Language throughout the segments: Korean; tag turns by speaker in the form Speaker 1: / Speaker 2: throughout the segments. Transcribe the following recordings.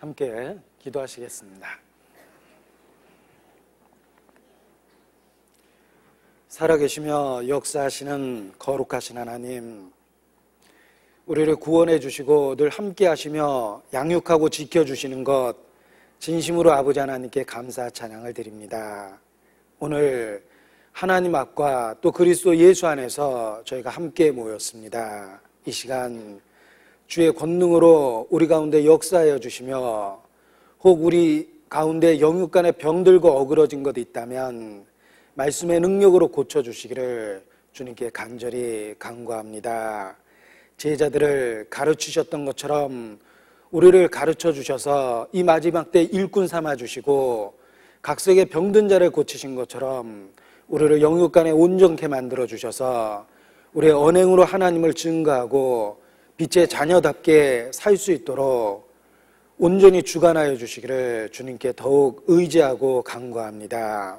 Speaker 1: 함께 기도하시겠습니다. 살아계시며 역사하시는 거룩하신 하나님, 우리를 구원해 주시고 늘 함께 하시며 양육하고 지켜주시는 것 진심으로 아버지 하나님께 감사 찬양을 드립니다. 오늘 하나님 앞과 또 그리스도 예수 안에서 저희가 함께 모였습니다. 이 시간 주의 권능으로 우리 가운데 역사하여 주시며 혹 우리 가운데 영육 간의 병들고 어그러진 것 있다면 말씀의 능력으로 고쳐주시기를 주님께 간절히 간구합니다. 제자들을 가르치셨던 것처럼 우리를 가르쳐 주셔서 이 마지막 때 일꾼 삼아 주시고 각색의 병든 자를 고치신 것처럼 우리를 영육 간에 온전케 만들어 주셔서 우리의 언행으로 하나님을 증거하고 빛의 자녀답게 살 수 있도록 온전히 주관하여 주시기를 주님께 더욱 의지하고 간구합니다.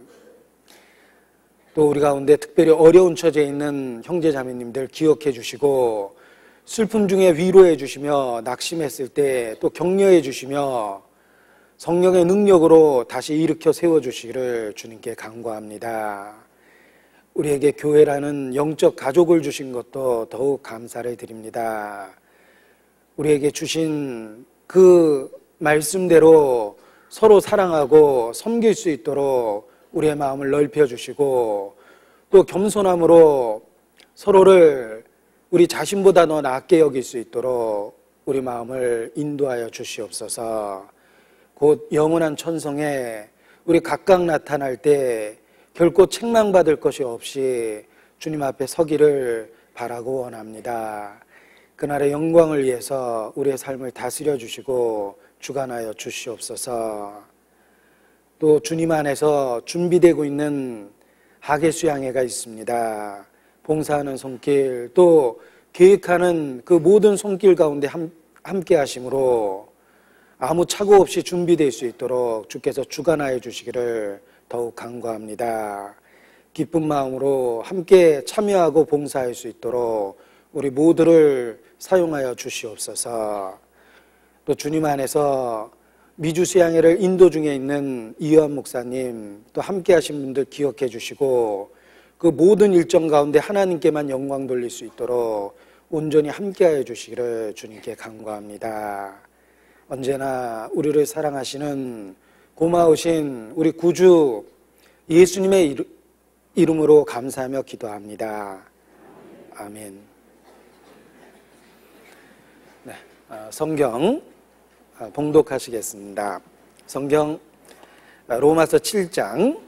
Speaker 1: 또 우리 가운데 특별히 어려운 처지에 있는 형제 자매님들 기억해 주시고 슬픔 중에 위로해 주시며 낙심했을 때 또 격려해 주시며 성령의 능력으로 다시 일으켜 세워주시기를 주님께 간구합니다. 우리에게 교회라는 영적 가족을 주신 것도 더욱 감사를 드립니다. 우리에게 주신 그 말씀대로 서로 사랑하고 섬길 수 있도록 우리의 마음을 넓혀주시고 또 겸손함으로 서로를 우리 자신보다 더 낫게 여길 수 있도록 우리 마음을 인도하여 주시옵소서. 곧 영원한 천성에 우리 각각 나타날 때 결코 책망받을 것이 없이 주님 앞에 서기를 바라고 원합니다. 그날의 영광을 위해서 우리의 삶을 다스려 주시고 주관하여 주시옵소서. 또 주님 안에서 준비되고 있는 하계 수양회가 있습니다. 봉사하는 손길 또 계획하는 그 모든 손길 가운데 함께 하심으로 아무 착오 없이 준비될 수 있도록 주께서 주관하여 주시기를 더욱 간구합니다. 기쁜 마음으로 함께 참여하고 봉사할 수 있도록 우리 모두를 사용하여 주시옵소서. 또 주님 안에서 미주 수양회를 인도 중에 있는 이요한 목사님 또 함께 하신 분들 기억해 주시고 그 모든 일정 가운데 하나님께만 영광 돌릴 수 있도록 온전히 함께하여 주시기를 주님께 간구합니다. 언제나 우리를 사랑하시는 고마우신 우리 구주 예수님의 이름으로 감사하며 기도합니다. 아멘. 네, 성경 봉독하시겠습니다. 성경 로마서 7장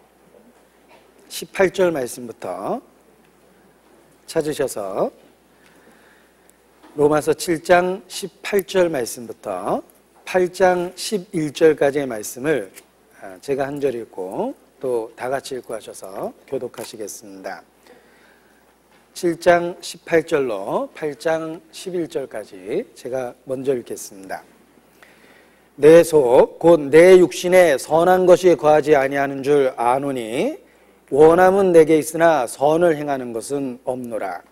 Speaker 1: 18절 말씀부터 찾으셔서 로마서 7장 18절 말씀부터 8장 11절까지의 말씀을 제가 한 절 읽고 또 다 같이 읽고 하셔서 교독하시겠습니다. 7장 18절로 8장 11절까지 제가 먼저 읽겠습니다. 내 속 곧 내 육신에 선한 것이 거하지 아니하는 줄 아노니 원함은 내게 있으나 선을 행하는 것은 없노라.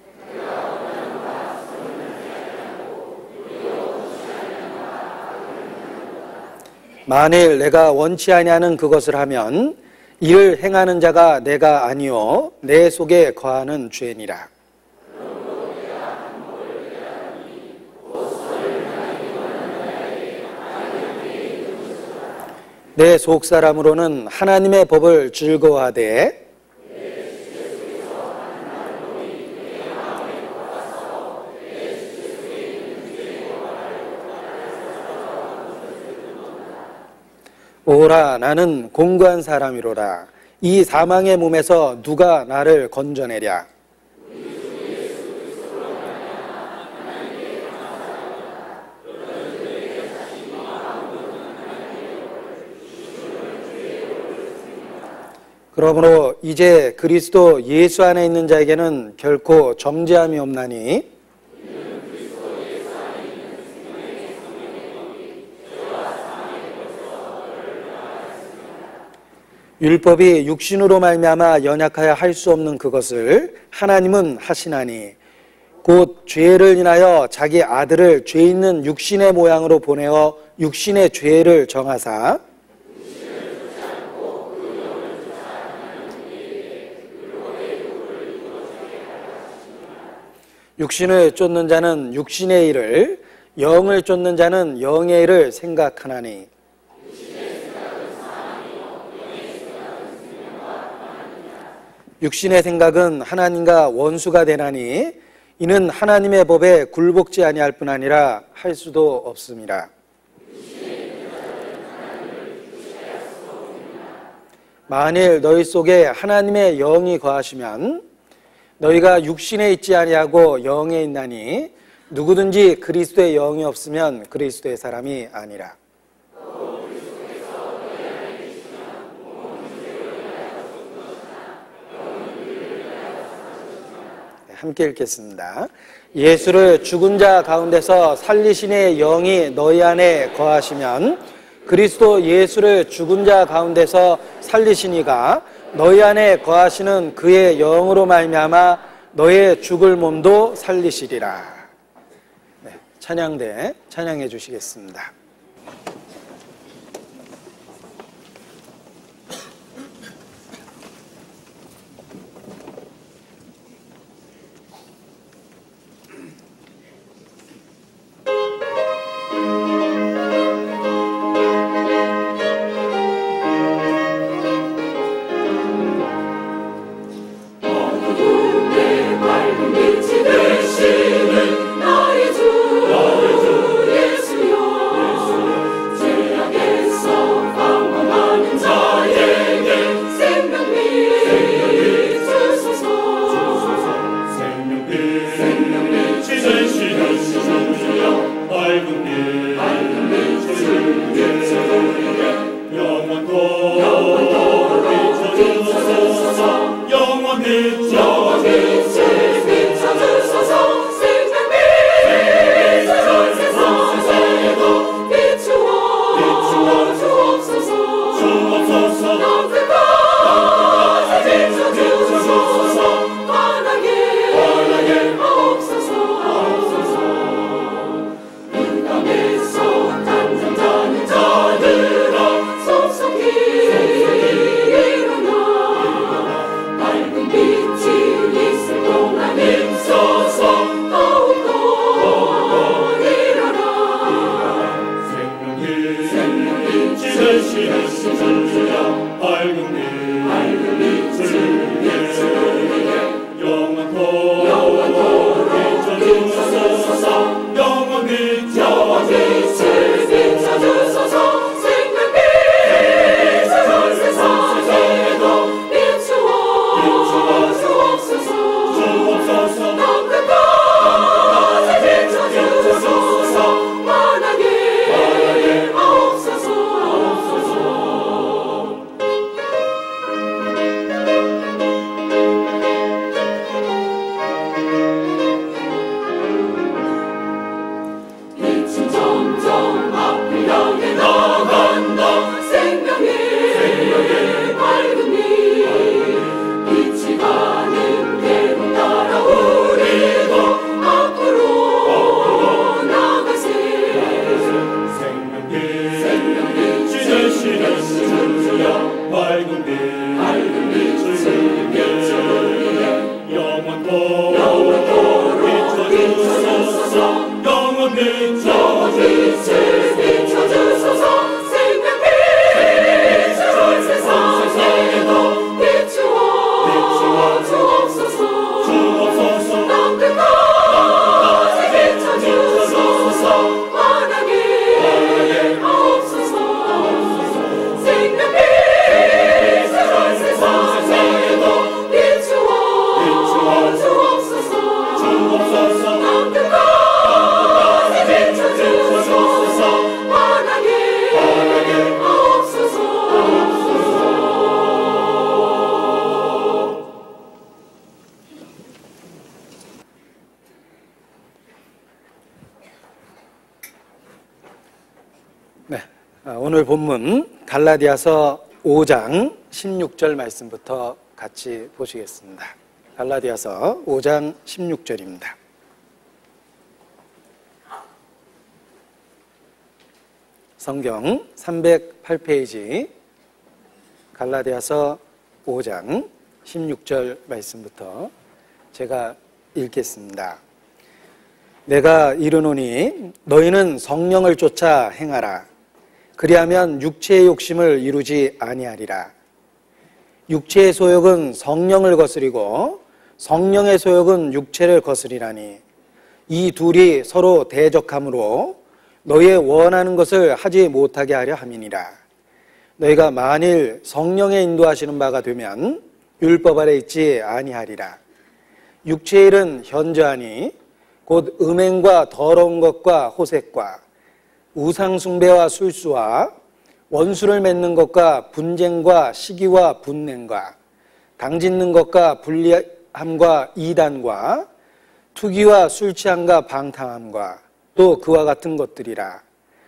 Speaker 1: 만일 내가 원치 아니하는 그것을 하면 이를 행하는 자가 내가 아니요 내 속에 거하는 죄니라. 내 속사람으로는 하나님의 법을 즐거워하되 오라 나는 공고한 사람이로라. 이 사망의 몸에서 누가 나를 건져내랴. 그러므로 이제 그리스도 예수 안에 있는 자에게는 결코 정죄함이 없나니 율법이 육신으로 말미암아 연약하여 할 수 없는 그것을 하나님은 하시나니 곧 죄를 인하여 자기 아들을 죄 있는 육신의 모양으로 보내어 육신의 죄를 정하사 육신을 쫓는 자는 육신의 일을, 영을 쫓는 자는 영의 일을 생각하나니 육신의 생각은 하나님과 원수가 되나니 이는 하나님의 법에 굴복지 아니할 뿐 아니라 할 수도 없습니다. 만일 너희 속에 하나님의 영이 거하시면 너희가 육신에 있지 아니하고 영에 있나니 누구든지 그리스도의 영이 없으면 그리스도의 사람이 아니라. 함께 읽겠습니다. 예수를 죽은 자 가운데서 살리신의 영이 너희 안에 거하시면 그리스도 예수를 죽은 자 가운데서 살리시니가 너희 안에 거하시는 그의 영으로 말미암아 너의 죽을 몸도 살리시리라. 네, 찬양대 찬양해 주시겠습니다. 오늘 본문 갈라디아서 5장 16절 말씀부터 같이 보시겠습니다. 갈라디아서 5장 16절입니다. 성경 308페이지 갈라디아서 5장 16절 말씀부터 제가 읽겠습니다. 내가 이르노니 너희는 성령을 쫓아 행하라. 그리하면 육체의 욕심을 이루지 아니하리라. 육체의 소욕은 성령을 거스리고 성령의 소욕은 육체를 거스리라니 이 둘이 서로 대적하므로 너희의 원하는 것을 하지 못하게 하려 함이니라. 너희가 만일 성령의 인도하시는 바가 되면 율법 아래 있지 아니하리라. 육체의 일은 현저하니 곧 음행과 더러운 것과 호색과 우상 숭배와 술수와 원수를 맺는 것과 분쟁과 시기와 분냉과 당짓는 것과 불리함과 이단과 투기와 술취함과 방탕함과 또 그와 같은 것들이라.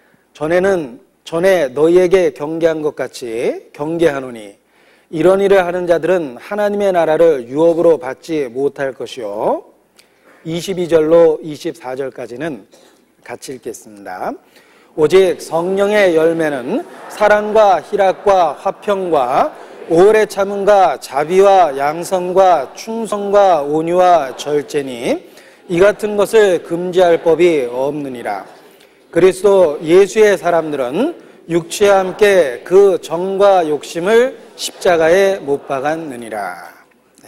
Speaker 1: 전에 너희에게 경계한 것 같이 경계하노니 이런 일을 하는 자들은 하나님의 나라를 유업으로 받지 못할 것이요. 22절로 24절까지는 같이 읽겠습니다. 오직 성령의 열매는 사랑과 희락과 화평과 오래 참음과 자비와 양선과 충성과 온유와 절제니 이 같은 것을 금지할 법이 없느니라. 그리스도 예수의 사람들은 육체와 함께 그 정과 욕심을 십자가에 못 박았느니라.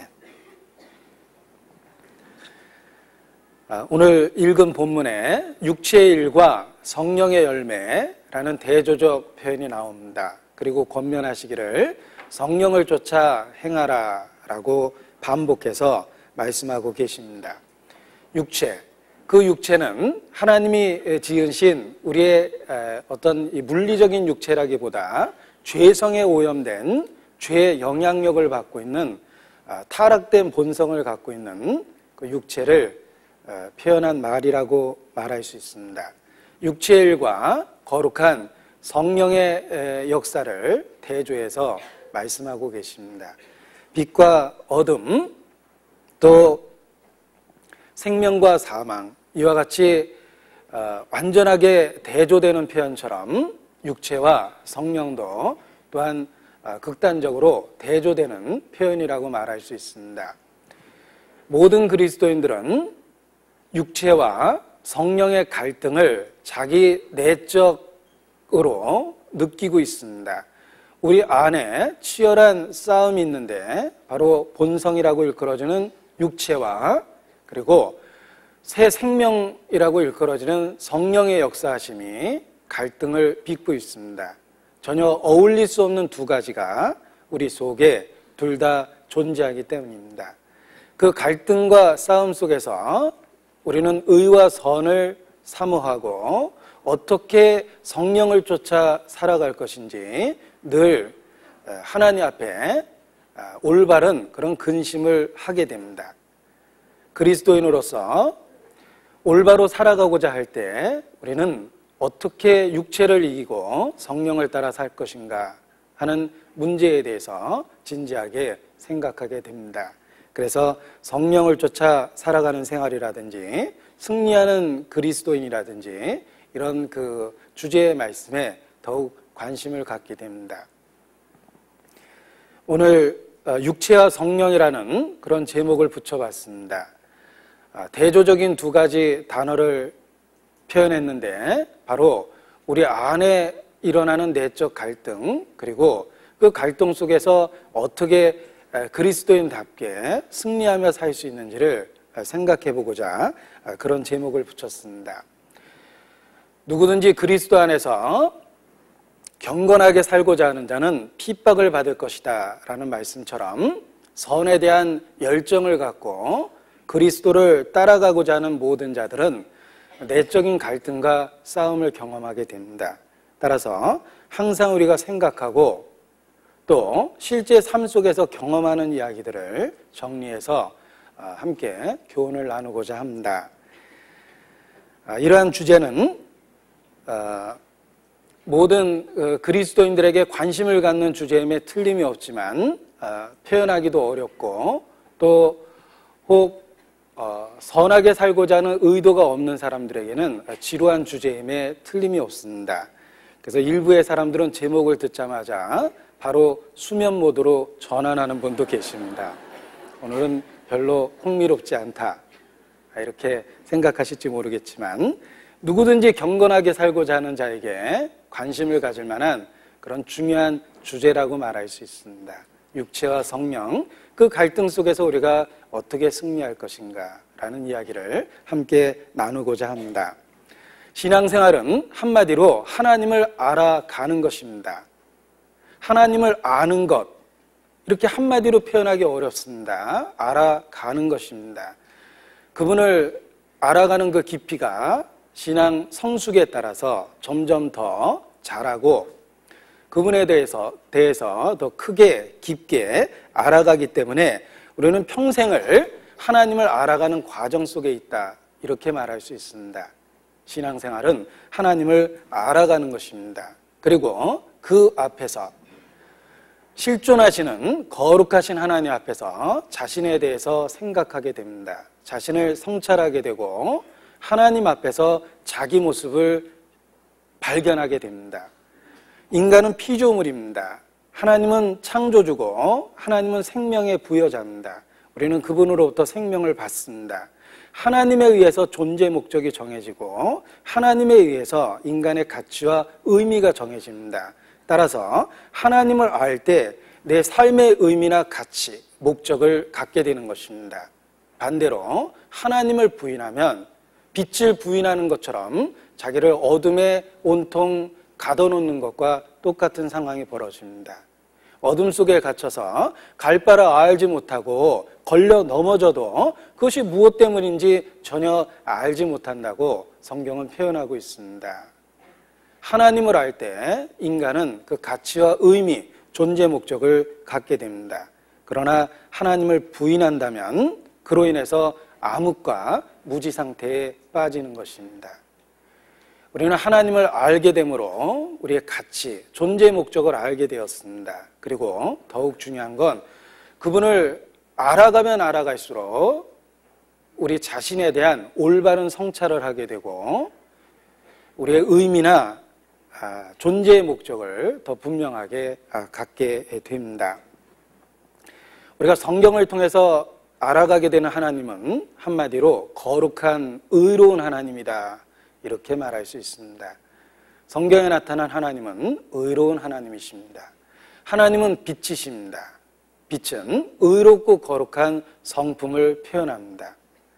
Speaker 1: 오늘 읽은 본문에 육체의 일과 성령의 열매라는 대조적 표현이 나옵니다. 그리고 권면하시기를 성령을 쫓아 행하라 라고 반복해서 말씀하고 계십니다. 육체, 그 육체는 하나님이 지으신 우리의 어떤 물리적인 육체라기보다 죄성에 오염된 죄의 영향력을 받고 있는 타락된 본성을 갖고 있는 그 육체를 표현한 말이라고 말할 수 있습니다. 육체의 일과 거룩한 성령의 역사를 대조해서 말씀하고 계십니다. 빛과 어둠, 또 생명과 사망, 이와 같이 완전하게 대조되는 표현처럼 육체와 성령도 또한 극단적으로 대조되는 표현이라고 말할 수 있습니다. 모든 그리스도인들은 육체와 성령의 갈등을 자기 내적으로 느끼고 있습니다. 우리 안에 치열한 싸움이 있는데 바로 본성이라고 일컬어지는 육체와 그리고 새 생명이라고 일컬어지는 성령의 역사하심이 갈등을 빚고 있습니다. 전혀 어울릴 수 없는 두 가지가 우리 속에 둘 다 존재하기 때문입니다. 그 갈등과 싸움 속에서 우리는 의와 선을 사모하고 어떻게 성령을 쫓아 살아갈 것인지 늘 하나님 앞에 올바른 그런 근심을 하게 됩니다. 그리스도인으로서 올바로 살아가고자 할 때 우리는 어떻게 육체를 이기고 성령을 따라 살 것인가 하는 문제에 대해서 진지하게 생각하게 됩니다. 그래서 성령을 쫓아 살아가는 생활이라든지 승리하는 그리스도인이라든지 이런 그 주제의 말씀에 더욱 관심을 갖게 됩니다. 오늘 육체와 성령이라는 그런 제목을 붙여봤습니다. 대조적인 두 가지 단어를 표현했는데 바로 우리 안에 일어나는 내적 갈등, 그리고 그 갈등 속에서 어떻게 그리스도인답게 승리하며 살 수 있는지를 생각해 보고자 그런 제목을 붙였습니다. 누구든지 그리스도 안에서 경건하게 살고자 하는 자는 핍박을 받을 것이다 라는 말씀처럼 선에 대한 열정을 갖고 그리스도를 따라가고자 하는 모든 자들은 내적인 갈등과 싸움을 경험하게 됩니다. 따라서 항상 우리가 생각하고 또 실제 삶 속에서 경험하는 이야기들을 정리해서 함께 교훈을 나누고자 합니다. 이러한 주제는 모든 그리스도인들에게 관심을 갖는 주제임에 틀림이 없지만 표현하기도 어렵고 또 혹 선하게 살고자 하는 의도가 없는 사람들에게는 지루한 주제임에 틀림이 없습니다. 그래서 일부의 사람들은 제목을 듣자마자 바로 수면 모드로 전환하는 분도 계십니다. 오늘은 별로 흥미롭지 않다, 이렇게 생각하실지 모르겠지만 누구든지 경건하게 살고자 하는 자에게 관심을 가질 만한 그런 중요한 주제라고 말할 수 있습니다. 육체와 성령, 그 갈등 속에서 우리가 어떻게 승리할 것인가 라는 이야기를 함께 나누고자 합니다. 신앙생활은 한마디로 하나님을 알아가는 것입니다. 하나님을 아는 것, 이렇게 한마디로 표현하기 어렵습니다. 알아가는 것입니다. 그분을 알아가는 그 깊이가 신앙 성숙에 따라서 점점 더 자라고 그분에 대해서 더 크게 깊게 알아가기 때문에 우리는 평생을 하나님을 알아가는 과정 속에 있다, 이렇게 말할 수 있습니다. 신앙생활은 하나님을 알아가는 것입니다. 그리고 그 앞에서 실존하시는 거룩하신 하나님 앞에서 자신에 대해서 생각하게 됩니다. 자신을 성찰하게 되고 하나님 앞에서 자기 모습을 발견하게 됩니다. 인간은 피조물입니다. 하나님은 창조주고 하나님은 생명의 부여자입니다. 우리는 그분으로부터 생명을 받습니다. 하나님에 의해서 존재 목적이 정해지고 하나님에 의해서 인간의 가치와 의미가 정해집니다. 따라서 하나님을 알 때 내 삶의 의미나 가치, 목적을 갖게 되는 것입니다. 반대로 하나님을 부인하면 빛을 부인하는 것처럼 자기를 어둠에 온통 가둬놓는 것과 똑같은 상황이 벌어집니다. 어둠 속에 갇혀서 갈 바를 알지 못하고 걸려 넘어져도 그것이 무엇 때문인지 전혀 알지 못한다고 성경은 표현하고 있습니다. 하나님을 알 때 인간은 그 가치와 의미, 존재 목적을 갖게 됩니다. 그러나 하나님을 부인한다면 그로 인해서 암흑과 무지 상태에 빠지는 것입니다. 우리는 하나님을 알게 되므로 우리의 가치, 존재 목적을 알게 되었습니다. 그리고 더욱 중요한 건 그분을 알아가면 알아갈수록 우리 자신에 대한 올바른 성찰을 하게 되고 우리의 의미나 존재의 목적을 더 분명하게 갖게 됩니다. 우리가 성경을 통해서 알아가게 되는 하나님은 한마디로 거룩한 의로운 하나님이다, 이렇게 말할 수 있습니다. 성경에 나타난 하나님은 의로운 하나님이십니다. 하나님은 빛이십니다. 빛은 의롭고 거룩한 성품을 표현합니다.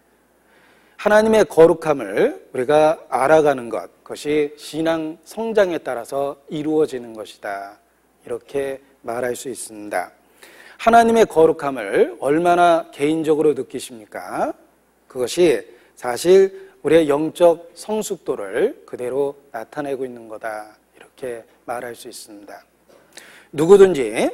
Speaker 1: 하나님의 거룩함을 우리가 알아가는 것, 그것이 신앙 성장에 따라서 이루어지는 것이다, 이렇게 말할 수 있습니다. 하나님의 거룩함을 얼마나 개인적으로 느끼십니까? 그것이 사실 우리의 영적 성숙도를 그대로 나타내고 있는 거다, 이렇게 말할 수 있습니다. 누구든지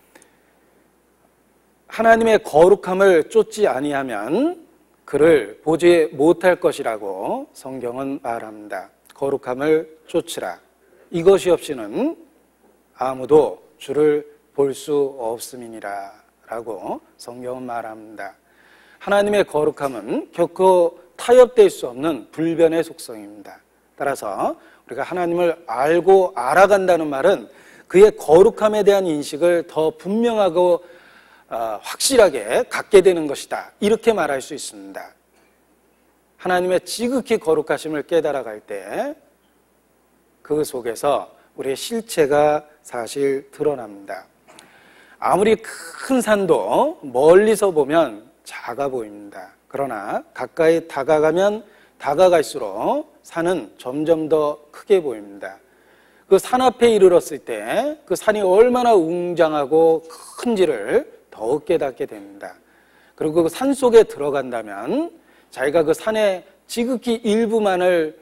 Speaker 1: 하나님의 거룩함을 쫓지 아니하면 그를 보지 못할 것이라고 성경은 말합니다. 거룩함을 쫓으라. 이것이 없이는 아무도 주를 볼 수 없음이니라 라고 성경은 말합니다. 하나님의 거룩함은 결코 타협될 수 없는 불변의 속성입니다. 따라서 우리가 하나님을 알고 알아간다는 말은 그의 거룩함에 대한 인식을 더 분명하고 확실하게 갖게 되는 것이다, 이렇게 말할 수 있습니다. 하나님의 지극히 거룩하심을 깨달아갈 때 그 속에서 우리의 실체가 사실 드러납니다. 아무리 큰 산도 멀리서 보면 작아 보입니다. 그러나 가까이 다가가면 다가갈수록 산은 점점 더 크게 보입니다. 그 산 앞에 이르렀을 때 그 산이 얼마나 웅장하고 큰지를 더욱 깨닫게 됩니다. 그리고 그 산 속에 들어간다면 자기가 그 산의 지극히 일부만을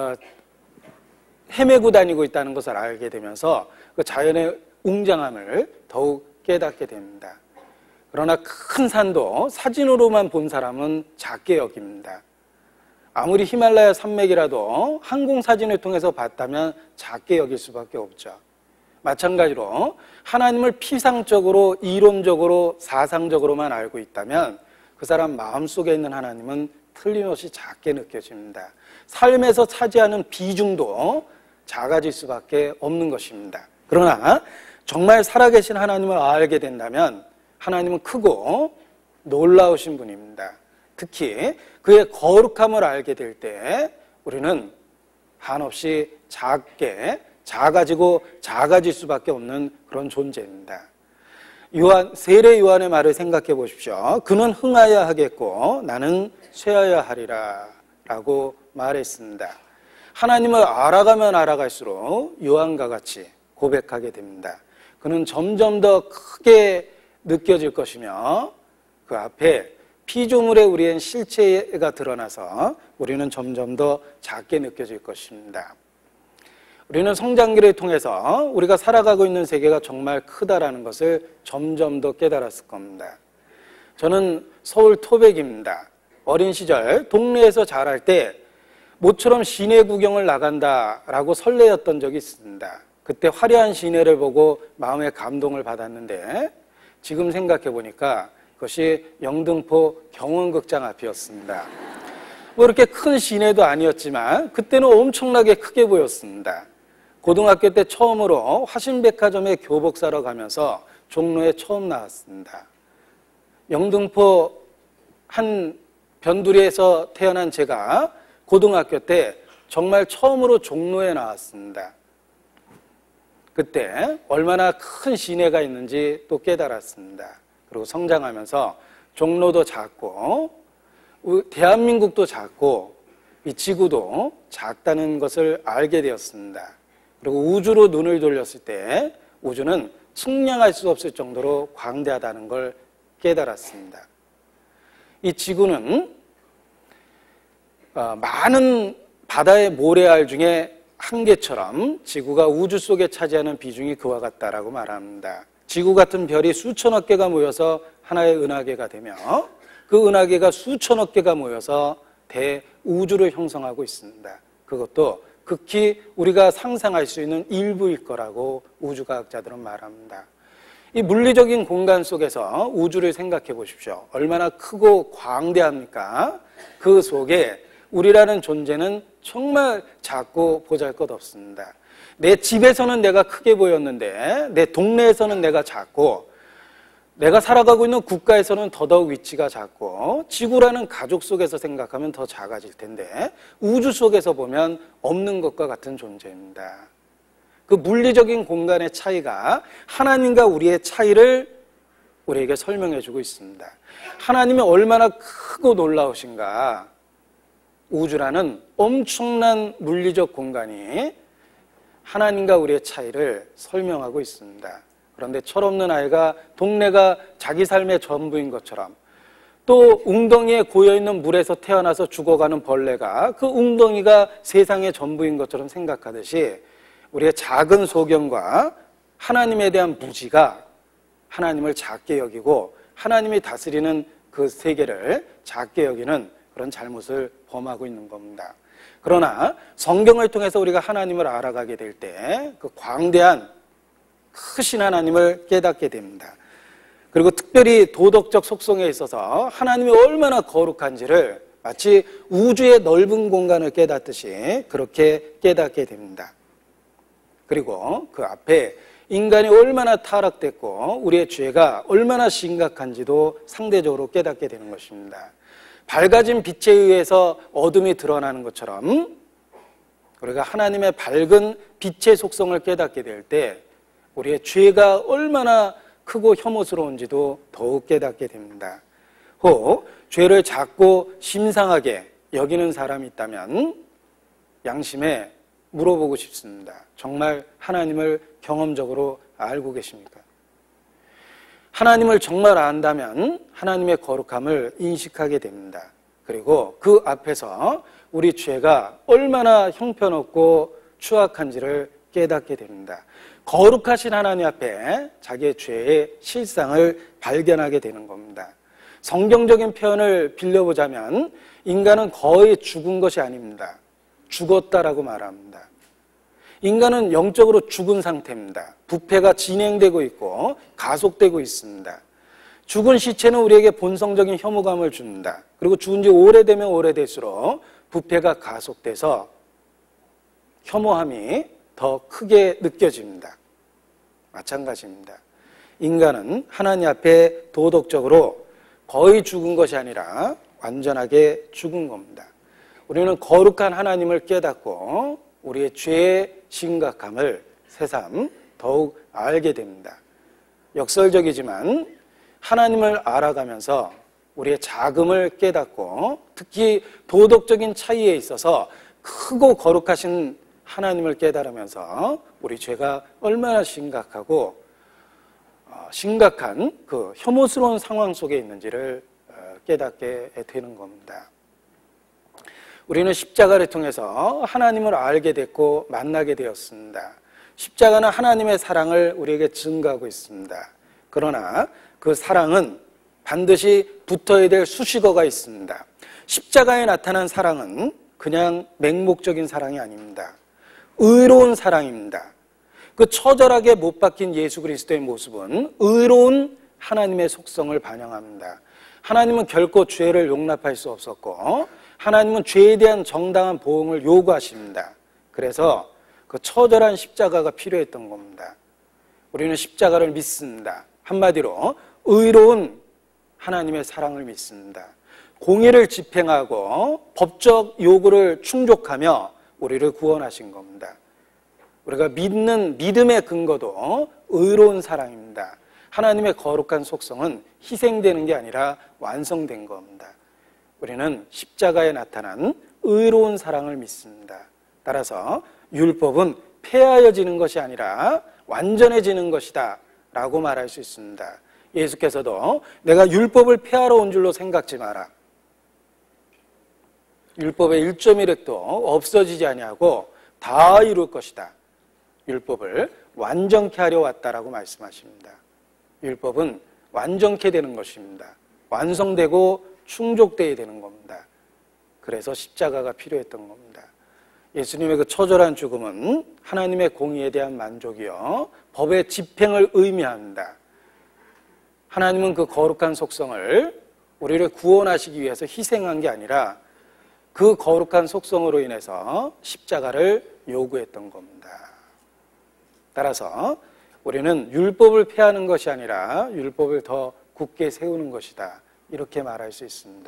Speaker 1: 헤매고 다니고 있다는 것을 알게 되면서 그 자연의 웅장함을 더욱 깨닫게 됩니다. 그러나 큰 산도 사진으로만 본 사람은 작게 여깁니다. 아무리 히말라야 산맥이라도 항공사진을 통해서 봤다면 작게 여길 수밖에 없죠. 마찬가지로 하나님을 피상적으로, 이론적으로, 사상적으로만 알고 있다면 그 사람 마음속에 있는 하나님은 틀림없이 작게 느껴집니다. 삶에서 차지하는 비중도 작아질 수밖에 없는 것입니다. 그러나 정말 살아계신 하나님을 알게 된다면 하나님은 크고 놀라우신 분입니다. 특히 그의 거룩함을 알게 될 때 우리는 한없이 작아지고 작아질 수밖에 없는 그런 존재입니다. 세례 요한의 말을 생각해 보십시오. 그는 흥하여야 하겠고 나는 쇠하여야 하리라 라고 말했습니다. 하나님을 알아가면 알아갈수록 요한과 같이 고백하게 됩니다. 그는 점점 더 크게 느껴질 것이며 그 앞에 피조물의 우리의 실체가 드러나서 우리는 점점 더 작게 느껴질 것입니다. 우리는 성장기를 통해서 우리가 살아가고 있는 세계가 정말 크다라는 것을 점점 더 깨달았을 겁니다. 저는 서울 토백입니다. 어린 시절 동네에서 자랄 때 모처럼 시내 구경을 나간다라고 설레었던 적이 있습니다. 그때 화려한 시내를 보고 마음의 감동을 받았는데 지금 생각해 보니까 그것이 영등포 경원극장 앞이었습니다. 뭐 이렇게 큰 시내도 아니었지만 그때는 엄청나게 크게 보였습니다. 고등학교 때 처음으로 화신백화점에 교복 사러 가면서 종로에 처음 나왔습니다. 영등포 한 변두리에서 태어난 제가 고등학교 때 정말 처음으로 종로에 나왔습니다. 그때 얼마나 큰 시내가 있는지 또 깨달았습니다. 그리고 성장하면서 종로도 작고 대한민국도 작고 이 지구도 작다는 것을 알게 되었습니다. 그리고 우주로 눈을 돌렸을 때 우주는 측량할 수 없을 정도로 광대하다는 걸 깨달았습니다. 이 지구는 많은 바다의 모래알 중에 한 개처럼 지구가 우주 속에 차지하는 비중이 그와 같다라고 말합니다. 지구 같은 별이 수천억 개가 모여서 하나의 은하계가 되며 그 은하계가 수천억 개가 모여서 대우주를 형성하고 있습니다. 그것도 극히 우리가 상상할 수 있는 일부일 거라고 우주과학자들은 말합니다. 이 물리적인 공간 속에서 우주를 생각해 보십시오. 얼마나 크고 광대합니까? 그 속에 우리라는 존재는 정말 작고 보잘것없습니다. 내 집에서는 내가 크게 보였는데 내 동네에서는 내가 작고 내가 살아가고 있는 국가에서는 더더욱 위치가 작고 지구라는 가족 속에서 생각하면 더 작아질 텐데 우주 속에서 보면 없는 것과 같은 존재입니다. 그 물리적인 공간의 차이가 하나님과 우리의 차이를 우리에게 설명해 주고 있습니다. 하나님이 얼마나 크고 놀라우신가. 우주라는 엄청난 물리적 공간이 하나님과 우리의 차이를 설명하고 있습니다. 그런데 철없는 아이가 동네가 자기 삶의 전부인 것처럼 또 웅덩이에 고여있는 물에서 태어나서 죽어가는 벌레가 그 웅덩이가 세상의 전부인 것처럼 생각하듯이 우리의 작은 소견과 하나님에 대한 무지가 하나님을 작게 여기고 하나님이 다스리는 그 세계를 작게 여기는 그런 잘못을 범하고 있는 겁니다. 그러나 성경을 통해서 우리가 하나님을 알아가게 될 때 그 광대한 크신 하나님을 깨닫게 됩니다. 그리고 특별히 도덕적 속성에 있어서 하나님이 얼마나 거룩한지를 마치 우주의 넓은 공간을 깨닫듯이 그렇게 깨닫게 됩니다. 그리고 그 앞에 인간이 얼마나 타락됐고 우리의 죄가 얼마나 심각한지도 상대적으로 깨닫게 되는 것입니다. 밝아진 빛에 의해서 어둠이 드러나는 것처럼 우리가 하나님의 밝은 빛의 속성을 깨닫게 될 때 우리의 죄가 얼마나 크고 혐오스러운지도 더욱 깨닫게 됩니다. 혹 죄를 작고 심상하게 여기는 사람이 있다면 양심에 물어보고 싶습니다. 정말 하나님을 경험적으로 알고 계십니까? 하나님을 정말 안다면 하나님의 거룩함을 인식하게 됩니다. 그리고 그 앞에서 우리 죄가 얼마나 형편없고 추악한지를 깨닫게 됩니다. 거룩하신 하나님 앞에 자기의 죄의 실상을 발견하게 되는 겁니다. 성경적인 표현을 빌려보자면 인간은 거의 죽은 것이 아닙니다. 죽었다라고 말합니다. 인간은 영적으로 죽은 상태입니다. 부패가 진행되고 있고 가속되고 있습니다. 죽은 시체는 우리에게 본성적인 혐오감을 줍니다. 그리고 죽은 지 오래되면 오래될수록 부패가 가속돼서 혐오함이 더 크게 느껴집니다. 마찬가지입니다. 인간은 하나님 앞에 도덕적으로 거의 죽은 것이 아니라 완전하게 죽은 겁니다. 우리는 거룩한 하나님을 깨닫고 우리의 죄의 심각함을 새삼 더욱 알게 됩니다. 역설적이지만 하나님을 알아가면서 우리의 자금을 깨닫고 특히 도덕적인 차이에 있어서 크고 거룩하신 하나님을 깨달으면서 우리 죄가 얼마나 심각하고 심각한 그 혐오스러운 상황 속에 있는지를 깨닫게 되는 겁니다. 우리는 십자가를 통해서 하나님을 알게 됐고 만나게 되었습니다. 십자가는 하나님의 사랑을 우리에게 증거하고 있습니다. 그러나 그 사랑은 반드시 붙어야 될 수식어가 있습니다. 십자가에 나타난 사랑은 그냥 맹목적인 사랑이 아닙니다. 의로운 사랑입니다. 그 처절하게 못 박힌 예수 그리스도의 모습은 의로운 하나님의 속성을 반영합니다. 하나님은 결코 죄를 용납할 수 없었고 하나님은 죄에 대한 정당한 보응을 요구하십니다. 그래서 그 처절한 십자가가 필요했던 겁니다. 우리는 십자가를 믿습니다. 한마디로 의로운 하나님의 사랑을 믿습니다. 공의를 집행하고 법적 요구를 충족하며 우리를 구원하신 겁니다. 우리가 믿는 믿음의 근거도 의로운 사랑입니다. 하나님의 거룩한 속성은 희생되는 게 아니라 완성된 겁니다. 우리는 십자가에 나타난 의로운 사랑을 믿습니다. 따라서 율법은 폐하여지는 것이 아니라 완전해지는 것이다 라고 말할 수 있습니다. 예수께서도 내가 율법을 폐하러 온 줄로 생각지 마라. 율법의 1.1획도 없어지지 아니하고 다 이룰 것이다. 율법을 완전케 하려 왔다라고 말씀하십니다. 율법은 완전케 되는 것입니다. 완성되고 충족되어야 되는 겁니다. 그래서 십자가가 필요했던 겁니다. 예수님의 그 처절한 죽음은 하나님의 공의에 대한 만족이요 법의 집행을 의미합니다. 하나님은 그 거룩한 속성을 우리를 구원하시기 위해서 희생한 게 아니라 그 거룩한 속성으로 인해서 십자가를 요구했던 겁니다. 따라서 우리는 율법을 폐하는 것이 아니라 율법을 더 굳게 세우는 것이다. 이렇게 말할 수 있습니다.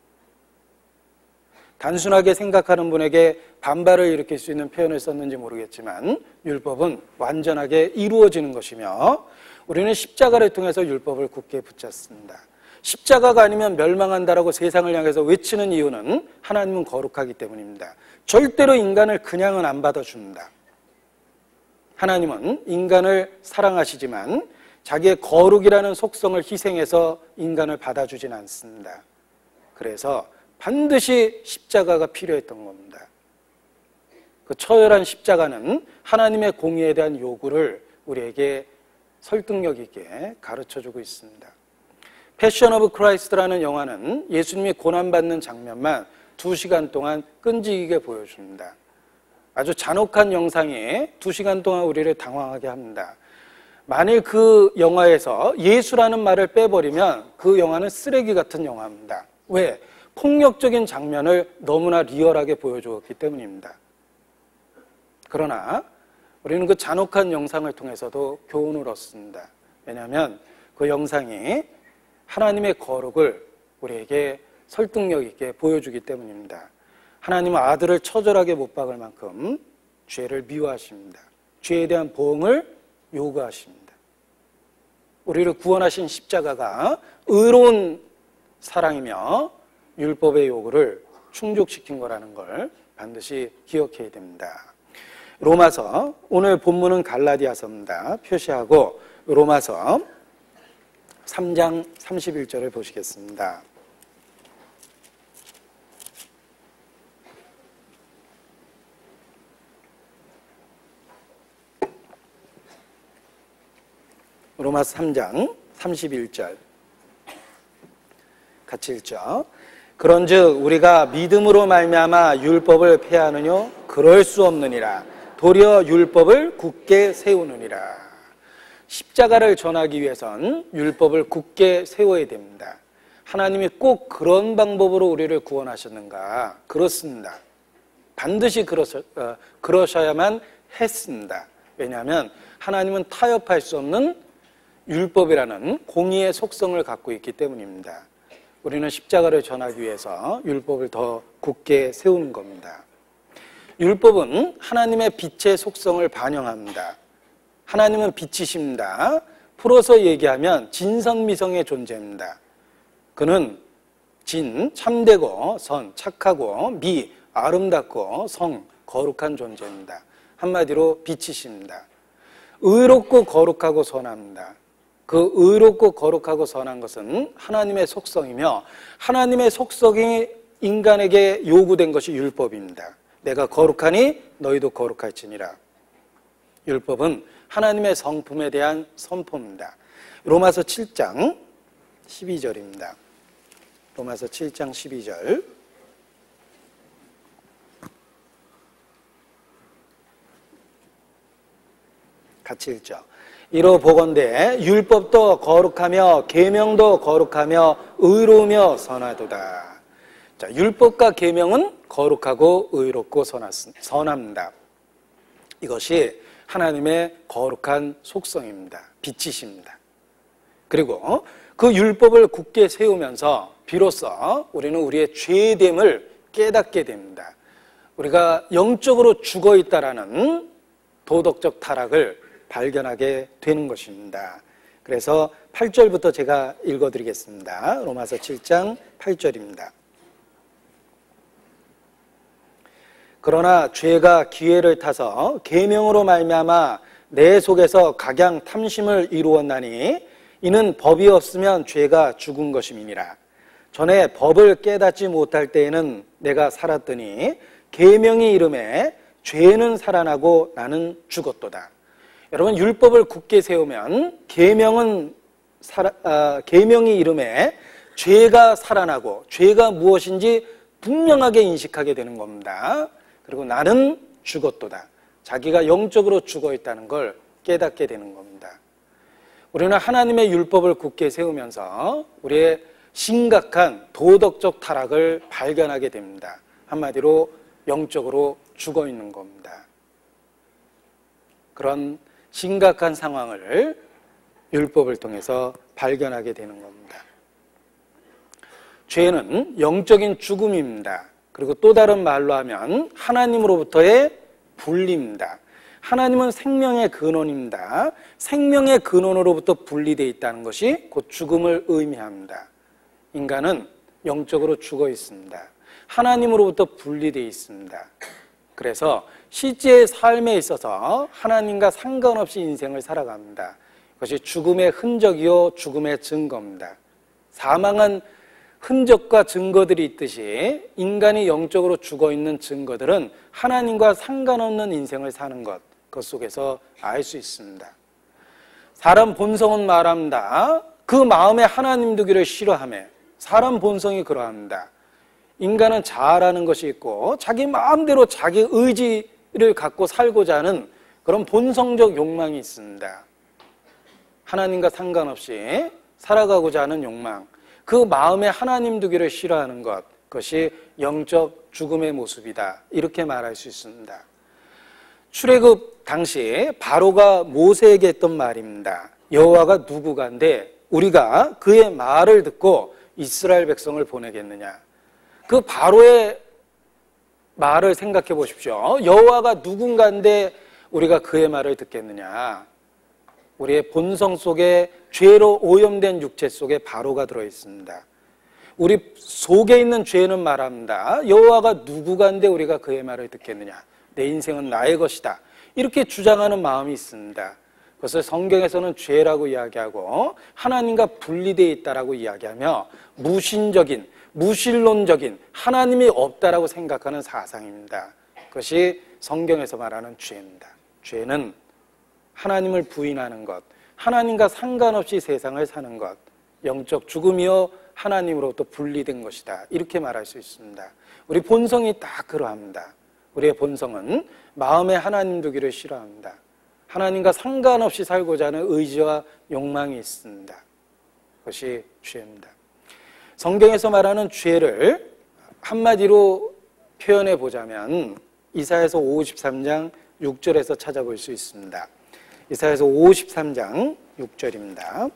Speaker 1: 단순하게 생각하는 분에게 반발을 일으킬 수 있는 표현을 썼는지 모르겠지만 율법은 완전하게 이루어지는 것이며 우리는 십자가를 통해서 율법을 굳게 붙잡습니다. 십자가가 아니면 멸망한다라고 세상을 향해서 외치는 이유는 하나님은 거룩하기 때문입니다. 절대로 인간을 그냥은 안 받아줍니다. 하나님은 인간을 사랑하시지만 자기의 거룩이라는 속성을 희생해서 인간을 받아주진 않습니다. 그래서 반드시 십자가가 필요했던 겁니다. 그 처절한 십자가는 하나님의 공의에 대한 요구를 우리에게 설득력 있게 가르쳐주고 있습니다. 패션 오브 크라이스트라는 영화는 예수님이 고난받는 장면만 2시간 동안 끈질기게 보여줍니다. 아주 잔혹한 영상이 2시간 동안 우리를 당황하게 합니다. 만일 그 영화에서 예수라는 말을 빼버리면 그 영화는 쓰레기 같은 영화입니다. 왜? 폭력적인 장면을 너무나 리얼하게 보여주었기 때문입니다. 그러나 우리는 그 잔혹한 영상을 통해서도 교훈을 얻습니다. 왜냐하면 그 영상이 하나님의 거룩을 우리에게 설득력 있게 보여주기 때문입니다. 하나님은 아들을 처절하게 못 박을 만큼 죄를 미워하십니다. 죄에 대한 보응을 요구하십니다. 우리를 구원하신 십자가가 의로운 사랑이며 율법의 요구를 충족시킨 거라는 걸 반드시 기억해야 됩니다. 로마서, 오늘 본문은 갈라디아서입니다. 표시하고 로마서 3장 31절을 보시겠습니다. 로마서 3장 31절 같이 읽죠. 그런즉 우리가 믿음으로 말미암아 율법을 폐하느뇨? 그럴 수 없느니라. 도리어 율법을 굳게 세우느니라. 십자가를 전하기 위해선 율법을 굳게 세워야 됩니다. 하나님이 꼭 그런 방법으로 우리를 구원하셨는가? 그렇습니다. 반드시 그러셔야만 했습니다. 왜냐하면 하나님은 타협할 수 없는 율법이라는 공의의 속성을 갖고 있기 때문입니다. 우리는 십자가를 전하기 위해서 율법을 더 굳게 세우는 겁니다. 율법은 하나님의 빛의 속성을 반영합니다. 하나님은 빛이십니다. 풀어서 얘기하면 진선미성의 존재입니다. 그는 진, 참되고 선, 착하고 미, 아름답고 성, 거룩한 존재입니다. 한마디로 빛이십니다. 의롭고 거룩하고 선합니다. 그 의롭고 거룩하고 선한 것은 하나님의 속성이며 하나님의 속성이 인간에게 요구된 것이 율법입니다. 내가 거룩하니 너희도 거룩할지니라. 율법은 하나님의 성품에 대한 선포입니다. 로마서 7장 12절입니다. 로마서 7장 12절. 같이 읽죠. 이로 보건대 율법도 거룩하며 계명도 거룩하며 의로우며 선하도다. 자, 율법과 계명은 거룩하고 의롭고 선합니다. 이것이 하나님의 거룩한 속성입니다. 빛이십니다. 그리고 그 율법을 굳게 세우면서 비로소 우리는 우리의 죄됨을 깨닫게 됩니다. 우리가 영적으로 죽어 있다라는 도덕적 타락을 발견하게 되는 것입니다. 그래서 8절부터 제가 읽어드리겠습니다. 로마서 7장 8절입니다. 그러나 죄가 기회를 타서 계명으로 말미암아 내 속에서 각양 탐심을 이루었나니 이는 법이 없으면 죄가 죽은 것임이니라. 전에 법을 깨닫지 못할 때에는 내가 살았더니 계명이 이름에 죄는 살아나고 나는 죽었도다. 여러분, 율법을 굳게 세우면 계명이 이름에 죄가 살아나고 죄가 무엇인지 분명하게 인식하게 되는 겁니다. 그리고 나는 죽었도다. 자기가 영적으로 죽어 있다는 걸 깨닫게 되는 겁니다. 우리는 하나님의 율법을 굳게 세우면서 우리의 심각한 도덕적 타락을 발견하게 됩니다. 한마디로 영적으로 죽어 있는 겁니다. 그런 심각한 상황을 율법을 통해서 발견하게 되는 겁니다. 죄는 영적인 죽음입니다. 그리고 또 다른 말로 하면 하나님으로부터의 분리입니다. 하나님은 생명의 근원입니다. 생명의 근원으로부터 분리되어 있다는 것이 곧 죽음을 의미합니다. 인간은 영적으로 죽어 있습니다. 하나님으로부터 분리되어 있습니다. 그래서 실제의 삶에 있어서 하나님과 상관없이 인생을 살아갑니다. 그것이 죽음의 흔적이요 죽음의 증거입니다. 사망한 흔적과 증거들이 있듯이 인간이 영적으로 죽어있는 증거들은 하나님과 상관없는 인생을 사는 것, 그 속에서 알 수 있습니다. 사람 본성은 말합니다. 그 마음에 하나님 두기를 싫어하며 사람 본성이 그러합니다. 인간은 자아라는 것이 있고 자기 마음대로 자기 의지를 갖고 살고자 하는 그런 본성적 욕망이 있습니다. 하나님과 상관없이 살아가고자 하는 욕망, 그 마음에 하나님 두기를 싫어하는 것, 그것이 영적 죽음의 모습이다. 이렇게 말할 수 있습니다. 출애굽 당시 바로가 모세에게 했던 말입니다. 여호와가 누구간데 우리가 그의 말을 듣고 이스라엘 백성을 보내겠느냐. 그 바로의 말을 생각해 보십시오. 여호와가 누군가인데 우리가 그의 말을 듣겠느냐. 우리의 본성 속에 죄로 오염된 육체 속에 바로가 들어있습니다. 우리 속에 있는 죄는 말합니다. 여호와가 누구간데 우리가 그의 말을 듣겠느냐. 내 인생은 나의 것이다. 이렇게 주장하는 마음이 있습니다. 그것을 성경에서는 죄라고 이야기하고 하나님과 분리되어 있다라고 이야기하며 무신적인, 무신론적인 하나님이 없다라고 생각하는 사상입니다. 그것이 성경에서 말하는 죄입니다. 죄는 하나님을 부인하는 것, 하나님과 상관없이 세상을 사는 것, 영적 죽음이요 하나님으로부터 분리된 것이다. 이렇게 말할 수 있습니다. 우리 본성이 다 그러합니다. 우리의 본성은 마음에 하나님 두기를 싫어합니다. 하나님과 상관없이 살고자 하는 의지와 욕망이 있습니다. 그것이 죄입니다. 성경에서 말하는 죄를 한마디로 표현해 보자면 이사야서 53장 6절에서 찾아볼 수 있습니다. 이사야서 53장 6절입니다.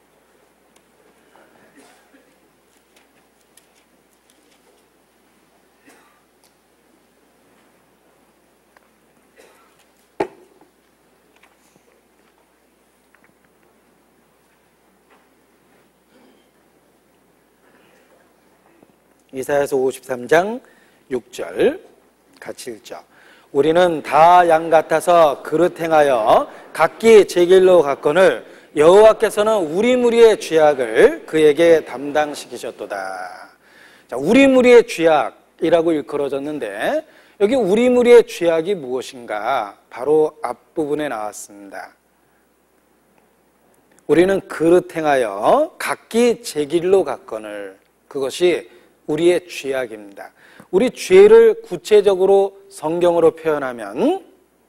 Speaker 1: 이사야서 53장 6절 같이 읽죠. 우리는 다 양 같아서 그릇 행하여 각기 제 길로 갔거늘 여호와께서는 우리 무리의 죄악을 그에게 담당시키셨도다. 자, 우리 무리의 죄악이라고 일컬어졌는데 여기 우리 무리의 죄악이 무엇인가? 바로 앞부분에 나왔습니다. 우리는 그릇 행하여 각기 제 길로 갔거늘 그것이 우리의 죄악입니다. 우리 죄를 구체적으로 성경으로 표현하면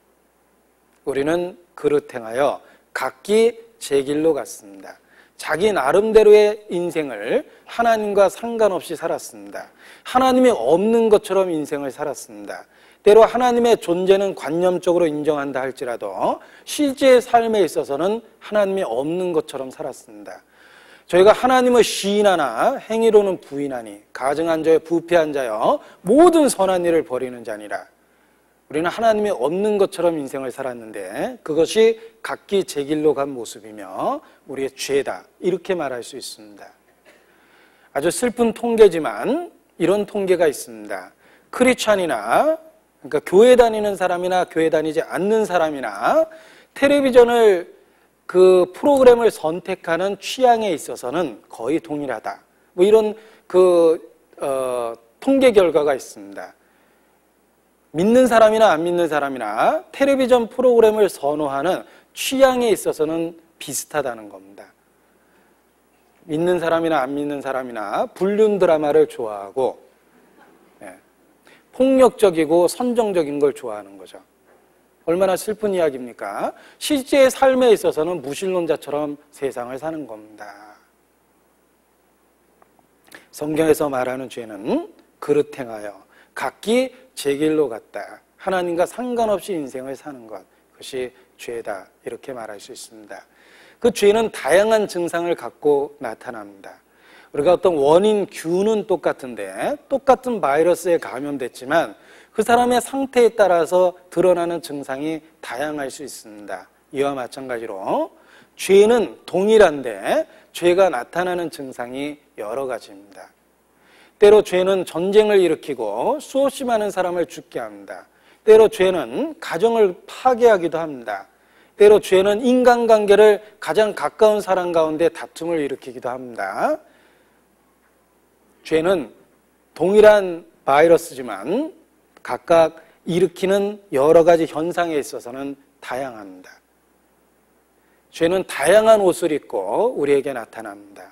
Speaker 1: 우리는 그릇 행하여 각기 제 길로 갔습니다. 자기 나름대로의 인생을 하나님과 상관없이 살았습니다. 하나님이 없는 것처럼 인생을 살았습니다. 때로 하나님의 존재는 관념적으로 인정한다 할지라도 실제의 삶에 있어서는 하나님이 없는 것처럼 살았습니다. 저희가 하나님을 시인하나 행위로는 부인하니 가증한 자여 부패한 자여 모든 선한 일을 버리는 자니라. 우리는 하나님이 없는 것처럼 인생을 살았는데 그것이 각기 제 길로 간 모습이며 우리의 죄다 이렇게 말할 수 있습니다. 아주 슬픈 통계지만 이런 통계가 있습니다. 크리스찬이나 그러니까 교회 다니는 사람이나 교회 다니지 않는 사람이나 텔레비전을 그 프로그램을 선택하는 취향에 있어서는 거의 동일하다. 뭐 이런 통계 결과가 있습니다. 믿는 사람이나 안 믿는 사람이나 텔레비전 프로그램을 선호하는 취향에 있어서는 비슷하다는 겁니다. 믿는 사람이나 안 믿는 사람이나 불륜 드라마를 좋아하고 폭력적이고 선정적인 걸 좋아하는 거죠. 얼마나 슬픈 이야기입니까? 실제의 삶에 있어서는 무신론자처럼 세상을 사는 겁니다. 성경에서 말하는 죄는 그릇 행하여 각기 제 길로 갔다. 하나님과 상관없이 인생을 사는 것. 그것이 죄다. 이렇게 말할 수 있습니다. 그 죄는 다양한 증상을 갖고 나타납니다. 우리가 어떤 원인, 균은 똑같은데 똑같은 바이러스에 감염됐지만 그 사람의 상태에 따라서 드러나는 증상이 다양할 수 있습니다. 이와 마찬가지로 죄는 동일한데 죄가 나타나는 증상이 여러 가지입니다. 때로 죄는 전쟁을 일으키고 수없이 많은 사람을 죽게 합니다. 때로 죄는 가정을 파괴하기도 합니다. 때로 죄는 인간관계를 가장 가까운 사람 가운데 다툼을 일으키기도 합니다. 죄는 동일한 바이러스지만 각각 일으키는 여러 가지 현상에 있어서는 다양합니다. 죄는 다양한 옷을 입고 우리에게 나타납니다.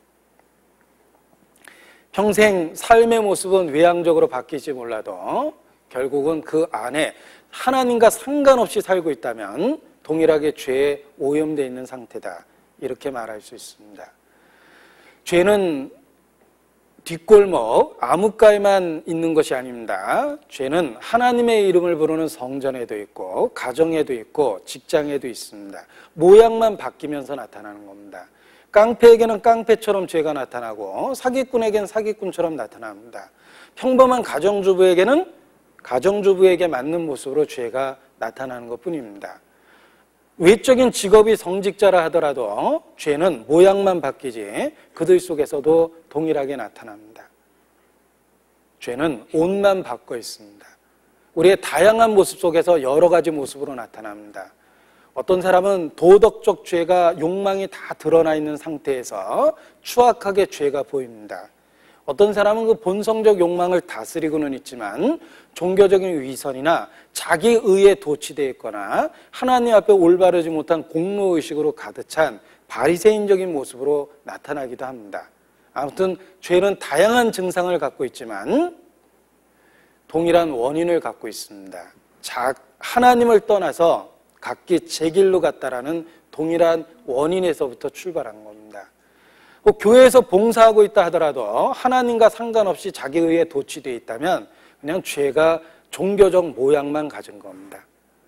Speaker 1: 평생 삶의 모습은 외향적으로 바뀌지 몰라도 결국은 그 안에 하나님과 상관없이 살고 있다면 동일하게 죄에 오염되어 있는 상태다. 이렇게 말할 수 있습니다. 죄는 뒷골목, 암흑가에만 있는 것이 아닙니다. 죄는 하나님의 이름을 부르는 성전에도 있고 가정에도 있고 직장에도 있습니다. 모양만 바뀌면서 나타나는 겁니다. 깡패에게는 깡패처럼 죄가 나타나고 사기꾼에게는 사기꾼처럼 나타납니다. 평범한 가정주부에게는 가정주부에게 맞는 모습으로 죄가 나타나는 것뿐입니다. 외적인 직업이 성직자라 하더라도 죄는 모양만 바뀌지 그들 속에서도 동일하게 나타납니다. 죄는 옷만 바꿔 있습니다. 우리의 다양한 모습 속에서 여러 가지 모습으로 나타납니다. 어떤 사람은 도덕적 죄가 욕망이 다 드러나 있는 상태에서 추악하게 죄가 보입니다. 어떤 사람은 그 본성적 욕망을 다스리고는 있지만 종교적인 위선이나 자기의에 도취되어 있거나 하나님 앞에 올바르지 못한 공로의식으로 가득 찬 바리새인적인 모습으로 나타나기도 합니다. 아무튼 죄는 다양한 증상을 갖고 있지만 동일한 원인을 갖고 있습니다. 하나님을 떠나서 각기 제 길로 갔다라는 동일한 원인에서부터 출발한 겁니다. 교회에서 봉사하고 있다 하더라도 하나님과 상관없이 자기 의에 도취되어 있다면 그냥 죄가 종교적 모양만 가진 겁니다.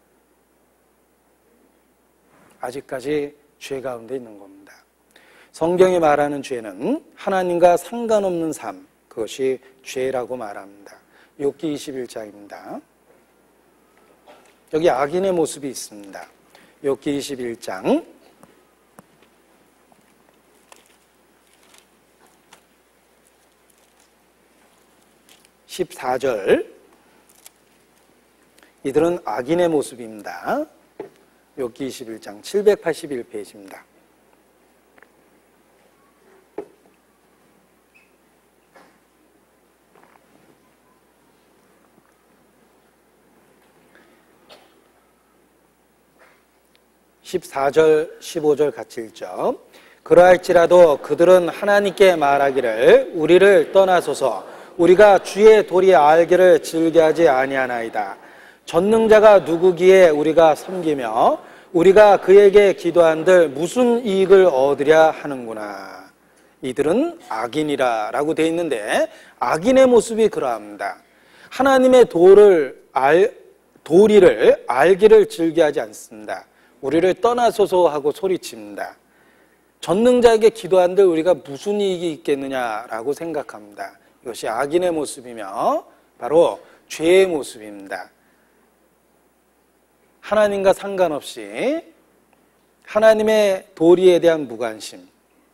Speaker 1: 아직까지 죄 가운데 있는 겁니다. 성경이 말하는 죄는 하나님과 상관없는 삶, 그것이 죄라고 말합니다. 욥기 21장입니다. 여기 악인의 모습이 있습니다. 욥기 21장 14절, 이들은 악인의 모습입니다. 욥기 21장 781페이지입니다. (14절) (15절) 같이 읽죠. 그러할지라도 그들은 하나님께 말하기를 우리를 떠나소서 우리가 주의 도리 알기를 즐겨하지 아니하나이다. 전능자가 누구기에 우리가 섬기며 우리가 그에게 기도한들 무슨 이익을 얻으랴 하는구나. 이들은 악인이라 라고 되어 있는데 악인의 모습이 그러합니다. 하나님의 도리를 알기를 즐겨하지 않습니다. 우리를 떠나소서 하고 소리칩니다. 전능자에게 기도한들 우리가 무슨 이익이 있겠느냐라고 생각합니다. 이것이 악인의 모습이며 바로 죄의 모습입니다. 하나님과 상관없이 하나님의 도리에 대한 무관심,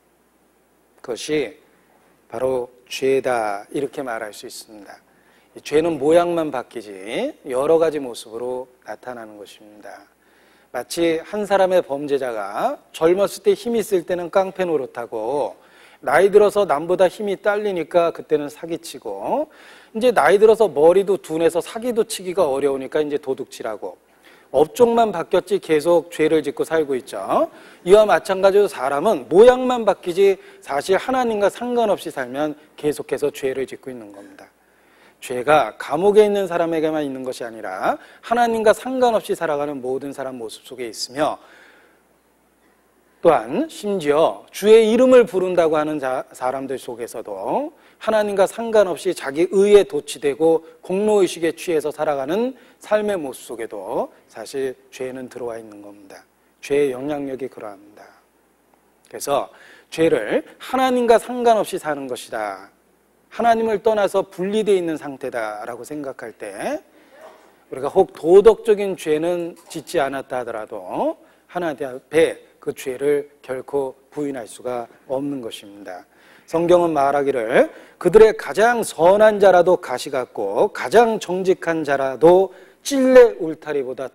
Speaker 1: 그것이 바로 죄다 이렇게 말할 수 있습니다. 이 죄는 모양만 바뀌지 여러 가지 모습으로 나타나는 것입니다. 마치 한 사람의 범죄자가 젊었을 때 힘이 있을 때는 깡패 노릇하고 나이 들어서 남보다 힘이 딸리니까 그때는 사기치고 이제 나이 들어서 머리도 둔해서 사기도 치기가 어려우니까 이제 도둑질하고 업종만 바뀌었지 계속 죄를 짓고 살고 있죠. 이와 마찬가지로 사람은 모양만 바뀌지 사실 하나님과 상관없이 살면 계속해서 죄를 짓고 있는 겁니다. 죄가 감옥에 있는 사람에게만 있는 것이 아니라 하나님과 상관없이 살아가는 모든 사람 모습 속에 있으며 또한 심지어 주의 이름을 부른다고 하는 사람들 속에서도 하나님과 상관없이 자기 의에 도취되고 공로의식에 취해서 살아가는 삶의 모습 속에도 사실 죄는 들어와 있는 겁니다. 죄의 영향력이 그러합니다. 그래서 죄를 하나님과 상관없이 사는 것이다, 하나님을 떠나서 분리되어 있는 상태다라고 생각할 때 우리가 혹 도덕적인 죄는 짓지 않았다 하더라도 하나님 앞에 그 죄를 결코 부인할 수가 없는 것입니다. 성경은 말하기를 그들의 가장 선한 자라도 가시 같고 가장 정직한 자라도 찔레 울타리보다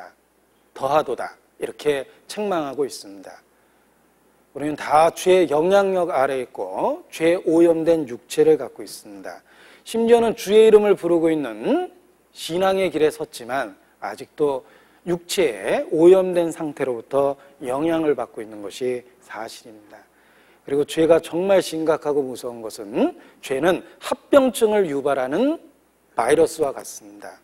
Speaker 1: 더하도다 이렇게 책망하고 있습니다. 우리는 다 죄의 영향력 아래에 있고 죄에 오염된 육체를 갖고 있습니다. 심지어는 주의 이름을 부르고 있는 신앙의 길에 섰지만 아직도 육체에 오염된 상태로부터 영향을 받고 있는 것이 사실입니다. 그리고 죄가 정말 심각하고 무서운 것은 죄는 합병증을 유발하는 바이러스와 같습니다.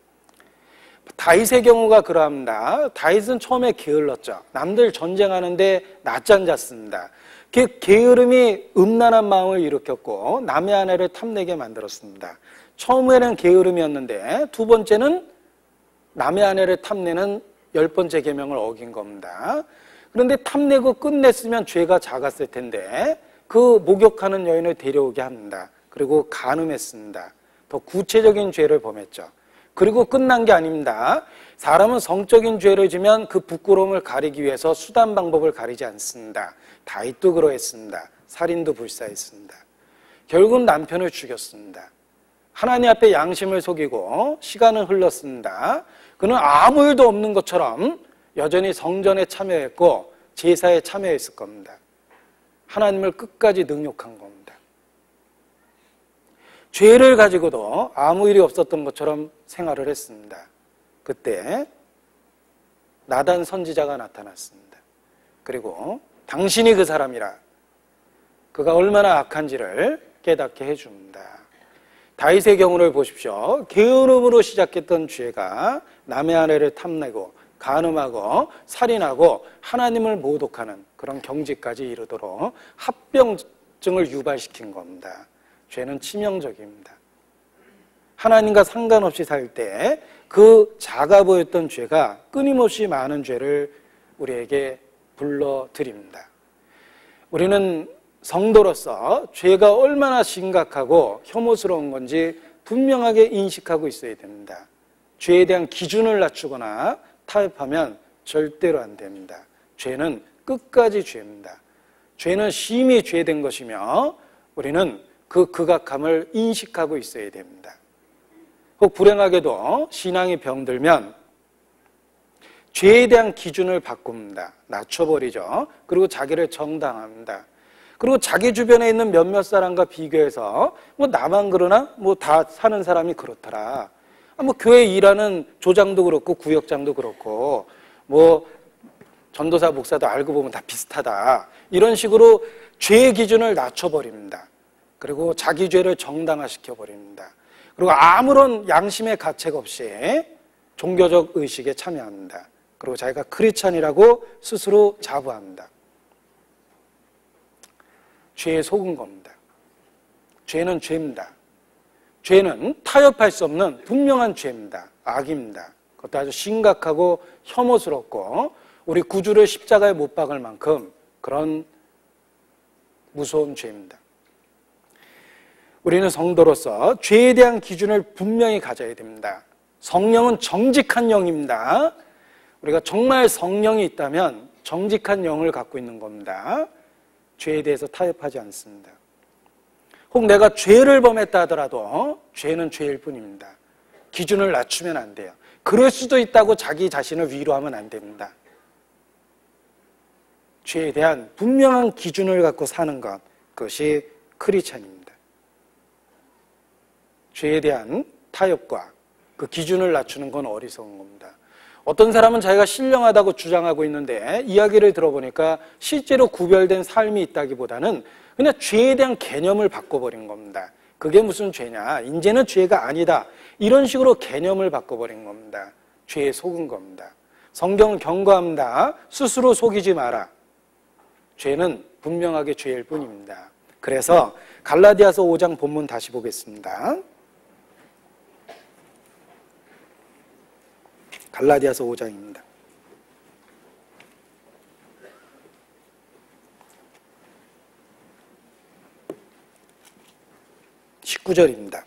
Speaker 1: 다윗의 경우가 그러합니다. 다윗은 처음에 게을렀죠. 남들 전쟁하는데 낮잠 잤습니다. 그 게으름이 음란한 마음을 일으켰고 남의 아내를 탐내게 만들었습니다. 처음에는 게으름이었는데 두 번째는 남의 아내를 탐내는 10번째 계명을 어긴 겁니다. 그런데 탐내고 끝냈으면 죄가 작았을 텐데 그 목욕하는 여인을 데려오게 합니다. 그리고 간음했습니다. 더 구체적인 죄를 범했죠. 그리고 끝난 게 아닙니다. 사람은 성적인 죄를 지면 그 부끄러움을 가리기 위해서 수단 방법을 가리지 않습니다. 다윗도 그러했습니다. 살인도 불사했습니다. 결국 남편을 죽였습니다. 하나님 앞에 양심을 속이고 시간은 흘렀습니다. 그는 아무 일도 없는 것처럼 여전히 성전에 참여했고 제사에 참여했을 겁니다. 하나님을 끝까지 능욕한 겁니다. 죄를 가지고도 아무 일이 없었던 것처럼 생활을 했습니다. 그때 나단 선지자가 나타났습니다. 그리고 당신이 그 사람이라, 그가 얼마나 악한지를 깨닫게 해줍니다. 다윗의 경우를 보십시오. 게으름으로 시작했던 죄가 남의 아내를 탐내고 간음하고 살인하고 하나님을 모독하는 그런 경지까지 이르도록 합병증을 유발시킨 겁니다. 죄는 치명적입니다. 하나님과 상관없이 살 때 그 작아 보였던 죄가 끊임없이 많은 죄를 우리에게 불러드립니다. 우리는 성도로서 죄가 얼마나 심각하고 혐오스러운 건지 분명하게 인식하고 있어야 됩니다. 죄에 대한 기준을 낮추거나 타협하면 절대로 안 됩니다. 죄는 끝까지 죄입니다. 죄는 심히 죄된 것이며 우리는 그 극악함을 인식하고 있어야 됩니다. 혹 불행하게도 신앙이 병들면 죄에 대한 기준을 바꿉니다. 낮춰버리죠. 그리고 자기를 정당합니다. 그리고 자기 주변에 있는 몇몇 사람과 비교해서 뭐 나만 그러나? 뭐 다 사는 사람이 그렇더라. 뭐 교회 일하는 조장도 그렇고 구역장도 그렇고 뭐 전도사 목사도 알고 보면 다 비슷하다. 이런 식으로 죄의 기준을 낮춰버립니다. 그리고 자기 죄를 정당화시켜버립니다. 그리고 아무런 양심의 가책 없이 종교적 의식에 참여합니다. 그리고 자기가 크리스찬이라고 스스로 자부합니다. 죄에 속은 겁니다. 죄는 죄입니다. 죄는 타협할 수 없는 분명한 죄입니다. 악입니다. 그것도 아주 심각하고 혐오스럽고 우리 구주를 십자가에 못 박을 만큼 그런 무서운 죄입니다. 우리는 성도로서 죄에 대한 기준을 분명히 가져야 됩니다. 성령은 정직한 영입니다. 우리가 정말 성령이 있다면 정직한 영을 갖고 있는 겁니다. 죄에 대해서 타협하지 않습니다. 혹 내가 죄를 범했다 하더라도 죄는 죄일 뿐입니다. 기준을 낮추면 안 돼요. 그럴 수도 있다고 자기 자신을 위로하면 안 됩니다. 죄에 대한 분명한 기준을 갖고 사는 것, 그것이 크리스찬입니다. 죄에 대한 타협과 그 기준을 낮추는 건 어리석은 겁니다. 어떤 사람은 자기가 신령하다고 주장하고 있는데 이야기를 들어보니까 실제로 구별된 삶이 있다기보다는 그냥 죄에 대한 개념을 바꿔버린 겁니다. 그게 무슨 죄냐? 이제는 죄가 아니다. 이런 식으로 개념을 바꿔버린 겁니다. 죄에 속은 겁니다. 성경은 경고합니다. 스스로 속이지 마라. 죄는 분명하게 죄일 뿐입니다. 그래서 갈라디아서 5장 본문 다시 보겠습니다. 갈라디아서 5장입니다. 19절입니다.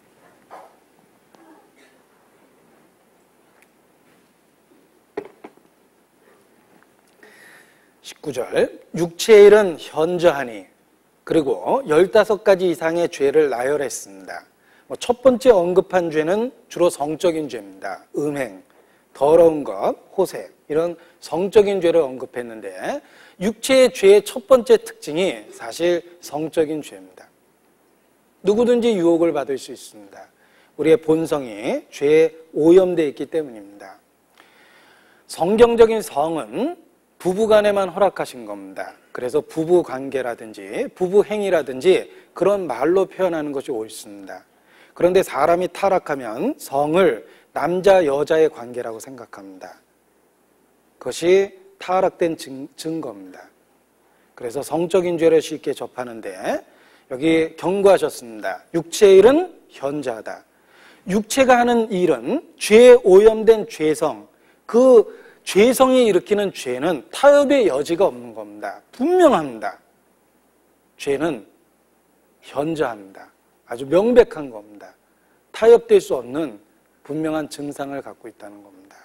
Speaker 1: 육체의 일은 현저하니 그리고 15가지 이상의 죄를 나열했습니다. 첫 번째 언급한 죄는 주로 성적인 죄입니다. 음행, 더러운 것, 호색 이런 성적인 죄를 언급했는데 육체의 죄의 첫 번째 특징이 사실 성적인 죄입니다. 누구든지 유혹을 받을 수 있습니다. 우리의 본성이 죄에 오염되어 있기 때문입니다. 성경적인 성은 부부간에만 허락하신 겁니다. 그래서 부부관계라든지 부부행위라든지 그런 말로 표현하는 것이 옳습니다. 그런데 사람이 타락하면 성을 남자 여자의 관계라고 생각합니다. 그것이 타락된 증거입니다. 그래서 성적인 죄를 쉽게 접하는데 여기 경고하셨습니다. 육체의 일은 현저하다. 육체가 하는 일은 죄에 오염된 죄성, 그 죄성이 일으키는 죄는 타협의 여지가 없는 겁니다. 분명합니다. 죄는 현저합니다. 아주 명백한 겁니다. 타협될 수 없는 분명한 증상을 갖고 있다는 겁니다.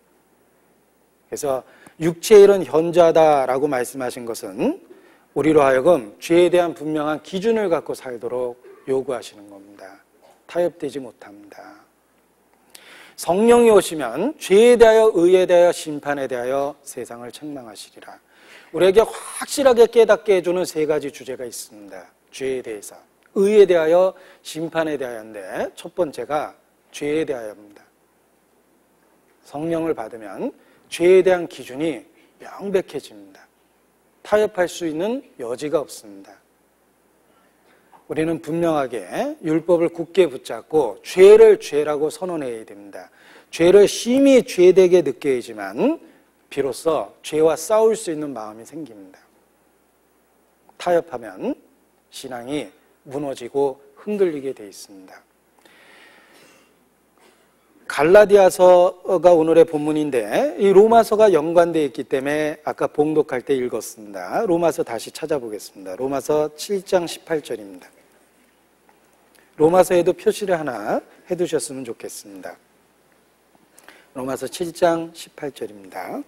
Speaker 1: 그래서 육체의 일은 현저하다라고 말씀하신 것은 우리로 하여금 죄에 대한 분명한 기준을 갖고 살도록 요구하시는 겁니다. 타협되지 못합니다. 성령이 오시면 죄에 대하여, 의에 대하여, 심판에 대하여 세상을 책망하시리라. 우리에게 확실하게 깨닫게 해주는 세 가지 주제가 있습니다. 죄에 대해서, 의에 대하여, 심판에 대하여인데 첫 번째가 죄에 대하여입니다. 성령을 받으면 죄에 대한 기준이 명백해집니다. 타협할 수 있는 여지가 없습니다. 우리는 분명하게 율법을 굳게 붙잡고 죄를 죄라고 선언해야 됩니다. 죄를 심히 죄되게 느껴야지만 비로소 죄와 싸울 수 있는 마음이 생깁니다. 타협하면 신앙이 무너지고 흔들리게 돼 있습니다. 갈라디아서가 오늘의 본문인데 이 로마서가 연관되어 있기 때문에 아까 봉독할 때 읽었습니다. 로마서 다시 찾아보겠습니다. 로마서 7장 18절입니다. 로마서에도 표시를 하나 해두셨으면 좋겠습니다. 로마서 7장 18절입니다.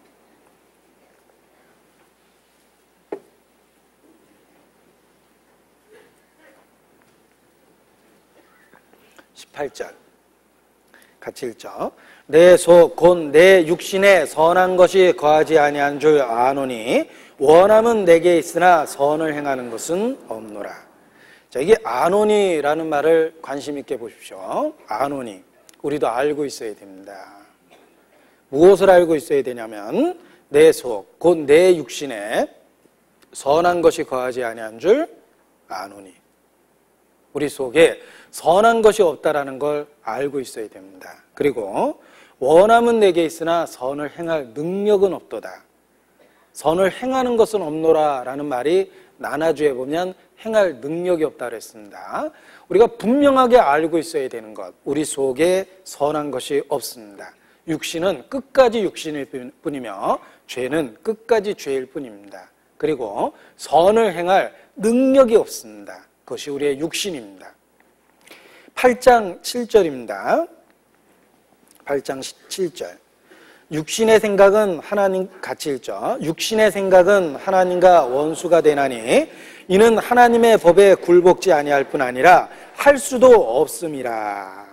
Speaker 1: 같이 읽죠. 내 속 곧 내 육신에 선한 것이 거하지 아니한 줄 아노니 원함은 내게 있으나 선을 행하는 것은 없노라. 자, 이게 아노니라는 말을 관심 있게 보십시오. 아노니, 우리도 알고 있어야 됩니다. 무엇을 알고 있어야 되냐면 내 속 곧 내 육신에 선한 것이 거하지 아니한 줄 아노니, 우리 속에 선한 것이 없다라는 걸 알고 있어야 됩니다. 그리고 원함은 내게 있으나 선을 행할 능력은 없도다. 선을 행하는 것은 없노라라는 말이 나나주에 보면 행할 능력이 없다 그랬습니다. 우리가 분명하게 알고 있어야 되는 것, 우리 속에 선한 것이 없습니다. 육신은 끝까지 육신일 뿐이며 죄는 끝까지 죄일 뿐입니다. 그리고 선을 행할 능력이 없습니다. 그것이 우리의 육신입니다. 8장 7절입니다. 8장 7절. 육신의 생각은 하나님, 같이 읽죠. 육신의 생각은 하나님과 원수가 되나니 이는 하나님의 법에 굴복지 아니할 뿐 아니라 할 수도 없음이라.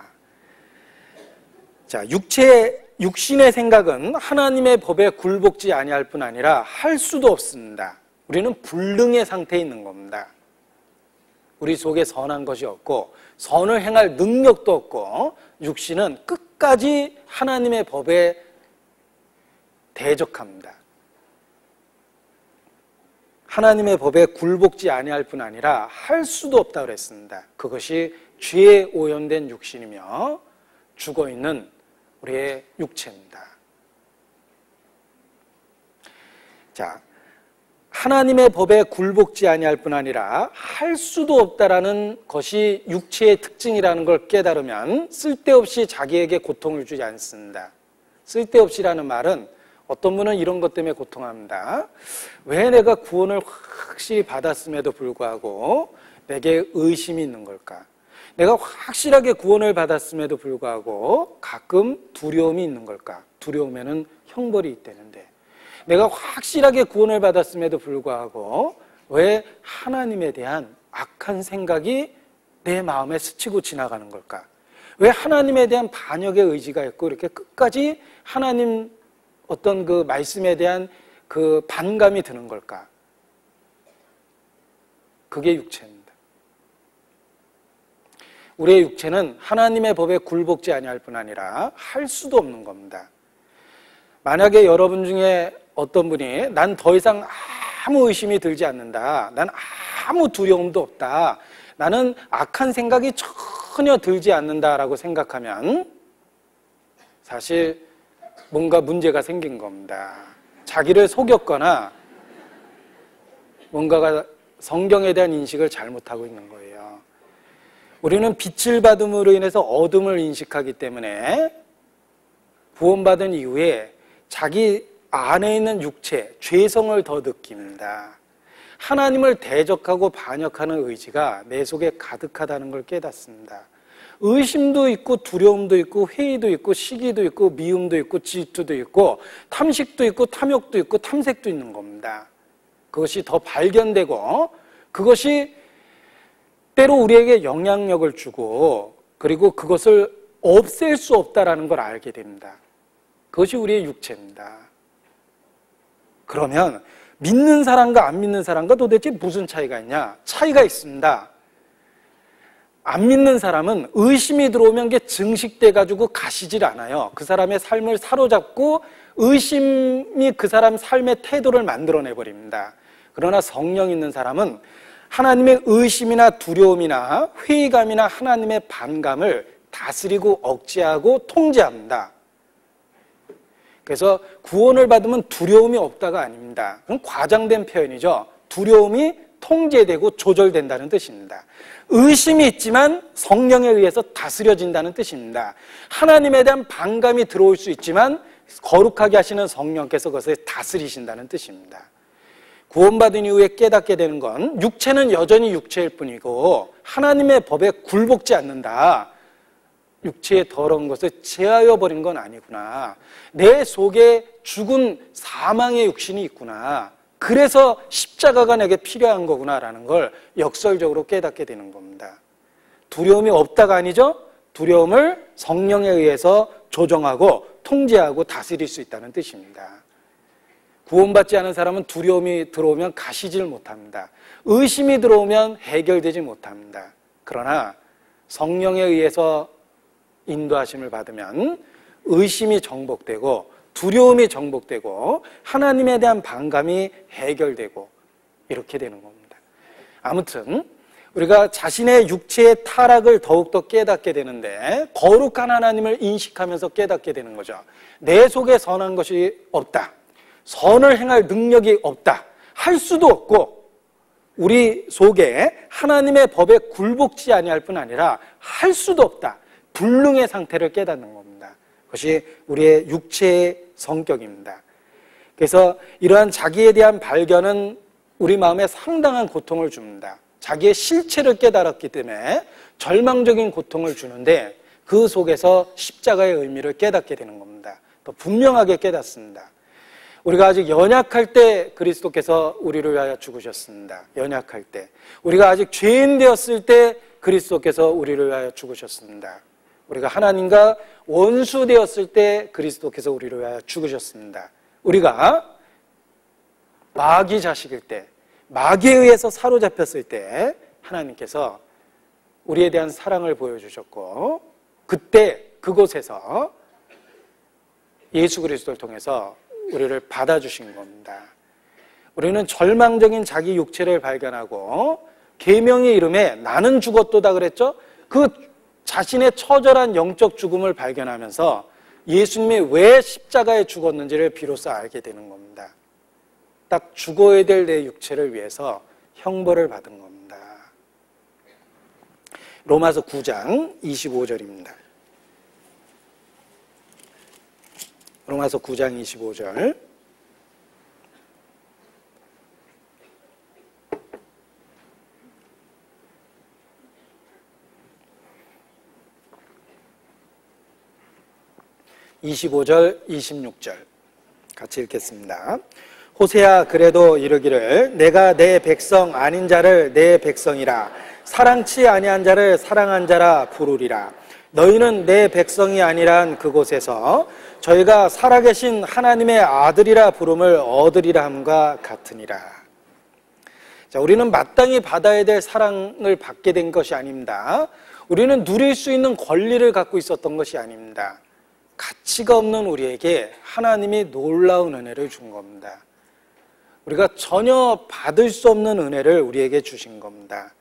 Speaker 1: 자, 육신의 생각은 하나님의 법에 굴복지 아니할 뿐 아니라 할 수도 없습니다. 우리는 불능의 상태에 있는 겁니다. 우리 속에 선한 것이 없고 선을 행할 능력도 없고 육신은 끝까지 하나님의 법에 대적합니다. 하나님의 법에 굴복지 아니할 뿐 아니라 할 수도 없다고 그랬습니다. 그것이 죄에 오염된 육신이며 죽어있는 우리의 육체입니다. 자, 하나님의 법에 굴복지 아니할 뿐 아니라 할 수도 없다라는 것이 육체의 특징이라는 걸 깨달으면 쓸데없이 자기에게 고통을 주지 않습니다. 쓸데없이라는 말은 어떤 분은 이런 것 때문에 고통합니다. 왜 내가 구원을 확실히 받았음에도 불구하고 내게 의심이 있는 걸까? 내가 확실하게 구원을 받았음에도 불구하고 가끔 두려움이 있는 걸까? 두려움에는 형벌이 있다는데 내가 확실하게 구원을 받았음에도 불구하고 왜 하나님에 대한 악한 생각이 내 마음에 스치고 지나가는 걸까? 왜 하나님에 대한 반역의 의지가 있고 이렇게 끝까지 하나님 어떤 그 말씀에 대한 그 반감이 드는 걸까? 그게 육체입니다. 우리의 육체는 하나님의 법에 굴복지 아니할 뿐 아니라 할 수도 없는 겁니다. 만약에 여러분 중에 어떤 분이 난 더 이상 아무 의심이 들지 않는다, 난 아무 두려움도 없다, 나는 악한 생각이 전혀 들지 않는다라고 생각하면 사실 뭔가 문제가 생긴 겁니다. 자기를 속였거나 뭔가가 성경에 대한 인식을 잘못하고 있는 거예요. 우리는 빛을 받음으로 인해서 어둠을 인식하기 때문에 구원받은 이후에 자기 안에 있는 육체, 죄성을 더 느낍니다. 하나님을 대적하고 반역하는 의지가 내 속에 가득하다는 걸 깨닫습니다. 의심도 있고 두려움도 있고 회의도 있고 시기도 있고 미움도 있고 질투도 있고 탐식도 있고 탐욕도 있고 탐색도 있는 겁니다. 그것이 더 발견되고 그것이 때로 우리에게 영향력을 주고 그리고 그것을 없앨 수 없다는 걸 알게 됩니다. 그것이 우리의 육체입니다. 그러면 믿는 사람과 안 믿는 사람과 도대체 무슨 차이가 있냐? 차이가 있습니다. 안 믿는 사람은 의심이 들어오면 게 증식돼가지고 가시질 않아요. 그 사람의 삶을 사로잡고 의심이 그 사람 삶의 태도를 만들어내버립니다. 그러나 성령 있는 사람은 하나님의 의심이나 두려움이나 회의감이나 하나님의 반감을 다스리고 억제하고 통제합니다. 그래서 구원을 받으면 두려움이 없다가 아닙니다. 그건 과장된 표현이죠. 두려움이 통제되고 조절된다는 뜻입니다. 의심이 있지만 성령에 의해서 다스려진다는 뜻입니다. 하나님에 대한 반감이 들어올 수 있지만 거룩하게 하시는 성령께서 그것을 다스리신다는 뜻입니다. 구원받은 이후에 깨닫게 되는 건 육체는 여전히 육체일 뿐이고 하나님의 법에 굴복지 않는다. 육체의 더러운 것을 제하여 버린 건 아니구나. 내 속에 죽은 사망의 육신이 있구나. 그래서 십자가가 내게 필요한 거구나라는 걸 역설적으로 깨닫게 되는 겁니다. 두려움이 없다가 아니죠. 두려움을 성령에 의해서 조정하고 통제하고 다스릴 수 있다는 뜻입니다. 구원받지 않은 사람은 두려움이 들어오면 가시질 못합니다. 의심이 들어오면 해결되지 못합니다. 그러나 성령에 의해서 인도하심을 받으면 의심이 정복되고 두려움이 정복되고 하나님에 대한 반감이 해결되고 이렇게 되는 겁니다. 아무튼 우리가 자신의 육체의 타락을 더욱더 깨닫게 되는데 거룩한 하나님을 인식하면서 깨닫게 되는 거죠. 내 속에 선한 것이 없다. 선을 행할 능력이 없다. 할 수도 없고 우리 속에 하나님의 법에 굴복지 아니할 뿐 아니라 할 수도 없다. 불능의 상태를 깨닫는 겁니다. 그것이 우리의 육체의 성격입니다. 그래서 이러한 자기에 대한 발견은 우리 마음에 상당한 고통을 줍니다. 자기의 실체를 깨달았기 때문에 절망적인 고통을 주는데 그 속에서 십자가의 의미를 깨닫게 되는 겁니다. 또 분명하게 깨닫습니다. 우리가 아직 연약할 때 그리스도께서 우리를 위하여 죽으셨습니다. 연약할 때. 우리가 아직 죄인 되었을 때 그리스도께서 우리를 위하여 죽으셨습니다. 우리가 하나님과 원수 되었을 때 그리스도께서 우리를 위하여 죽으셨습니다. 우리가 마귀 자식일 때, 마귀에 의해서 사로잡혔을 때 하나님께서 우리에 대한 사랑을 보여주셨고 그때 그곳에서 예수 그리스도를 통해서 우리를 받아주신 겁니다. 우리는 절망적인 자기 육체를 발견하고 계명의 이름에 나는 죽었도다 그랬죠? 그 자신의 처절한 영적 죽음을 발견하면서 예수님이 왜 십자가에 죽었는지를 비로소 알게 되는 겁니다. 딱 죽어야 될 내 육체를 위해서 형벌을 받은 겁니다. 로마서 9장 25절입니다. 로마서 9장 25절. (25절) (26절) 같이 읽겠습니다. 호세야 그래도 이르기를 내가 내 백성 아닌 자를 내 백성이라 사랑치 아니한 자를 사랑한 자라 부르리라. 너희는 내 백성이 아니란 그곳에서 저희가 살아계신 하나님의 아들이라 부름을 얻으리라 함과 같으니라. 자, 우리는 마땅히 받아야 될 사랑을 받게 된 것이 아닙니다. 우리는 누릴 수 있는 권리를 갖고 있었던 것이 아닙니다. 가치가 없는 우리에게 하나님이 놀라운 은혜를 준 겁니다. 우리가 전혀 받을 수 없는 은혜를 우리에게 주신 겁니다.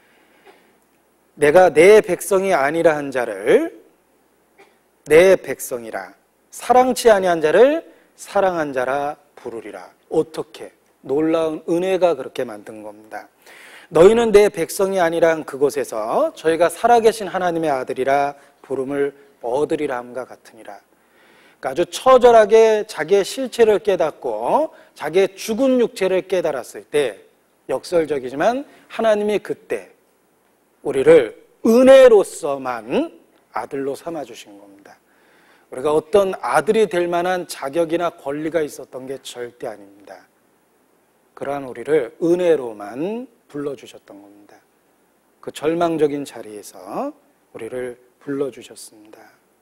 Speaker 1: 내가 내 백성이 아니라 한 자를 내 백성이라 사랑치 아니한 자를 사랑한 자라 부르리라. 어떻게? 놀라운 은혜가 그렇게 만든 겁니다. 너희는 내 백성이 아니란 그곳에서 저희가 살아계신 하나님의 아들이라 부름을 얻으리라 함과 같으니라. 그러니까 아주 처절하게 자기의 실체를 깨닫고 자기의 죽은 육체를 깨달았을 때 역설적이지만 하나님이 그때 우리를 은혜로서만 아들로 삼아주신 겁니다. 우리가 어떤 아들이 될 만한 자격이나 권리가 있었던 게 절대 아닙니다. 그러한 우리를 은혜로만 불러주셨던 겁니다. 그 절망적인 자리에서 우리를 불러주셨습니다.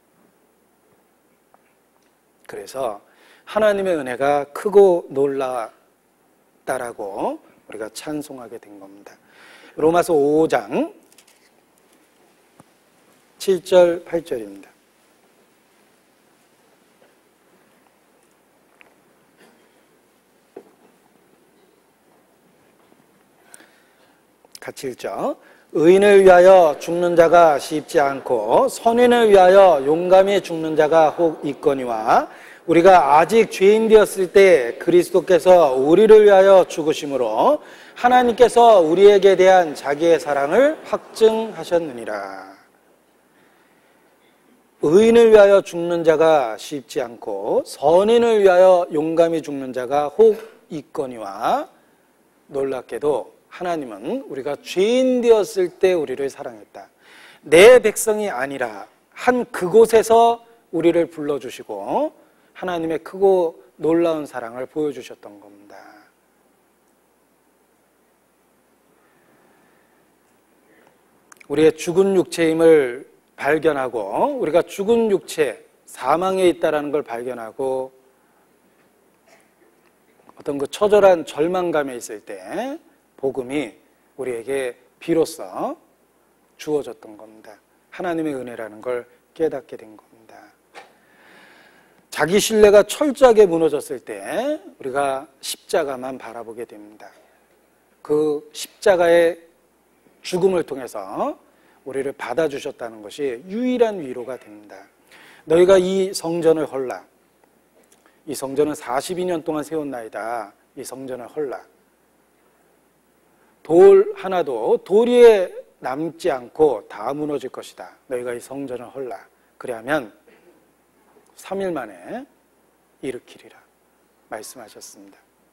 Speaker 1: 그래서 하나님의 은혜가 크고 놀랍다라고 우리가 찬송하게 된 겁니다. 로마서 5장 7절 8절입니다. 같이 읽죠. 의인을 위하여 죽는 자가 쉽지 않고 선인을 위하여 용감히 죽는 자가 혹 있거니와 우리가 아직 죄인 되었을 때 그리스도께서 우리를 위하여 죽으심으로 하나님께서 우리에게 대한 자기의 사랑을 확증하셨느니라. 의인을 위하여 죽는 자가 쉽지 않고 선인을 위하여 용감히 죽는 자가 혹 있거니와, 놀랍게도 하나님은 우리가 죄인 되었을 때 우리를 사랑했다. 내 백성이 아니라 한 그곳에서 우리를 불러주시고 하나님의 크고 놀라운 사랑을 보여주셨던 겁니다. 우리의 죽은 육체임을 발견하고, 우리가 죽은 육체, 사망에 있다는 걸 발견하고 어떤 그 처절한 절망감에 있을 때 복음이 우리에게 비로소 주어졌던 겁니다. 하나님의 은혜라는 걸 깨닫게 된 겁니다. 자기 신뢰가 철저하게 무너졌을 때 우리가 십자가만 바라보게 됩니다. 그 십자가의 죽음을 통해서 우리를 받아주셨다는 것이 유일한 위로가 됩니다. 너희가 이 성전을 헐라. 이 성전은 42년 동안 세웠나이다. 이 성전을 헐라. 돌 하나도 돌 위에 남지 않고 다 무너질 것이다. 너희가 이 성전을 헐라. 그리하면 3일 만에 일으키리라 말씀하셨습니다.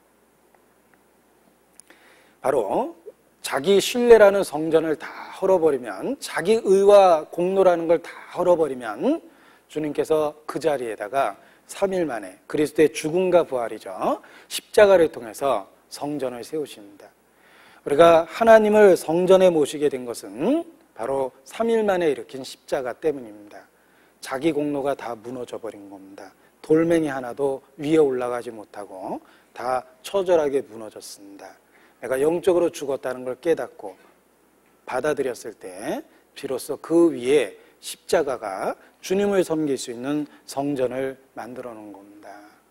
Speaker 1: 바로 자기 신뢰라는 성전을 다 헐어버리면, 자기 의와 공로라는 걸 다 헐어버리면 주님께서 그 자리에다가 3일 만에 그리스도의 죽음과 부활이죠, 십자가를 통해서 성전을 세우십니다. 우리가 하나님을 성전에 모시게 된 것은 바로 3일 만에 일으킨 십자가 때문입니다. 자기 공로가 다 무너져 버린 겁니다. 돌멩이 하나도 위에 올라가지 못하고 다 처절하게 무너졌습니다. 내가 영적으로 죽었다는 걸 깨닫고 받아들였을 때 비로소 그 위에 십자가가 주님을 섬길 수 있는 성전을 만들어 놓은 겁니다.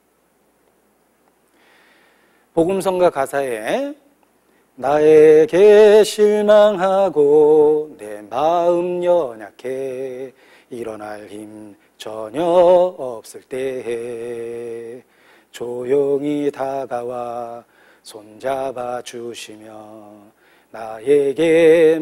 Speaker 1: 복음성가 가사에 나에게 실망하고 내 마음 연약해 일어날 힘 전혀 없을 때에 조용히 다가와 손잡아 주시며 나에게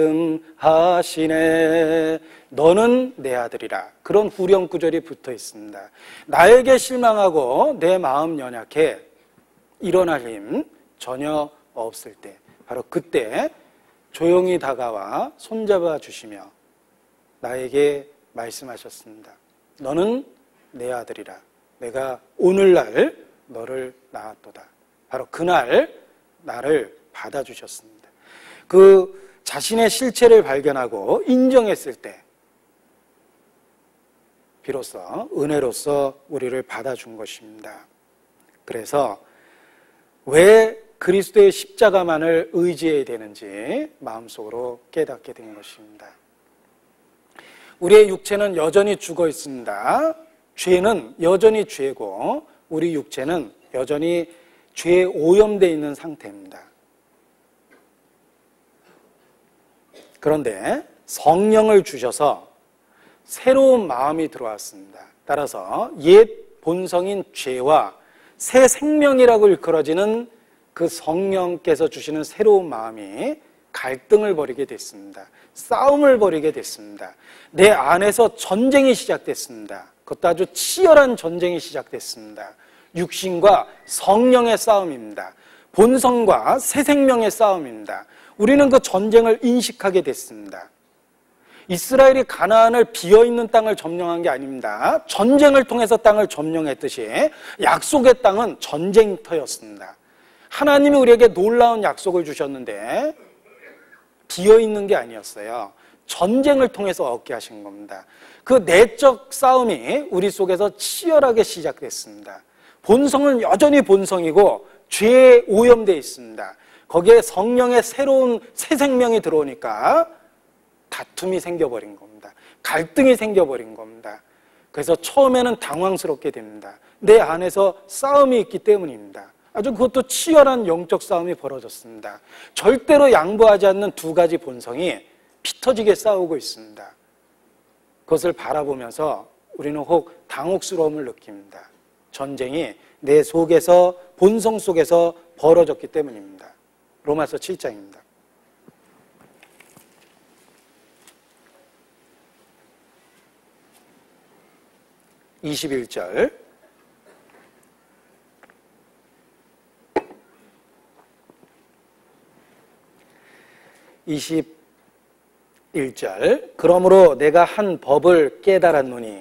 Speaker 1: 말씀하시네. 너는 내 아들이라. 그런 후렴 구절이 붙어 있습니다. 나에게 실망하고 내 마음 연약해 일어날 힘 전혀 없을 때, 바로 그때 조용히 다가와 손잡아 주시며 나에게 말씀하셨습니다. 너는 내 아들이라. 내가 오늘날 너를 낳았도다. 바로 그날 나를 받아주셨습니다. 그 자신의 실체를 발견하고 인정했을 때 비로소 은혜로서 우리를 받아준 것입니다. 그래서 왜 그리스도의 십자가만을 의지해야 되는지 마음속으로 깨닫게 된 것입니다. 우리의 육체는 여전히 죽어 있습니다. 죄는 여전히 죄고 우리 육체는 여전히 죄에 오염되어 있는 상태입니다. 그런데 성령을 주셔서 새로운 마음이 들어왔습니다. 따라서 옛 본성인 죄와 새 생명이라고 일컬어지는 그 성령께서 주시는 새로운 마음이 갈등을 벌이게 됐습니다. 싸움을 벌이게 됐습니다. 내 안에서 전쟁이 시작됐습니다. 그것도 아주 치열한 전쟁이 시작됐습니다. 육신과 성령의 싸움입니다. 본성과 새 생명의 싸움입니다. 우리는 그 전쟁을 인식하게 됐습니다. 이스라엘이 가나안을 비어있는 땅을 점령한 게 아닙니다. 전쟁을 통해서 땅을 점령했듯이 약속의 땅은 전쟁터였습니다. 하나님이 우리에게 놀라운 약속을 주셨는데 비어있는 게 아니었어요. 전쟁을 통해서 얻게 하신 겁니다. 그 내적 싸움이 우리 속에서 치열하게 시작됐습니다. 본성은 여전히 본성이고 죄에 오염되어 있습니다. 거기에 성령의 새로운 새 생명이 들어오니까 다툼이 생겨버린 겁니다. 갈등이 생겨버린 겁니다. 그래서 처음에는 당황스럽게 됩니다. 내 안에서 싸움이 있기 때문입니다. 아주 그것도 치열한 영적 싸움이 벌어졌습니다. 절대로 양보하지 않는 두 가지 본성이 피터지게 싸우고 있습니다. 그것을 바라보면서 우리는 혹 당혹스러움을 느낍니다. 전쟁이 내 속에서, 본성 속에서 벌어졌기 때문입니다. 로마서 7장입니다. 21절. 그러므로 내가 한 법을 깨달았노니,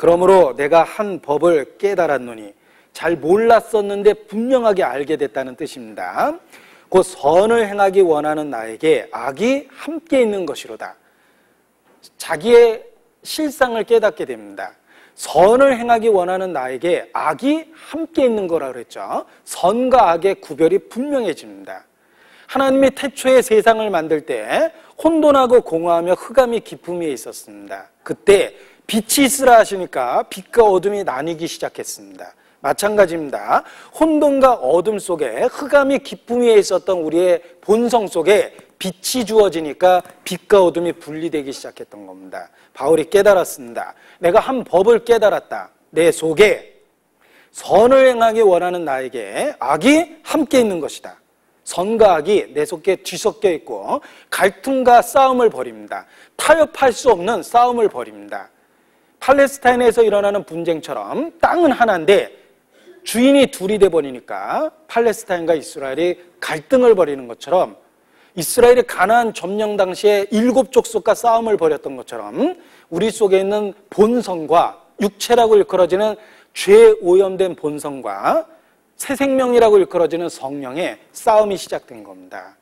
Speaker 1: 잘 몰랐었는데 분명하게 알게 됐다는 뜻입니다. 곧 선을 행하기 원하는 나에게 악이 함께 있는 것이로다. 자기의 실상을 깨닫게 됩니다. 선을 행하기 원하는 나에게 악이 함께 있는 거라 그랬죠. 선과 악의 구별이 분명해집니다. 하나님이 태초에 세상을 만들 때 혼돈하고 공허하며 흑암이 깊음 위에 있었습니다. 그때 빛이 있으라 하시니까 빛과 어둠이 나뉘기 시작했습니다. 마찬가지입니다. 혼돈과 어둠 속에, 흑암이 깊음 위에 있었던 우리의 본성 속에 빛이 주어지니까 빛과 어둠이 분리되기 시작했던 겁니다. 바울이 깨달았습니다. 내가 한 법을 깨달았다. 내 속에 선을 행하기 원하는 나에게 악이 함께 있는 것이다. 선과 악이 내 속에 뒤섞여 있고 갈등과 싸움을 벌입니다. 타협할 수 없는 싸움을 벌입니다. 팔레스타인에서 일어나는 분쟁처럼 땅은 하나인데 주인이 둘이 돼버리니까 팔레스타인과 이스라엘이 갈등을 벌이는 것처럼, 이스라엘이 가나안 점령 당시에 7족속과 싸움을 벌였던 것처럼 우리 속에 있는 본성과 육체라고 일컬어지는 죄에 오염된 본성과 새 생명이라고 일컬어지는 성령의 싸움이 시작된 겁니다.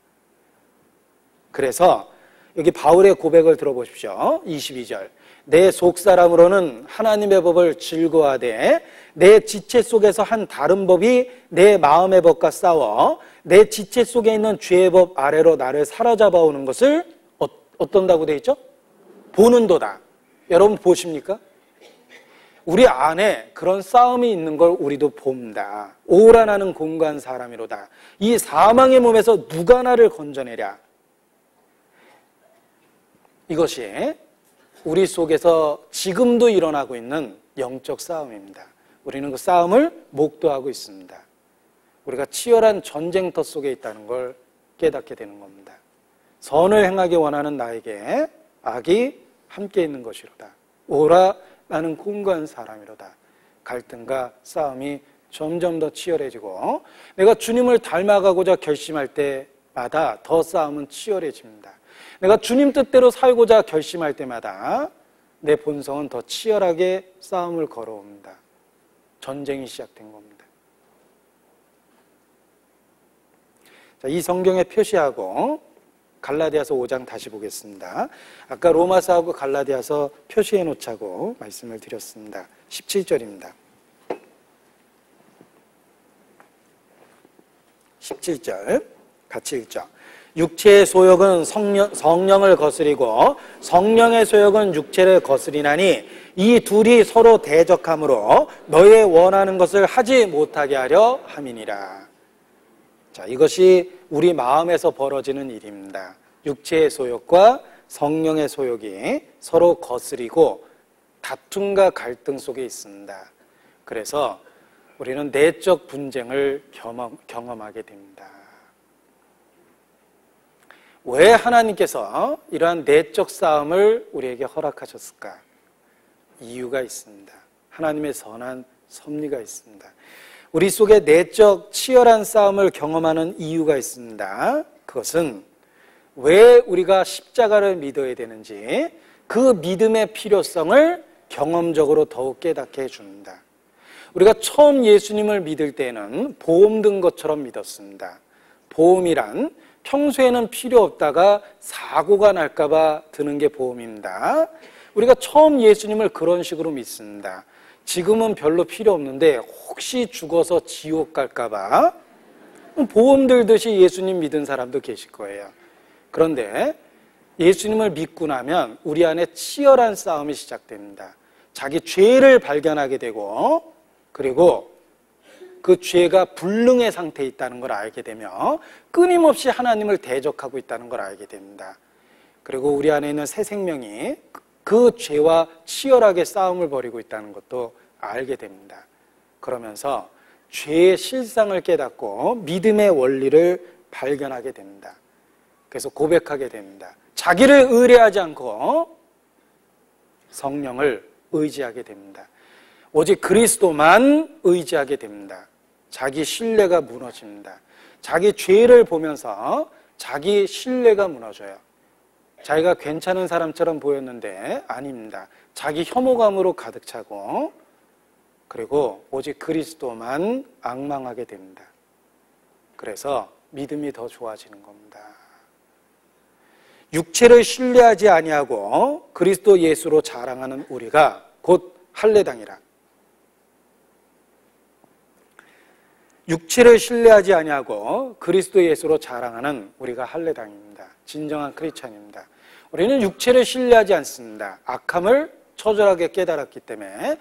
Speaker 1: 그래서 여기 바울의 고백을 들어보십시오. 22절. 내 속사람으로는 하나님의 법을 즐거워하되 내 지체 속에서 한 다른 법이 내 마음의 법과 싸워 내 지체 속에 있는 죄의 법 아래로 나를 사로잡아 오는 것을 어떤다고 되어 있죠? 보는도다. 여러분 보십니까? 우리 안에 그런 싸움이 있는 걸 우리도 봅니다. 오라 나는 공고한 사람이로다. 이 사망의 몸에서 누가 나를 건져내랴. 이것이 우리 속에서 지금도 일어나고 있는 영적 싸움입니다. 우리는 그 싸움을 목도하고 있습니다. 우리가 치열한 전쟁터 속에 있다는 걸 깨닫게 되는 겁니다. 선을 행하기 원하는 나에게 악이 함께 있는 것이로다. 오라 나는 공고한 사람이로다. 갈등과 싸움이 점점 더 치열해지고 내가 주님을 닮아가고자 결심할 때마다 더 싸움은 치열해집니다. 내가 주님 뜻대로 살고자 결심할 때마다 내 본성은 더 치열하게 싸움을 걸어옵니다. 전쟁이 시작된 겁니다. 자, 이 성경에 표시하고 갈라디아서 5장 다시 보겠습니다. 아까 로마서하고 갈라디아서 표시해 놓자고 말씀을 드렸습니다. 17절입니다. 17절 같이 읽죠. 육체의 소욕은 성령을 거스리고 성령의 소욕은 육체를 거스리나니 이 둘이 서로 대적함으로 너의 원하는 것을 하지 못하게 하려 함이니라. 자, 이것이 우리 마음에서 벌어지는 일입니다. 육체의 소욕과 성령의 소욕이 서로 거스리고 다툼과 갈등 속에 있습니다. 그래서 우리는 내적 분쟁을 경험하게 됩니다. 왜 하나님께서 이러한 내적 싸움을 우리에게 허락하셨을까? 이유가 있습니다. 하나님의 선한 섭리가 있습니다. 우리 속에 내적 치열한 싸움을 경험하는 이유가 있습니다. 그것은 왜 우리가 십자가를 믿어야 되는지 그 믿음의 필요성을 경험적으로 더욱 깨닫게 해줍니다. 우리가 처음 예수님을 믿을 때는 보험 든 것처럼 믿었습니다. 보험이란 평소에는 필요 없다가 사고가 날까 봐 드는 게 보험입니다. 우리가 처음 예수님을 그런 식으로 믿습니다. 지금은 별로 필요 없는데 혹시 죽어서 지옥 갈까 봐 보험 들듯이 예수님 믿은 사람도 계실 거예요. 그런데 예수님을 믿고 나면 우리 안에 치열한 싸움이 시작됩니다. 자기 죄를 발견하게 되고 그리고 그 죄가 불능의 상태에 있다는 걸 알게 되며 끊임없이 하나님을 대적하고 있다는 걸 알게 됩니다. 그리고 우리 안에 있는 새 생명이 그 죄와 치열하게 싸움을 벌이고 있다는 것도 알게 됩니다. 그러면서 죄의 실상을 깨닫고 믿음의 원리를 발견하게 됩니다. 그래서 고백하게 됩니다. 자기를 의뢰하지 않고 성령을 의지하게 됩니다. 오직 그리스도만 의지하게 됩니다. 자기 신뢰가 무너집니다. 자기 죄를 보면서 자기 신뢰가 무너져요. 자기가 괜찮은 사람처럼 보였는데 아닙니다. 자기 혐오감으로 가득 차고, 그리고 오직 그리스도만 앙망하게 됩니다. 그래서 믿음이 더 좋아지는 겁니다. 육체를 신뢰하지 아니하고 그리스도 예수로 자랑하는 우리가 곧 할례당이라. 육체를 신뢰하지 아니하고 그리스도 예수로 자랑하는 우리가 할례당입니다. 진정한 크리스찬입니다. 우리는 육체를 신뢰하지 않습니다. 악함을 처절하게 깨달았기 때문에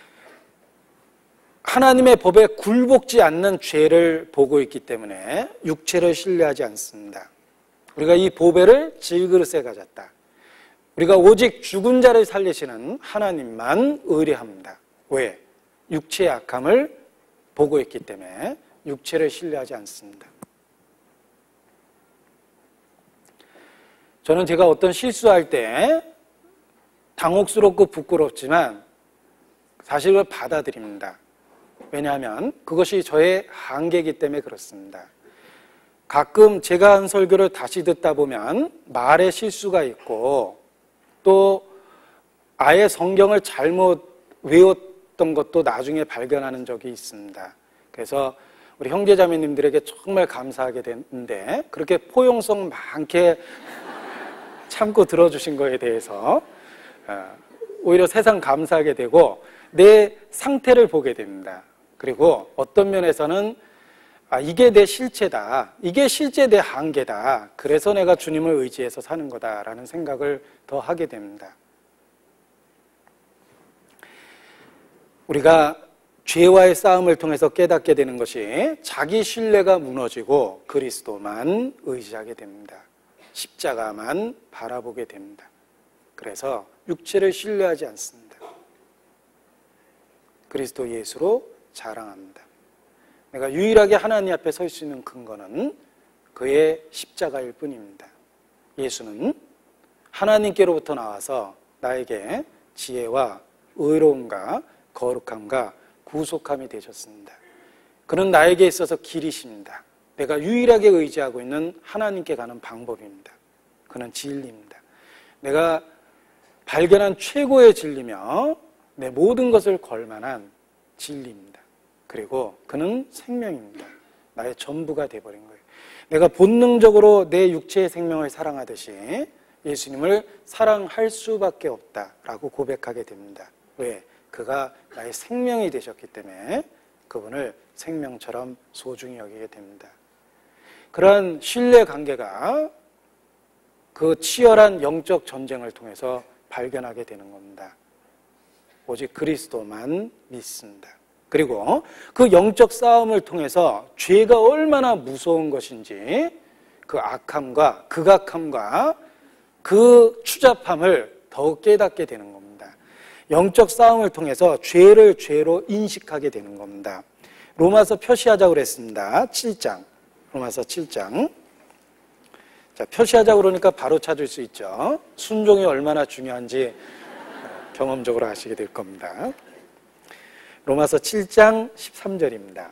Speaker 1: 하나님의 법에 굴복지 않는 죄를 보고 있기 때문에 육체를 신뢰하지 않습니다. 우리가 이 보배를 질그릇에 가졌다. 우리가 오직 죽은 자를 살리시는 하나님만 의뢰합니다. 왜? 육체의 악함을 보고 있기 때문에 육체를 신뢰하지 않습니다. 저는 제가 어떤 실수할 때 당혹스럽고 부끄럽지만 사실을 받아들입니다. 왜냐하면 그것이 저의 한계이기 때문에 그렇습니다. 가끔 제가 한 설교를 다시 듣다 보면 말에 실수가 있고 또 아예 성경을 잘못 외웠던 것도 나중에 발견하는 적이 있습니다. 그래서 우리 형제자매님들에게 정말 감사하게 되는데 그렇게 포용성 많게 참고 들어주신 거에 대해서 오히려 세상 감사하게 되고 내 상태를 보게 됩니다. 그리고 어떤 면에서는 이게 내 실체다. 이게 실제 내 한계다. 그래서 내가 주님을 의지해서 사는 거다라는 생각을 더 하게 됩니다. 우리가 죄와의 싸움을 통해서 깨닫게 되는 것이 자기 신뢰가 무너지고 그리스도만 의지하게 됩니다. 십자가만 바라보게 됩니다. 그래서 육체를 신뢰하지 않습니다. 그리스도 예수로 자랑합니다. 내가 유일하게 하나님 앞에 설 수 있는 근거는 그의 십자가일 뿐입니다. 예수는 하나님께로부터 나와서 나에게 지혜와 의로움과 거룩함과 구속함이 되셨습니다. 그는 나에게 있어서 길이십니다. 내가 유일하게 의지하고 있는 하나님께 가는 방법입니다. 그는 진리입니다. 내가 발견한 최고의 진리며 내 모든 것을 걸 만한 진리입니다. 그리고 그는 생명입니다. 나의 전부가 되어버린 거예요. 내가 본능적으로 내 육체의 생명을 사랑하듯이 예수님을 사랑할 수밖에 없다라고 고백하게 됩니다. 왜? 그가 나의 생명이 되셨기 때문에 그분을 생명처럼 소중히 여기게 됩니다. 그러한 신뢰 관계가 그 치열한 영적 전쟁을 통해서 발견하게 되는 겁니다. 오직 그리스도만 믿습니다. 그리고 그 영적 싸움을 통해서 죄가 얼마나 무서운 것인지 그 악함과 극악함과 그 추잡함을 더욱 깨닫게 되는 겁니다. 영적 싸움을 통해서 죄를 죄로 인식하게 되는 겁니다. 로마서 표시하자고 그랬습니다. 7장. 로마서 7장. 자, 표시하자고 그러니까 바로 찾을 수 있죠. 순종이 얼마나 중요한지 경험적으로 아시게 될 겁니다. 로마서 7장 13절입니다.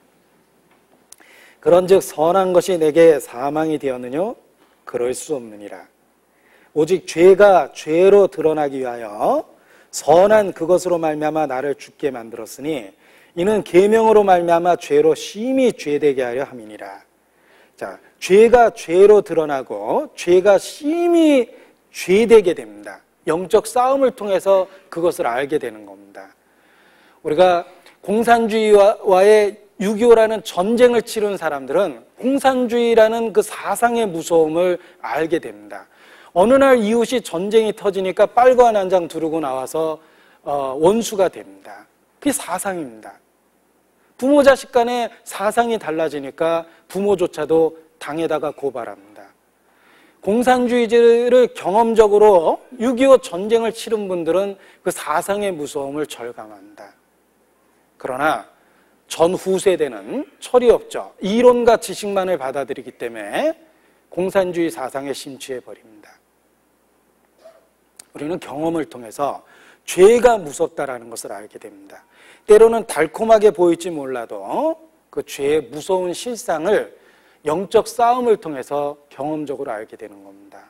Speaker 1: 그런즉 선한 것이 내게 사망이 되었느뇨? 그럴 수 없느니라. 오직 죄가 죄로 드러나기 위하여 선한 그것으로 말미암아 나를 죽게 만들었으니 이는 계명으로 말미암아 죄로 심히 죄되게 하려 함이니라. 자, 죄가 죄로 드러나고 죄가 심히 죄되게 됩니다. 영적 싸움을 통해서 그것을 알게 되는 겁니다. 우리가 공산주의와의 6.25라는 전쟁을 치른 사람들은 공산주의라는 그 사상의 무서움을 알게 됩니다. 어느 날 이웃이 전쟁이 터지니까 빨간 한 장 두르고 나와서 원수가 됩니다. 그게 사상입니다. 부모 자식 간에 사상이 달라지니까 부모조차도 당에다가 고발합니다. 공산주의를 경험적으로 6.25 전쟁을 치른 분들은 그 사상의 무서움을 절감한다. 그러나 전후 세대는 철이 없죠. 이론과 지식만을 받아들이기 때문에 공산주의 사상에 심취해 버립니다. 우리는 경험을 통해서 죄가 무섭다라는 것을 알게 됩니다. 때로는 달콤하게 보일지 몰라도 그 죄의 무서운 실상을 영적 싸움을 통해서 경험적으로 알게 되는 겁니다.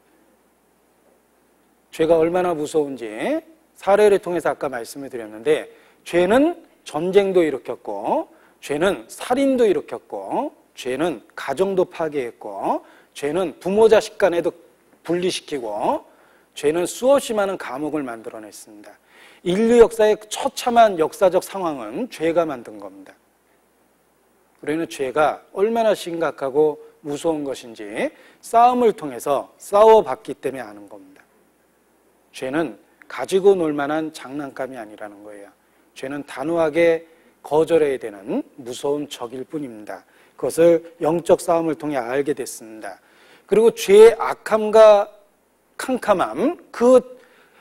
Speaker 1: 죄가 얼마나 무서운지 사례를 통해서 아까 말씀을 드렸는데, 죄는 전쟁도 일으켰고, 죄는 살인도 일으켰고, 죄는 가정도 파괴했고, 죄는 부모 자식 간에도 분리시키고, 죄는 수없이 많은 감옥을 만들어냈습니다. 인류 역사의 처참한 역사적 상황은 죄가 만든 겁니다. 우리는 죄가 얼마나 심각하고 무서운 것인지 싸움을 통해서 싸워봤기 때문에 아는 겁니다. 죄는 가지고 놀 만한 장난감이 아니라는 거예요. 죄는 단호하게 거절해야 되는 무서운 적일 뿐입니다. 그것을 영적 싸움을 통해 알게 됐습니다. 그리고 죄의 악함과 캄캄함, 그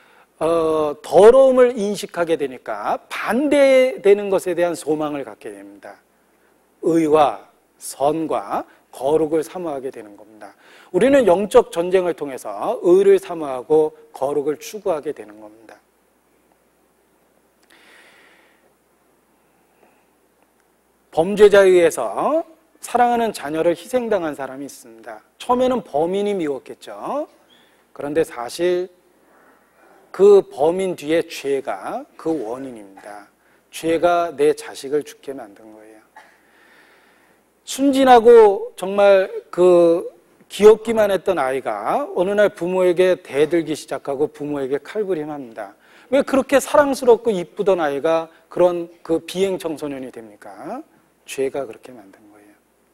Speaker 1: 더러움을 인식하게 되니까 반대되는 것에 대한 소망을 갖게 됩니다. 의와 선과 거룩을 사모하게 되는 겁니다. 우리는 영적 전쟁을 통해서 의를 사모하고 거룩을 추구하게 되는 겁니다. 범죄자에 의해서 사랑하는 자녀를 희생당한 사람이 있습니다. 처음에는 범인이 미웠겠죠. 그런데 사실 그 범인 뒤에 죄가 그 원인입니다. 죄가 내 자식을 죽게 만든 거예요. 순진하고 정말 귀엽기만 했던 아이가 어느 날 부모에게 대들기 시작하고 부모에게 칼부림합니다. 왜 그렇게 사랑스럽고 이쁘던 아이가 그런 비행 청소년이 됩니까? 죄가 그렇게 만든 거예요.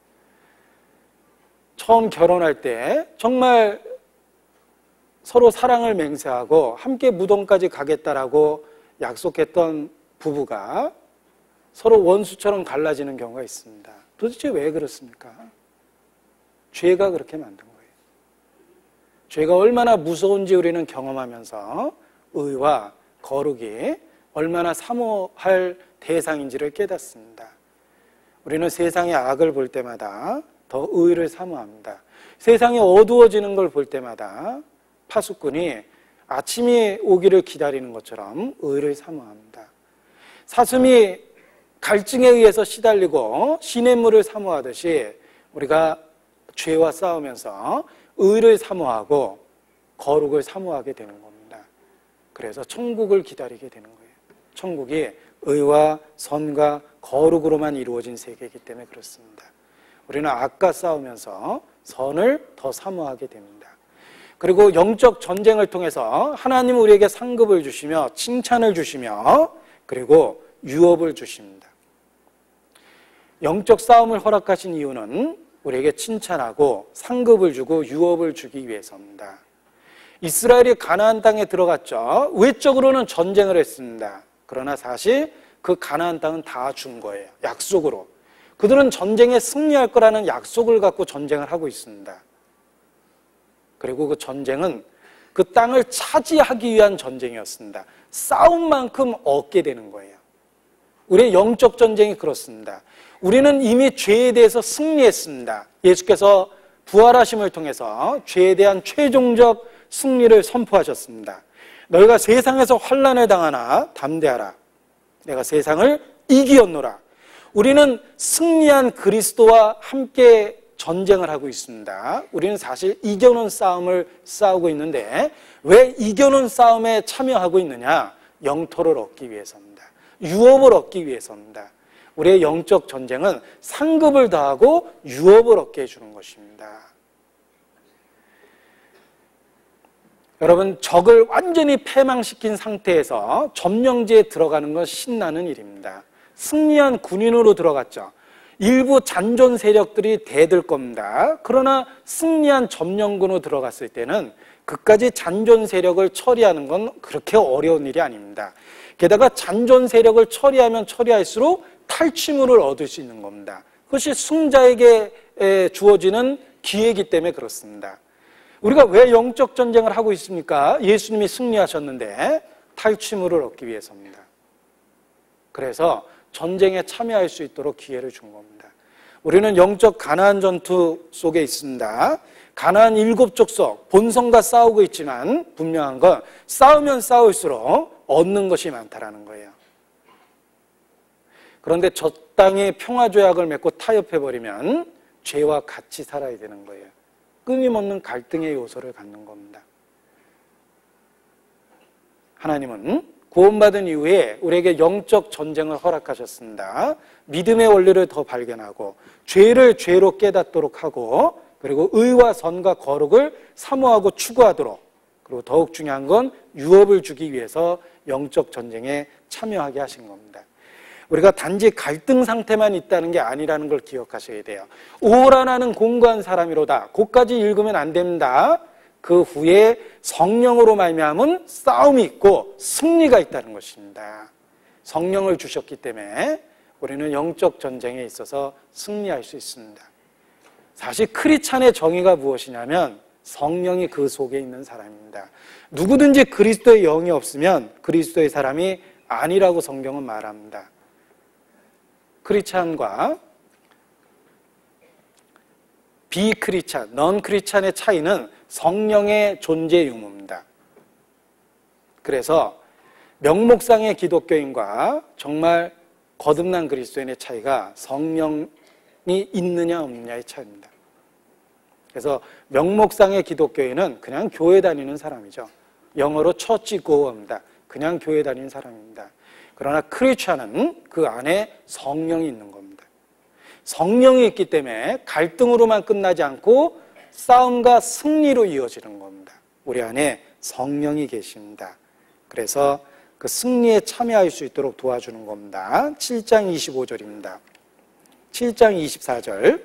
Speaker 1: 처음 결혼할 때 정말 서로 사랑을 맹세하고 함께 무덤까지 가겠다라고 약속했던 부부가 서로 원수처럼 갈라지는 경우가 있습니다. 도대체 왜 그렇습니까? 죄가 그렇게 만든 거예요. 죄가 얼마나 무서운지 우리는 경험하면서 의와 거룩이 얼마나 사모할 대상인지를 깨닫습니다. 우리는 세상의 악을 볼 때마다 더 의를 사모합니다. 세상이 어두워지는 걸 볼 때마다 파수꾼이 아침이 오기를 기다리는 것처럼 의를 사모합니다. 사슴이 갈증에 의해서 시달리고 시냇물을 사모하듯이 우리가 죄와 싸우면서 의를 사모하고 거룩을 사모하게 되는 겁니다. 그래서 천국을 기다리게 되는 거예요. 천국이 의와 선과 거룩으로만 이루어진 세계이기 때문에 그렇습니다. 우리는 악과 싸우면서 선을 더 사모하게 됩니다. 그리고 영적 전쟁을 통해서 하나님은 우리에게 상급을 주시며 칭찬을 주시며 그리고 유업을 주십니다. 영적 싸움을 허락하신 이유는 우리에게 칭찬하고 상급을 주고 유업을 주기 위해서입니다. 이스라엘이 가나안 땅에 들어갔죠. 외적으로는 전쟁을 했습니다. 그러나 사실 그 가나안 땅은 다 준 거예요. 약속으로. 그들은 전쟁에 승리할 거라는 약속을 갖고 전쟁을 하고 있습니다. 그리고 그 전쟁은 그 땅을 차지하기 위한 전쟁이었습니다. 싸움만큼 얻게 되는 거예요. 우리의 영적 전쟁이 그렇습니다. 우리는 이미 죄에 대해서 승리했습니다. 예수께서 부활하심을 통해서 죄에 대한 최종적 승리를 선포하셨습니다. 너희가 세상에서 환난을 당하나 담대하라. 내가 세상을 이기었노라. 우리는 승리한 그리스도와 함께 전쟁을 하고 있습니다. 우리는 사실 이겨놓은 싸움을 싸우고 있는데 왜 이겨놓은 싸움에 참여하고 있느냐? 영토를 얻기 위해서입니다. 유업을 얻기 위해서입니다. 우리의 영적 전쟁은 상급을 더하고 유업을 얻게 해주는 것입니다. 여러분, 적을 완전히 패망시킨 상태에서 점령지에 들어가는 건 신나는 일입니다. 승리한 군인으로 들어갔죠. 일부 잔존 세력들이 대들 겁니다. 그러나 승리한 점령군으로 들어갔을 때는 그까지 잔존 세력을 처리하는 건 그렇게 어려운 일이 아닙니다. 게다가 잔존 세력을 처리하면 처리할수록 탈취물을 얻을 수 있는 겁니다. 그것이 승자에게 주어지는 기회이기 때문에 그렇습니다. 우리가 왜 영적 전쟁을 하고 있습니까? 예수님이 승리하셨는데 탈취물을 얻기 위해서입니다. 그래서 전쟁에 참여할 수 있도록 기회를 준 겁니다. 우리는 영적 가나안 전투 속에 있습니다. 가나안 7족속 본성과 싸우고 있지만 분명한 건 싸우면 싸울수록 얻는 것이 많다라는 거예요. 그런데 저 땅에 평화조약을 맺고 타협해버리면 죄와 같이 살아야 되는 거예요. 끊임없는 갈등의 요소를 갖는 겁니다. 하나님은 구원받은 이후에 우리에게 영적 전쟁을 허락하셨습니다. 믿음의 원리를 더 발견하고 죄를 죄로 깨닫도록 하고 그리고 의와 선과 거룩을 사모하고 추구하도록 그리고 더욱 중요한 건 유업을 주기 위해서 영적 전쟁에 참여하게 하신 겁니다. 우리가 단지 갈등 상태만 있다는 게 아니라는 걸 기억하셔야 돼요. 오라 나는 공고한 사람이로다. 그것까지 읽으면 안 됩니다. 그 후에 성령으로 말미암은 싸움이 있고 승리가 있다는 것입니다. 성령을 주셨기 때문에 우리는 영적 전쟁에 있어서 승리할 수 있습니다. 사실 크리스찬의 정의가 무엇이냐면 성령이 그 속에 있는 사람입니다. 누구든지 그리스도의 영이 없으면 그리스도의 사람이 아니라고 성경은 말합니다. 크리스찬과 비크리스찬, 넌 크리스찬의 차이는 성령의 존재 유무입니다. 그래서 명목상의 기독교인과 정말 거듭난 그리스도인의 차이가 성령이 있느냐 없느냐의 차이입니다. 그래서 명목상의 기독교인은 그냥 교회 다니는 사람이죠. 영어로 처치 고어입니다. 그냥 교회 다니는 사람입니다. 그러나 크리스찬은 그 안에 성령이 있는 겁니다. 성령이 있기 때문에 갈등으로만 끝나지 않고 싸움과 승리로 이어지는 겁니다. 우리 안에 성령이 계십니다. 그래서 그 승리에 참여할 수 있도록 도와주는 겁니다. 7장 25절입니다. 7장 24절.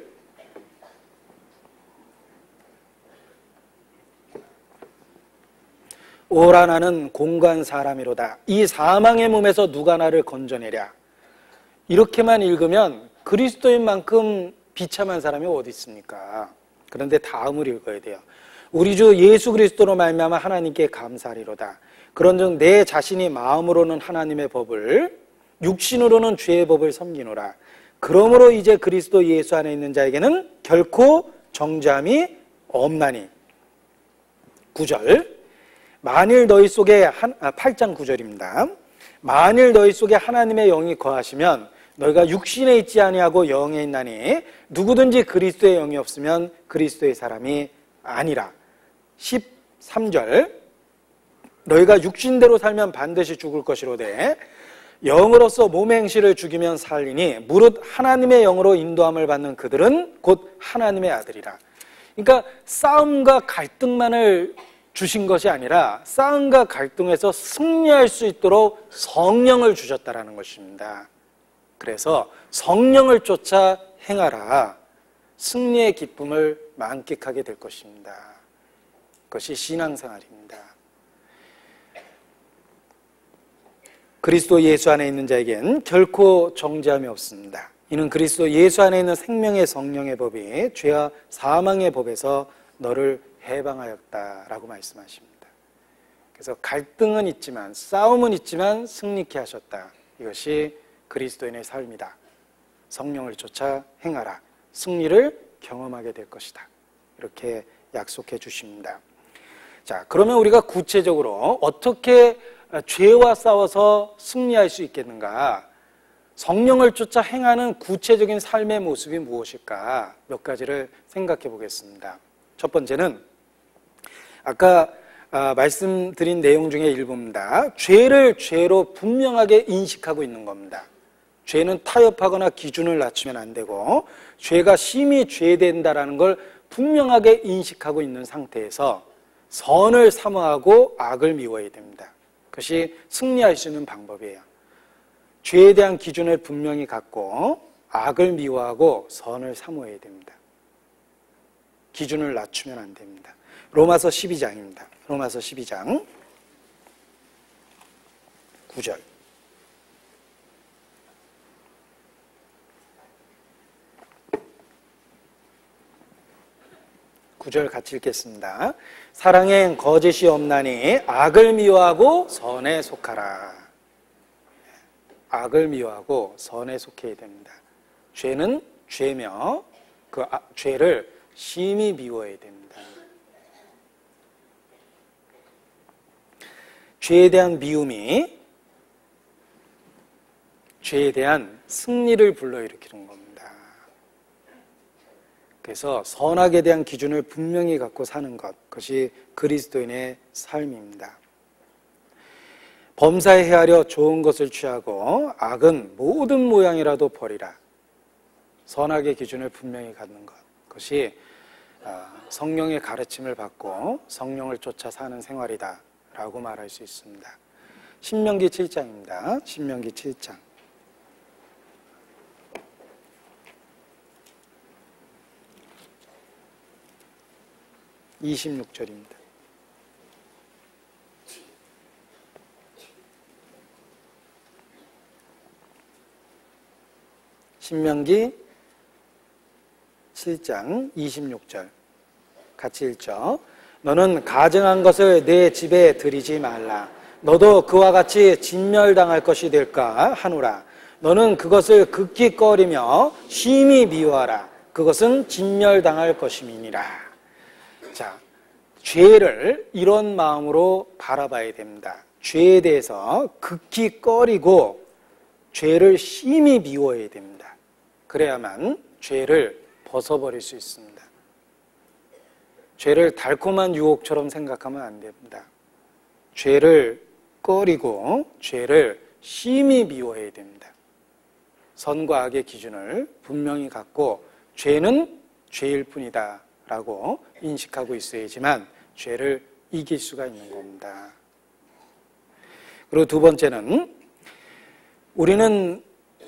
Speaker 1: 오라 나는 공고한 사람이로다. 이 사망의 몸에서 누가 나를 건져내랴. 이렇게만 읽으면 그리스도인만큼 비참한 사람이 어디 있습니까? 그런데 다음을 읽어야 돼요. 우리 주 예수 그리스도로 말미암아 하나님께 감사하리로다. 그런즉 내 자신이 마음으로는 하나님의 법을 육신으로는 죄의 법을 섬기노라. 그러므로 이제 그리스도 예수 안에 있는 자에게는 결코 정죄함이 없나니. 9절. 만일 너희 속에 8장 9절입니다. 만일 너희 속에 하나님의 영이 거하시면 너희가 육신에 있지 아니하고 영에 있나니 누구든지 그리스도의 영이 없으면 그리스도의 사람이 아니라. 13절. 너희가 육신대로 살면 반드시 죽을 것이로되 영으로서 몸의 행실을 죽이면 살리니 무릇 하나님의 영으로 인도함을 받는 그들은 곧 하나님의 아들이라. 그러니까 싸움과 갈등만을 주신 것이 아니라 싸움과 갈등에서 승리할 수 있도록 성령을 주셨다라는 것입니다. 그래서 성령을 쫓아 행하라. 승리의 기쁨을 만끽하게 될 것입니다. 그것이 신앙생활입니다. 그리스도 예수 안에 있는 자에겐 결코 정죄함이 없습니다. 이는 그리스도 예수 안에 있는 생명의 성령의 법이 죄와 사망의 법에서 너를 해방하였다라고 말씀하십니다. 그래서 갈등은 있지만 싸움은 있지만 승리케 하셨다. 이것이 그리스도인의 삶이다. 성령을 쫓아 행하라. 승리를 경험하게 될 것이다. 이렇게 약속해 주십니다. 자, 그러면 우리가 구체적으로 어떻게 죄와 싸워서 승리할 수 있겠는가? 성령을 쫓아 행하는 구체적인 삶의 모습이 무엇일까? 몇 가지를 생각해 보겠습니다. 첫 번째는 아까 말씀드린 내용 중에 일부입니다. 죄를 죄로 분명하게 인식하고 있는 겁니다. 죄는 타협하거나 기준을 낮추면 안 되고 죄가 심히 죄된다라는 걸 분명하게 인식하고 있는 상태에서 선을 사모하고 악을 미워해야 됩니다. 그것이 승리할 수 있는 방법이에요. 죄에 대한 기준을 분명히 갖고 악을 미워하고 선을 사모해야 됩니다. 기준을 낮추면 안 됩니다. 로마서 12장입니다. 로마서 12장 9절. 구절 같이 읽겠습니다. 사랑엔 거짓이 없나니 악을 미워하고 선에 속하라. 악을 미워하고 선에 속해야 됩니다. 죄는 죄며 그 죄를 심히 미워해야 됩니다. 죄에 대한 미움이 죄에 대한 승리를 불러일으키는 겁니다. 그래서 선악에 대한 기준을 분명히 갖고 사는 것, 그것이 그리스도인의 삶입니다. 범사에 헤아려 좋은 것을 취하고 악은 모든 모양이라도 버리라. 선악의 기준을 분명히 갖는 것, 그것이 성령의 가르침을 받고 성령을 쫓아 사는 생활이다 라고 말할 수 있습니다. 신명기 7장입니다. 신명기 7장 26절입니다. 신명기 7장 26절 같이 읽죠. 너는 가증한 것을 내 집에 들이지 말라. 너도 그와 같이 진멸당할 것이 될까 하노라. 너는 그것을 극히 꺼리며 심히 미워하라. 그것은 진멸당할 것임이니라. 자, 죄를 이런 마음으로 바라봐야 됩니다. 죄에 대해서 극히 꺼리고 죄를 심히 미워해야 됩니다. 그래야만 죄를 벗어버릴 수 있습니다. 죄를 달콤한 유혹처럼 생각하면 안 됩니다. 죄를 꺼리고 죄를 심히 미워해야 됩니다. 선과 악의 기준을 분명히 갖고 죄는 죄일 뿐이다 라고 인식하고 있어야지만 죄를 이길 수가 있는 겁니다. 그리고 두 번째는 우리는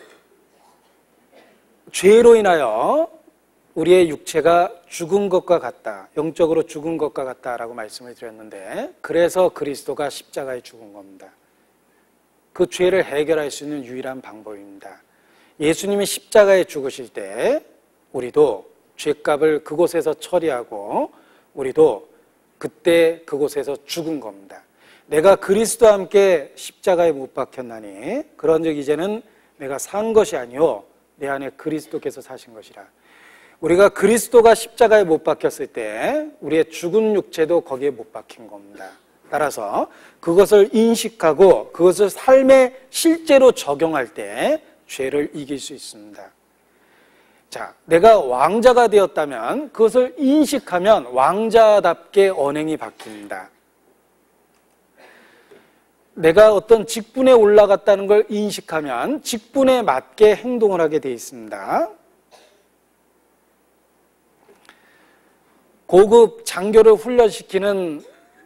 Speaker 1: 죄로 인하여 우리의 육체가 죽은 것과 같다, 영적으로 죽은 것과 같다라고 말씀을 드렸는데, 그래서 그리스도가 십자가에 죽은 겁니다. 그 죄를 해결할 수 있는 유일한 방법입니다. 예수님이 십자가에 죽으실 때 우리도 죄값을 그곳에서 처리하고 우리도 그때 그곳에서 죽은 겁니다. 내가 그리스도와 함께 십자가에 못 박혔나니 그런즉 이제는 내가 산 것이 아니요 내 안에 그리스도께서 사신 것이라. 우리가 그리스도가 십자가에 못 박혔을 때 우리의 죽은 육체도 거기에 못 박힌 겁니다. 따라서 그것을 인식하고 그것을 삶에 실제로 적용할 때 죄를 이길 수 있습니다. 자, 내가 왕자가 되었다면 그것을 인식하면 왕자답게 언행이 바뀝니다. 내가 어떤 직분에 올라갔다는 걸 인식하면 직분에 맞게 행동을 하게 되어 있습니다. 고급 장교를 훈련시키는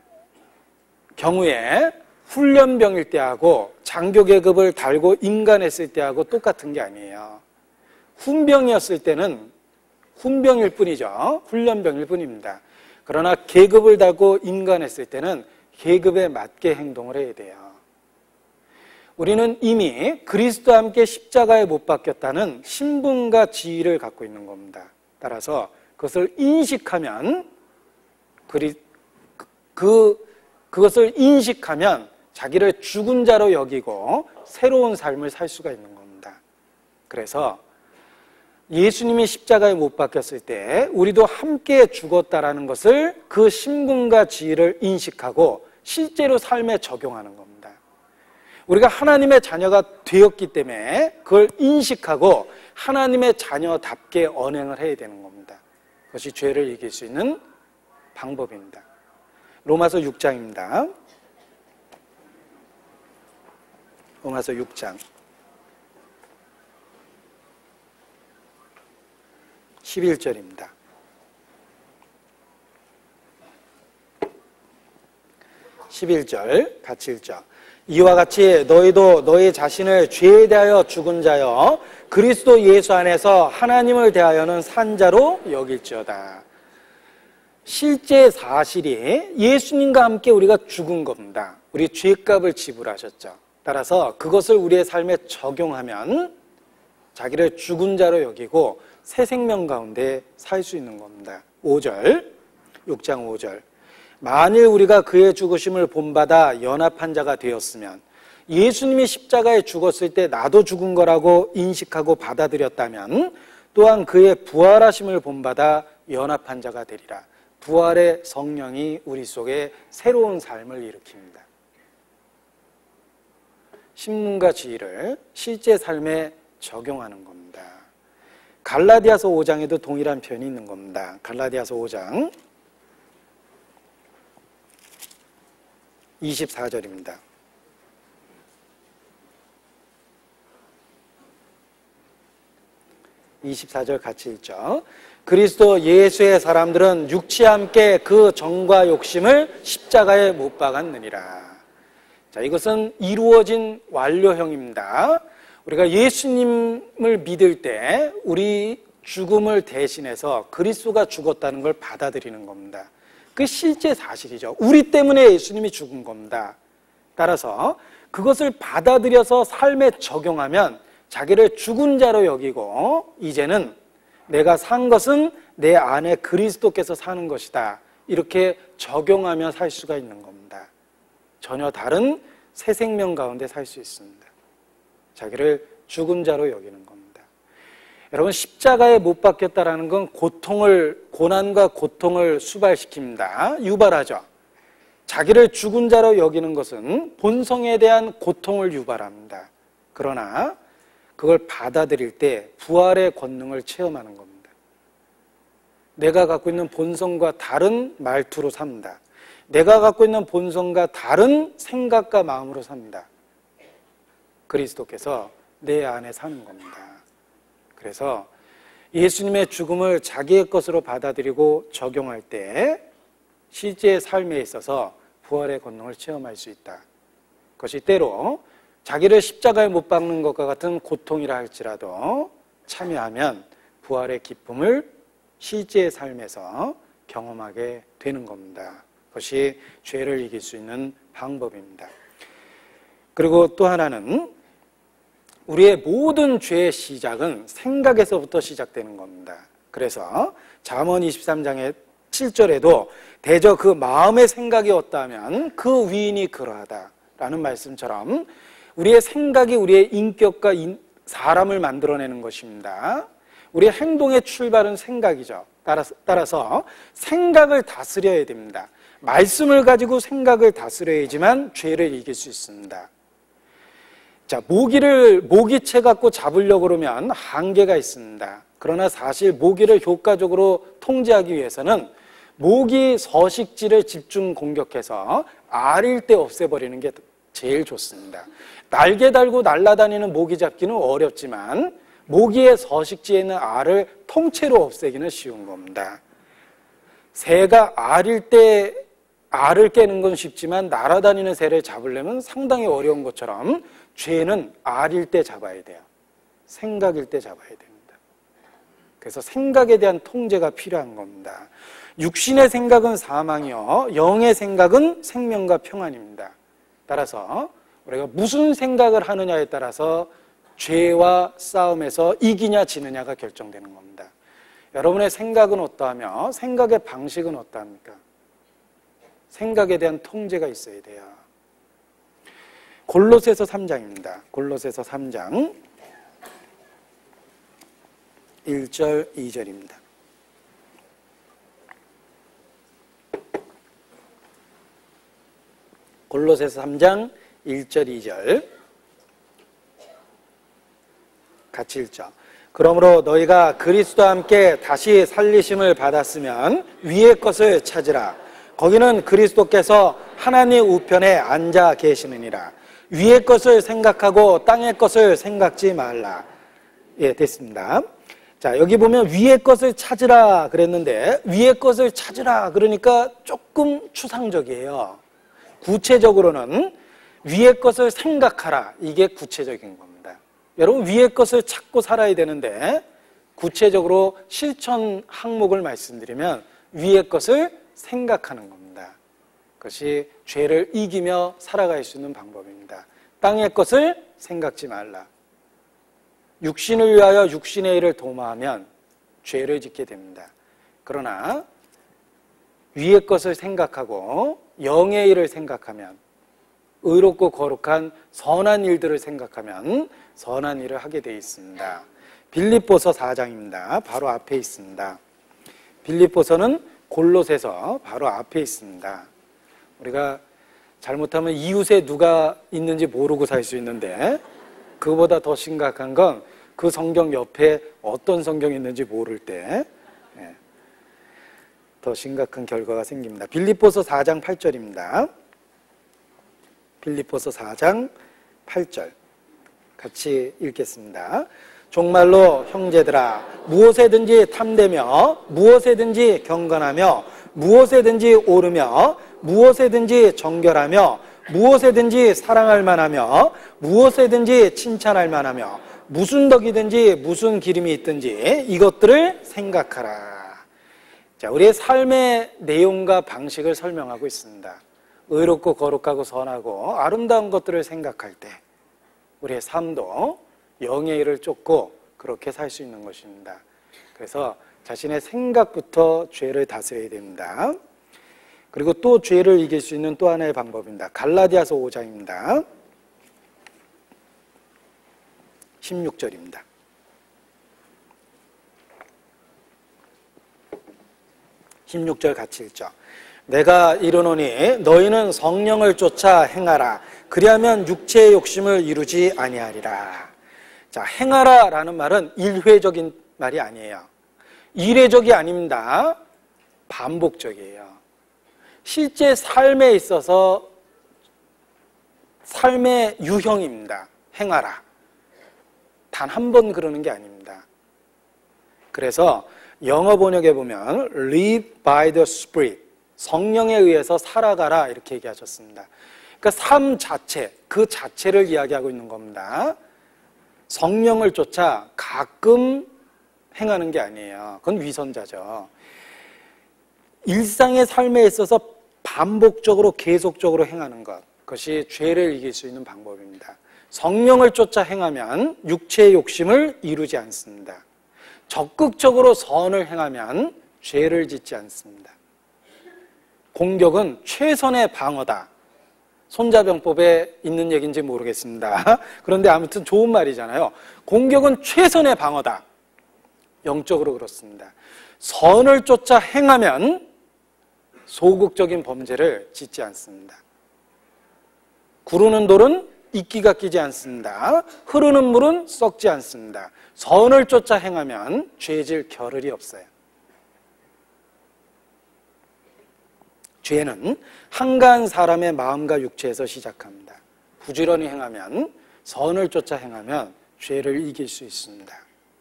Speaker 1: 경우에 훈련병일 때하고 장교 계급을 달고 임관했을 때하고 똑같은 게 아니에요. 훈병이었을 때는 훈병일 뿐이죠. 훈련병일 뿐입니다. 그러나 계급을 달고 임관했을 때는 계급에 맞게 행동을 해야 돼요. 우리는 이미 그리스도와 함께 십자가에 못 박혔다는 신분과 지위를 갖고 있는 겁니다. 따라서 그것을 인식하면 그것을 인식하면 자기를 죽은 자로 여기고 새로운 삶을 살 수가 있는 겁니다. 그래서 예수님이 십자가에 못 박혔을 때 우리도 함께 죽었다라는 것을 그 신분과 지위를 인식하고 실제로 삶에 적용하는 겁니다. 우리가 하나님의 자녀가 되었기 때문에 그걸 인식하고 하나님의 자녀답게 언행을 해야 되는 겁니다. 그것이 죄를 이길 수 있는 방법입니다. 로마서 6장입니다. 로마서 6장 11절입니다. 11절 같이 읽죠. 이와 같이 너희도 너희 자신을 죄에 대하여 죽은 자여 그리스도 예수 안에서 하나님을 대하여는 산 자로 여길지어다. 실제 사실이 예수님과 함께 우리가 죽은 겁니다. 우리 죄값을 지불하셨죠. 따라서 그것을 우리의 삶에 적용하면 자기를 죽은 자로 여기고 새 생명 가운데 살 수 있는 겁니다. 5절, 6장 5절. 만일 우리가 그의 죽으심을 본받아 연합한 자가 되었으면 예수님이 십자가에 죽었을 때 나도 죽은 거라고 인식하고 받아들였다면 또한 그의 부활하심을 본받아 연합한 자가 되리라. 부활의 성령이 우리 속에 새로운 삶을 일으킵니다. 신문과 지혜를 실제 삶에 적용하는 겁니다. 갈라디아서 5장에도 동일한 표현이 있는 겁니다. 갈라디아서 5장 24절입니다. 24절 같이 읽죠. 그리스도 예수의 사람들은 육체와 함께 그 정과 욕심을 십자가에 못 박았느니라. 자, 이것은 이루어진 완료형입니다. 우리가 예수님을 믿을 때 우리 죽음을 대신해서 그리스도가 죽었다는 걸 받아들이는 겁니다. 그게 실제 사실이죠. 우리 때문에 예수님이 죽은 겁니다. 따라서 그것을 받아들여서 삶에 적용하면 자기를 죽은 자로 여기고 이제는 내가 산 것은 내 안에 그리스도께서 사는 것이다. 이렇게 적용하며 살 수가 있는 겁니다. 전혀 다른 새 생명 가운데 살 수 있습니다. 자기를 죽은 자로 여기는 겁니다. 여러분, 십자가에 못 박혔다라는 건 고난과 고통을 수발시킵니다. 유발하죠. 자기를 죽은 자로 여기는 것은 본성에 대한 고통을 유발합니다. 그러나 그걸 받아들일 때 부활의 권능을 체험하는 겁니다. 내가 갖고 있는 본성과 다른 말투로 삽니다. 내가 갖고 있는 본성과 다른 생각과 마음으로 삽니다. 그리스도께서 내 안에 사는 겁니다. 그래서 예수님의 죽음을 자기의 것으로 받아들이고 적용할 때 실제 삶에 있어서 부활의 권능을 체험할 수 있다. 그것이 때로 자기를 십자가에 못 박는 것과 같은 고통이라 할지라도 참여하면 부활의 기쁨을 실제 삶에서 경험하게 되는 겁니다. 그것이 죄를 이길 수 있는 방법입니다. 그리고 또 하나는 우리의 모든 죄의 시작은 생각에서부터 시작되는 겁니다. 그래서 잠언 23장의 7절에도 대저 그 마음의 생각이 어떠하면 그 위인이 그러하다라는 말씀처럼 우리의 생각이 우리의 인격과 사람을 만들어내는 것입니다. 우리의 행동의 출발은 생각이죠. 따라서 생각을 다스려야 됩니다. 말씀을 가지고 생각을 다스려야지만 죄를 이길 수 있습니다. 자, 모기채 갖고 잡으려고 그러면 한계가 있습니다. 그러나 사실 모기를 효과적으로 통제하기 위해서는 모기 서식지를 집중 공격해서 알일 때 없애버리는 게 제일 좋습니다. 날개 달고 날아다니는 모기 잡기는 어렵지만 모기의 서식지에 있는 알을 통째로 없애기는 쉬운 겁니다. 새가 알일 때 알을 깨는 건 쉽지만 날아다니는 새를 잡으려면 상당히 어려운 것처럼 죄는 알일 때 잡아야 돼요. 생각일 때 잡아야 됩니다. 그래서 생각에 대한 통제가 필요한 겁니다. 육신의 생각은 사망이요, 영의 생각은 생명과 평안입니다. 따라서 우리가 무슨 생각을 하느냐에 따라서 죄와 싸움에서 이기냐 지느냐가 결정되는 겁니다. 여러분의 생각은 어떠하며 생각의 방식은 어떠합니까? 생각에 대한 통제가 있어야 돼요. 골로새서 3장입니다. 골로새서 3장 1절 2절입니다. 골로새서 3장 1절 2절 같이 읽죠. 그러므로 너희가 그리스도와 함께 다시 살리심을 받았으면 위의 것을 찾으라. 거기는 그리스도께서 하나님 우편에 앉아 계시느니라. 위의 것을 생각하고 땅의 것을 생각지 말라. 예, 됐습니다. 자, 여기 보면 위의 것을 찾으라 그랬는데 위의 것을 찾으라 그러니까 조금 추상적이에요. 구체적으로는 위의 것을 생각하라. 이게 구체적인 겁니다. 여러분, 위의 것을 찾고 살아야 되는데 구체적으로 실천 항목을 말씀드리면 위의 것을 생각하는 겁니다. 그것이 죄를 이기며 살아갈 수 있는 방법입니다. 땅의 것을 생각지 말라. 육신을 위하여 육신의 일을 도모하면 죄를 짓게 됩니다. 그러나 위의 것을 생각하고 영의 일을 생각하면 의롭고 거룩한 선한 일들을 생각하면 선한 일을 하게 되어 있습니다. 빌립보서 4장입니다. 바로 앞에 있습니다. 빌립보서는 골로새서 바로 앞에 있습니다. 우리가 잘못하면 이웃에 누가 있는지 모르고 살 수 있는데, 그보다 더 심각한 건 그 성경 옆에 어떤 성경이 있는지 모를 때 더 심각한 결과가 생깁니다. 빌립보서 4장 8절입니다. 빌립보서 4장 8절 같이 읽겠습니다. 정말로 형제들아, 무엇에든지 탐되며 무엇에든지 경건하며 무엇에든지 오르며 무엇에든지 정결하며 무엇에든지 사랑할 만하며 무엇에든지 칭찬할 만하며 무슨 덕이든지 무슨 기름이 있든지 이것들을 생각하라. 자, 우리의 삶의 내용과 방식을 설명하고 있습니다. 의롭고 거룩하고 선하고 아름다운 것들을 생각할 때 우리의 삶도 영의 일을 쫓고 그렇게 살 수 있는 것입니다. 그래서 자신의 생각부터 죄를 다스려야 됩니다. 그리고 또 죄를 이길 수 있는 또 하나의 방법입니다. 갈라디아서 5장입니다. 16절입니다. 16절 같이 읽죠. 내가 이르노니 너희는 성령을 쫓아 행하라. 그리하면 육체의 욕심을 이루지 아니하리라. 자, 행하라 라는 말은 일회적인 말이 아니에요. 일회적이 아닙니다. 반복적이에요. 실제 삶에 있어서 삶의 유형입니다. 행하라. 단 한 번 그러는 게 아닙니다. 그래서 영어 번역에 보면 live by the Spirit, 성령에 의해서 살아가라 이렇게 얘기하셨습니다. 그러니까 삶 자체, 그 자체를 이야기하고 있는 겁니다. 성령을 쫓아 가끔 행하는 게 아니에요. 그건 위선자죠. 일상의 삶에 있어서 반복적으로 계속적으로 행하는 것, 그것이 죄를 이길 수 있는 방법입니다. 성령을 쫓아 행하면 육체의 욕심을 이루지 않습니다. 적극적으로 선을 행하면 죄를 짓지 않습니다. 공격은 최선의 방어다. 손자병법에 있는 얘기인지 모르겠습니다. 그런데 아무튼 좋은 말이잖아요. 공격은 최선의 방어다. 영적으로 그렇습니다. 선을 쫓아 행하면 소극적인 범죄를 짓지 않습니다. 구르는 돌은 이끼가 끼지 않습니다. 흐르는 물은 썩지 않습니다. 선을 쫓아 행하면 죄질 겨를이 없어요. 죄는 한가한 사람의 마음과 육체에서 시작합니다. 부지런히 행하면, 선을 쫓아 행하면 죄를 이길 수 있습니다.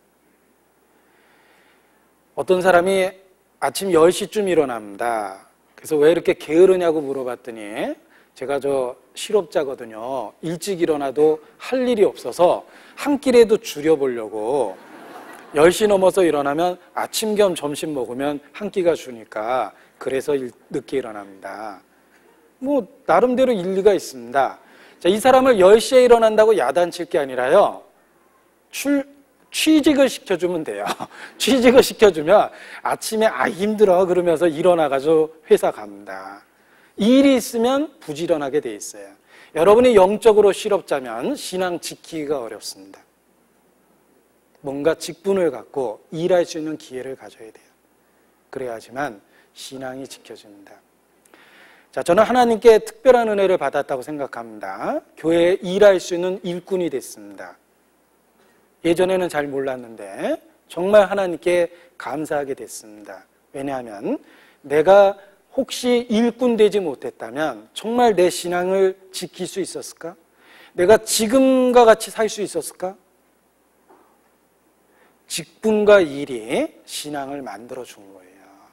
Speaker 1: 어떤 사람이 아침 10시쯤 일어납니다. 그래서 왜 이렇게 게으르냐고 물어봤더니 제가 저 실업자거든요. 일찍 일어나도 할 일이 없어서 한 끼라도 줄여보려고 10시 넘어서 일어나면 아침 겸 점심 먹으면 한 끼가 주니까 그래서 늦게 일어납니다. 뭐 나름대로 일리가 있습니다. 자, 이 사람을 10시에 일어난다고 야단칠 게 아니라요. 취직을 시켜주면 돼요. 취직을 시켜주면 아침에 힘들어 그러면서 일어나가지고 회사 갑니다. 일이 있으면 부지런하게 돼 있어요. 여러분이 영적으로 실업자면 신앙 지키기가 어렵습니다. 뭔가 직분을 갖고 일할 수 있는 기회를 가져야 돼요. 그래야지만 신앙이 지켜집니다. 자, 저는 하나님께 특별한 은혜를 받았다고 생각합니다. 교회에 일할 수 있는 일꾼이 됐습니다. 예전에는 잘 몰랐는데 정말 하나님께 감사하게 됐습니다. 왜냐하면 내가 혹시 일꾼 되지 못했다면 정말 내 신앙을 지킬 수 있었을까? 내가 지금과 같이 살 수 있었을까? 직분과 일이 신앙을 만들어 준 거예요.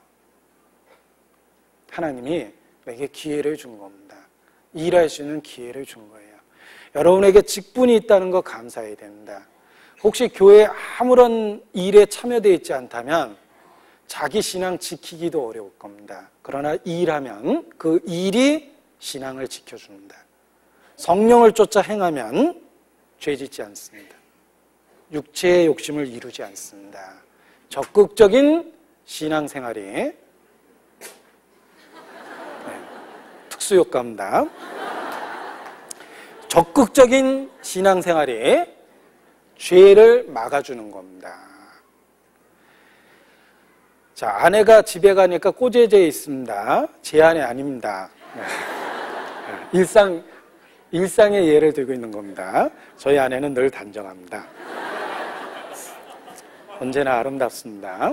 Speaker 1: 하나님이 내게 기회를 준 겁니다. 일할 수 있는 기회를 준 거예요. 여러분에게 직분이 있다는 거 감사해야 됩니다. 혹시 교회에 아무런 일에 참여되어 있지 않다면 자기 신앙 지키기도 어려울 겁니다. 그러나 일하면 그 일이 신앙을 지켜줍니다. 성령을 쫓아 행하면 죄짓지 않습니다. 육체의 욕심을 이루지 않습니다. 적극적인 신앙생활이 특수효과입니다. 적극적인 신앙생활이 죄를 막아주는 겁니다. 자, 아내가 집에 가니까 꼬재재 있습니다. 제 아내 아닙니다. 일상의 예를 들고 있는 겁니다. 저희 아내는 늘 단정합니다. 언제나 아름답습니다.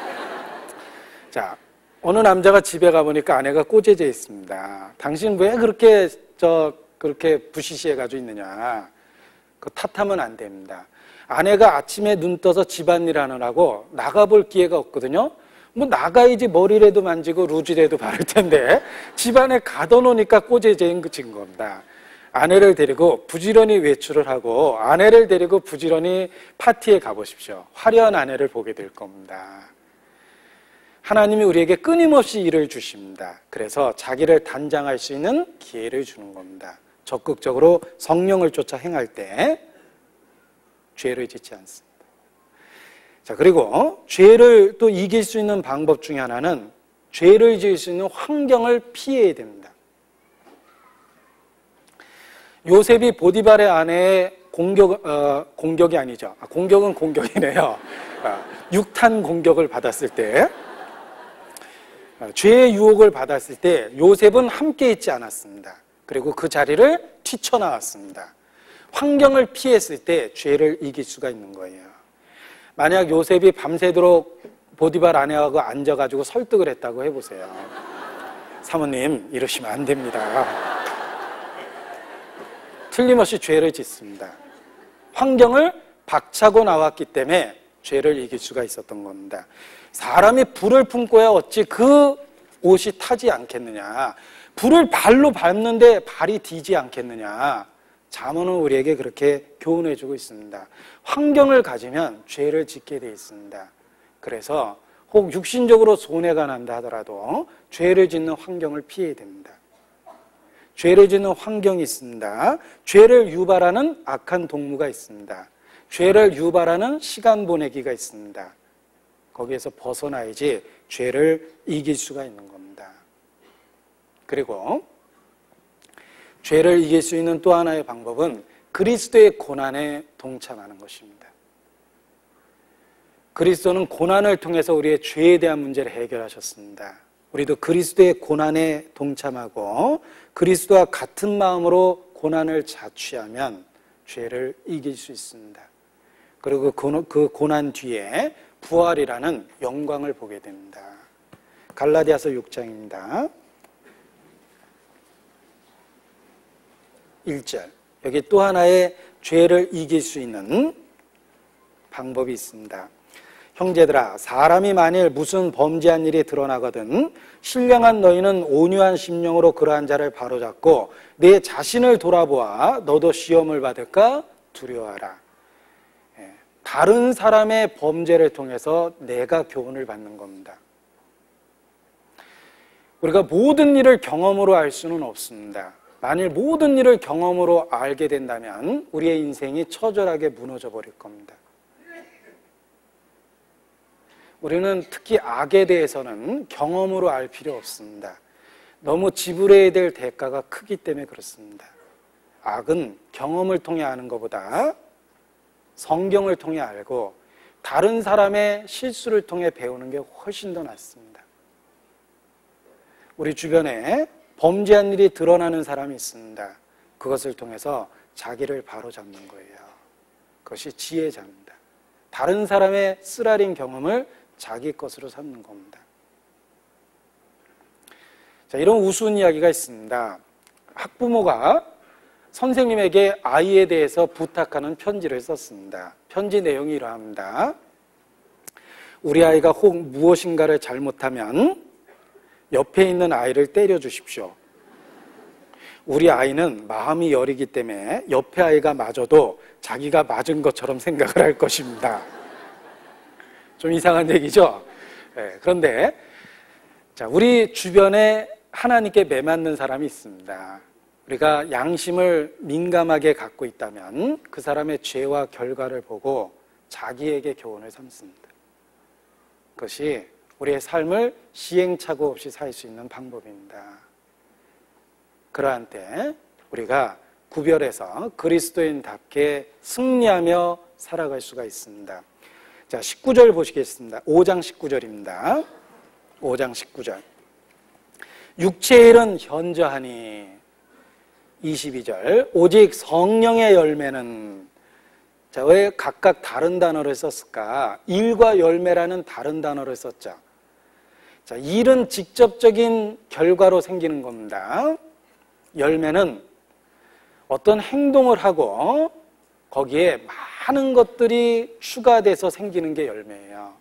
Speaker 1: 자, 어느 남자가 집에 가보니까 아내가 꼬재재 있습니다. 당신 왜 그렇게 부시시해가지고 있느냐. 그 탓하면 안 됩니다. 아내가 아침에 눈 떠서 집안일 하느라고 나가볼 기회가 없거든요. 뭐 나가야지 머리라도 만지고 루즈라도 바를 텐데 집안에 가둬놓으니까 꼬재재인 그친 겁니다. 아내를 데리고 부지런히 외출을 하고 아내를 데리고 부지런히 파티에 가보십시오. 화려한 아내를 보게 될 겁니다. 하나님이 우리에게 끊임없이 일을 주십니다. 그래서 자기를 단장할 수 있는 기회를 주는 겁니다. 적극적으로 성령을 쫓아 행할 때 죄를 짓지 않습니다. 자, 그리고 죄를 또 이길 수 있는 방법 중에 하나는 죄를 지을 수 있는 환경을 피해야 됩니다. 요셉이 보디발의 아내의 공격이 아니죠. 공격은 공격이네요. 육탄 공격을 받았을 때, 죄의 유혹을 받았을 때 요셉은 함께 있지 않았습니다. 그리고 그 자리를 뛰쳐나왔습니다. 환경을 피했을 때 죄를 이길 수가 있는 거예요. 만약 요셉이 밤새도록 보디발 아내하고 앉아가지고 설득을 했다고 해보세요. 사모님, 이러시면 안 됩니다. 틀림없이 죄를 짓습니다. 환경을 박차고 나왔기 때문에 죄를 이길 수가 있었던 겁니다. 사람이 불을 품고야 어찌 그 옷이 타지 않겠느냐. 불을 발로 밟는데 발이 뒤지 않겠느냐. 잠언은 우리에게 그렇게 교훈해주고 있습니다. 환경을 가지면 죄를 짓게 되어 있습니다. 그래서 혹 육신적으로 손해가 난다 하더라도 죄를 짓는 환경을 피해야 됩니다. 죄를 짓는 환경이 있습니다. 죄를 유발하는 악한 동무가 있습니다. 죄를 유발하는 시간 보내기가 있습니다. 거기에서 벗어나야지 죄를 이길 수가 있는 겁니다. 그리고 죄를 이길 수 있는 또 하나의 방법은 그리스도의 고난에 동참하는 것입니다. 그리스도는 고난을 통해서 우리의 죄에 대한 문제를 해결하셨습니다. 우리도 그리스도의 고난에 동참하고 그리스도와 같은 마음으로 고난을 자취하면 죄를 이길 수 있습니다. 그리고 그 고난 뒤에 부활이라는 영광을 보게 됩니다. 갈라디아서 6장입니다. 1절. 여기 또 하나의 죄를 이길 수 있는 방법이 있습니다. 형제들아, 사람이 만일 무슨 범죄한 일이 드러나거든 신령한 너희는 온유한 심령으로 그러한 자를 바로잡고 내 자신을 돌아보아 너도 시험을 받을까 두려워하라. 다른 사람의 범죄를 통해서 내가 교훈을 받는 겁니다. 우리가 모든 일을 경험으로 알 수는 없습니다. 만일 모든 일을 경험으로 알게 된다면 우리의 인생이 처절하게 무너져 버릴 겁니다. 우리는 특히 악에 대해서는 경험으로 알 필요 없습니다. 너무 지불해야 될 대가가 크기 때문에 그렇습니다. 악은 경험을 통해 아는 것보다 성경을 통해 알고 다른 사람의 실수를 통해 배우는 게 훨씬 더 낫습니다. 우리 주변에 범죄한 일이 드러나는 사람이 있습니다. 그것을 통해서 자기를 바로잡는 거예요. 그것이 지혜자입니다. 다른 사람의 쓰라린 경험을 자기 것으로 삼는 겁니다. 자, 이런 우스운 이야기가 있습니다. 학부모가 선생님에게 아이에 대해서 부탁하는 편지를 썼습니다. 편지 내용이 이러합니다. 우리 아이가 혹 무엇인가를 잘못하면 옆에 있는 아이를 때려 주십시오. 우리 아이는 마음이 여리기 때문에 옆에 아이가 맞아도 자기가 맞은 것처럼 생각을 할 것입니다. 좀 이상한 얘기죠? 네, 그런데 자, 우리 주변에 하나님께 매맞는 사람이 있습니다. 우리가 양심을 민감하게 갖고 있다면 그 사람의 죄와 결과를 보고 자기에게 교훈을 삼습니다. 그것이 우리의 삶을 시행착오 없이 살 수 있는 방법입니다. 그러한 때 우리가 구별해서 그리스도인답게 승리하며 살아갈 수가 있습니다. 자, 19절 보시겠습니다. 5장 19절입니다. 5장 19절. 육체의 일은 현저하니 22절. 오직 성령의 열매는, 자, 왜 각각 다른 단어를 썼을까? 일과 열매라는 다른 단어를 썼죠. 자, 일은 직접적인 결과로 생기는 겁니다. 열매는 어떤 행동을 하고 거기에 많은 것들이 추가돼서 생기는 게 열매예요.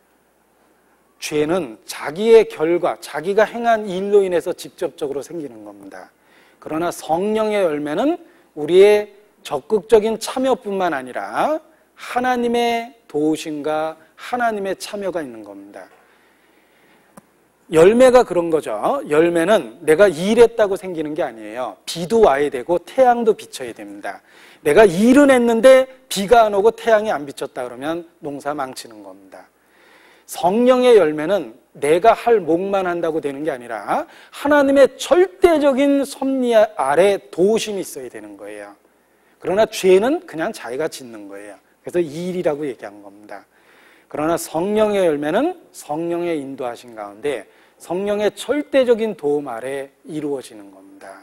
Speaker 1: 죄는 자기의 결과, 자기가 행한 일로 인해서 직접적으로 생기는 겁니다. 그러나 성령의 열매는 우리의 적극적인 참여뿐만 아니라 하나님의 도우심과 하나님의 참여가 있는 겁니다. 열매가 그런 거죠. 열매는 내가 일했다고 생기는 게 아니에요. 비도 와야 되고 태양도 비쳐야 됩니다. 내가 일은 했는데 비가 안 오고 태양이 안 비쳤다 그러면 농사 망치는 겁니다. 성령의 열매는 내가 할 몫만 한다고 되는 게 아니라 하나님의 절대적인 섭리 아래 도우심이 있어야 되는 거예요. 그러나 죄는 그냥 자기가 짓는 거예요. 그래서 일이라고 얘기한 겁니다. 그러나 성령의 열매는 성령의 인도하신 가운데 성령의 절대적인 도움 아래 이루어지는 겁니다.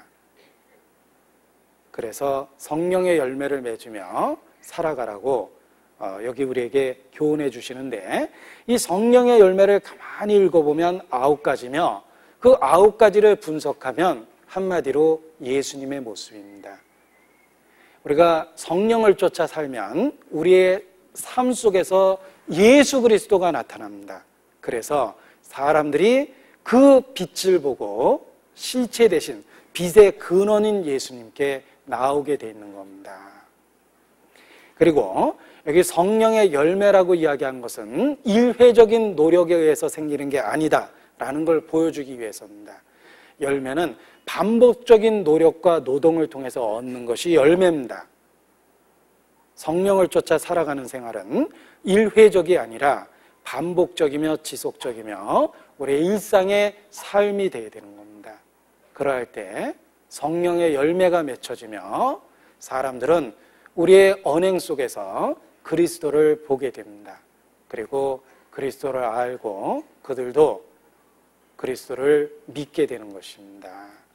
Speaker 1: 그래서 성령의 열매를 맺으며 살아가라고 여기 우리에게 교훈해 주시는데, 이 성령의 열매를 가만히 읽어보면 9가지며 그 9가지를 분석하면 한마디로 예수님의 모습입니다. 우리가 성령을 쫓아 살면 우리의 삶 속에서 예수 그리스도가 나타납니다. 그래서 사람들이 그 빛을 보고 실체 대신 빛의 근원인 예수님께 나오게 돼 있는 겁니다. 그리고 여기 성령의 열매라고 이야기한 것은 일회적인 노력에 의해서 생기는 게 아니다라는 걸 보여주기 위해서입니다. 열매는 반복적인 노력과 노동을 통해서 얻는 것이 열매입니다. 성령을 쫓아 살아가는 생활은 일회적이 아니라 반복적이며 지속적이며 우리의 일상의 삶이 되어야 되는 겁니다. 그러할 때 성령의 열매가 맺혀지며 사람들은 우리의 언행 속에서 그리스도를 보게 됩니다. 그리고 그리스도를 알고 그들도 그리스도를 믿게 되는 것입니다.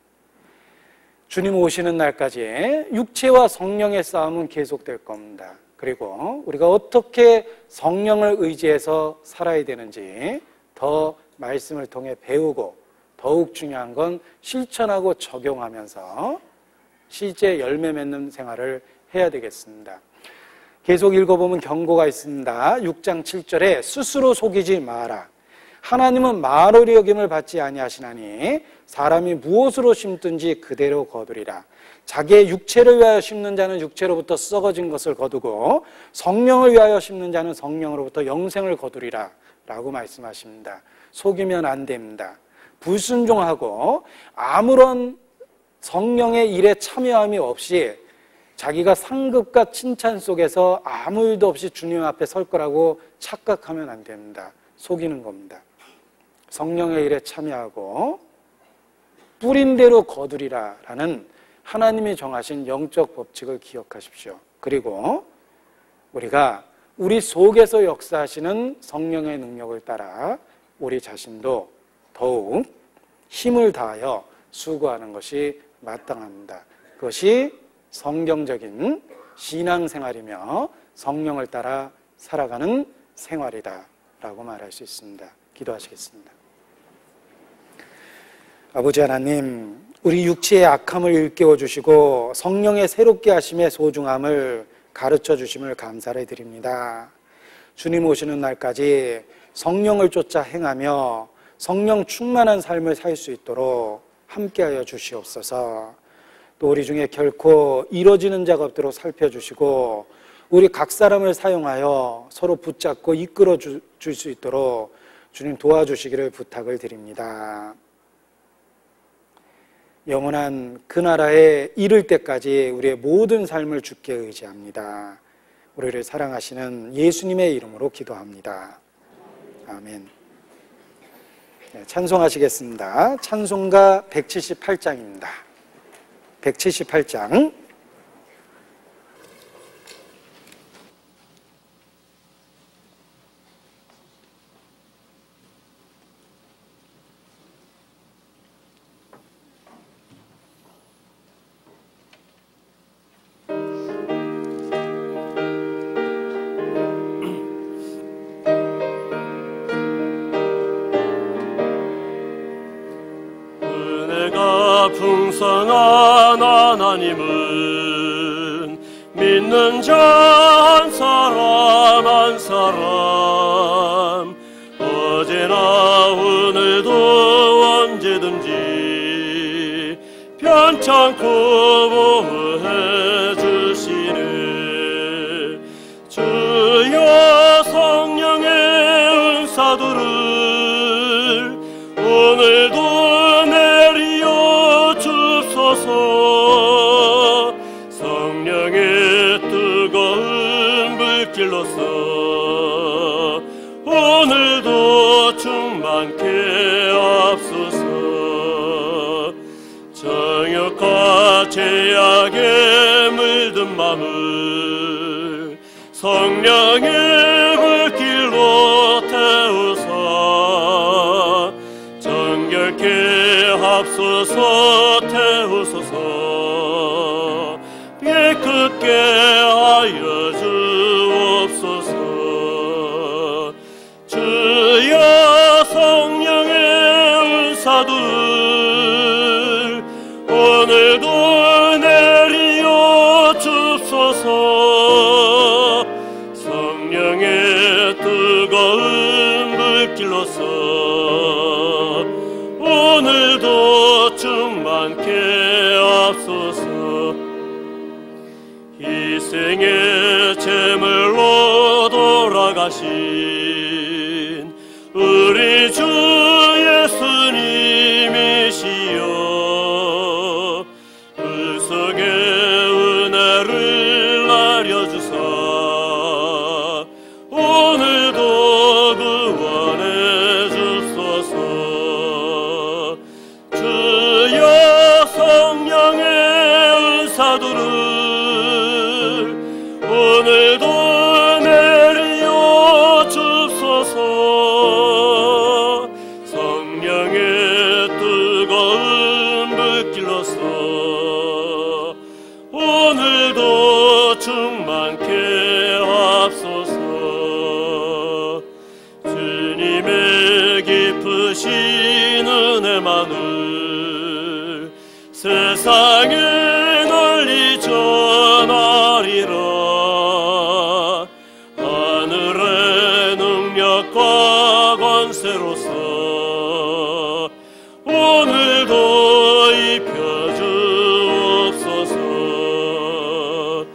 Speaker 1: 주님 오시는 날까지 육체와 성령의 싸움은 계속될 겁니다. 그리고 우리가 어떻게 성령을 의지해서 살아야 되는지 더 말씀을 통해 배우고, 더욱 중요한 건 실천하고 적용하면서 실제 열매 맺는 생활을 해야 되겠습니다. 계속 읽어보면 경고가 있습니다. 6장 7절에 스스로 속이지 마라. 하나님은 말을 여김을 받지 아니하시나니 사람이 무엇으로 심든지 그대로 거두리라. 자기의 육체를 위하여 심는 자는 육체로부터 썩어진 것을 거두고 성령을 위하여 심는 자는 성령으로부터 영생을 거두리라 라고 말씀하십니다. 속이면 안 됩니다. 불순종하고 아무런 성령의 일에 참여함이 없이 자기가 상급과 칭찬 속에서 아무 일도 없이 주님 앞에 설 거라고 착각하면 안 됩니다. 속이는 겁니다. 성령의 일에 참여하고 뿌린 대로 거두리라 라는 하나님이 정하신 영적 법칙을 기억하십시오. 그리고 우리가 우리 속에서 역사하시는 성령의 능력을 따라 우리 자신도 더욱 힘을 다하여 수고하는 것이 마땅합니다. 그것이 성경적인 신앙생활이며 성령을 따라 살아가는 생활이다 라고 말할 수 있습니다. 기도하시겠습니다. 아버지 하나님, 우리 육체의 악함을 일깨워 주시고 성령의 새롭게 하심의 소중함을 가르쳐 주심을 감사를 드립니다. 주님 오시는 날까지 성령을 쫓아 행하며 성령 충만한 삶을 살 수 있도록 함께하여 주시옵소서. 또 우리 중에 결코 이뤄지는 자가 없도록 살펴주시고 우리 각 사람을 사용하여 서로 붙잡고 이끌어 줄 수 있도록 주님 도와주시기를 부탁을 드립니다. 영원한 그 나라에 이를 때까지 우리의 모든 삶을 주께 의지합니다. 우리를 사랑하시는 예수님의 이름으로 기도합니다. 아멘. 네, 찬송하시겠습니다. 찬송가 178장입니다. 178장
Speaker 2: 풍성한 하나님은 믿는 자 한 사람 한 사람 어제나 오늘도 언제든지 편찮고 보호해 주시네. 주여 성령의 은사들을 오늘도 내리어 주소서. 성령의 뜨거운 불길로서 오늘도 충만케 앞소서. 정욕과 죄악에 물든 맘을 성령의 불길로 태우사 정결케 합소서. 태우소서. 깨끗게 하여 주옵소서. 주여 성령의 은사들 오늘도 내리어 주소서. 성령의 뜨거운 불길로서 오늘도 충만케 앞소서. 희생의 제물로 돌아가신 우리 주 예수님이시여 불성의 은혜를 나려주사 오늘도 구원해 주소서. 주여 성령의 은사들을 오늘도 내리어 주소서. 성령의 뜨거운 불길로서 오늘도 충만케 앞소서. 주님의 깊으신 은혜만을 세상에 널리 전하리라. 하늘의 능력과 권세로서 오늘도 입혀주옵소서.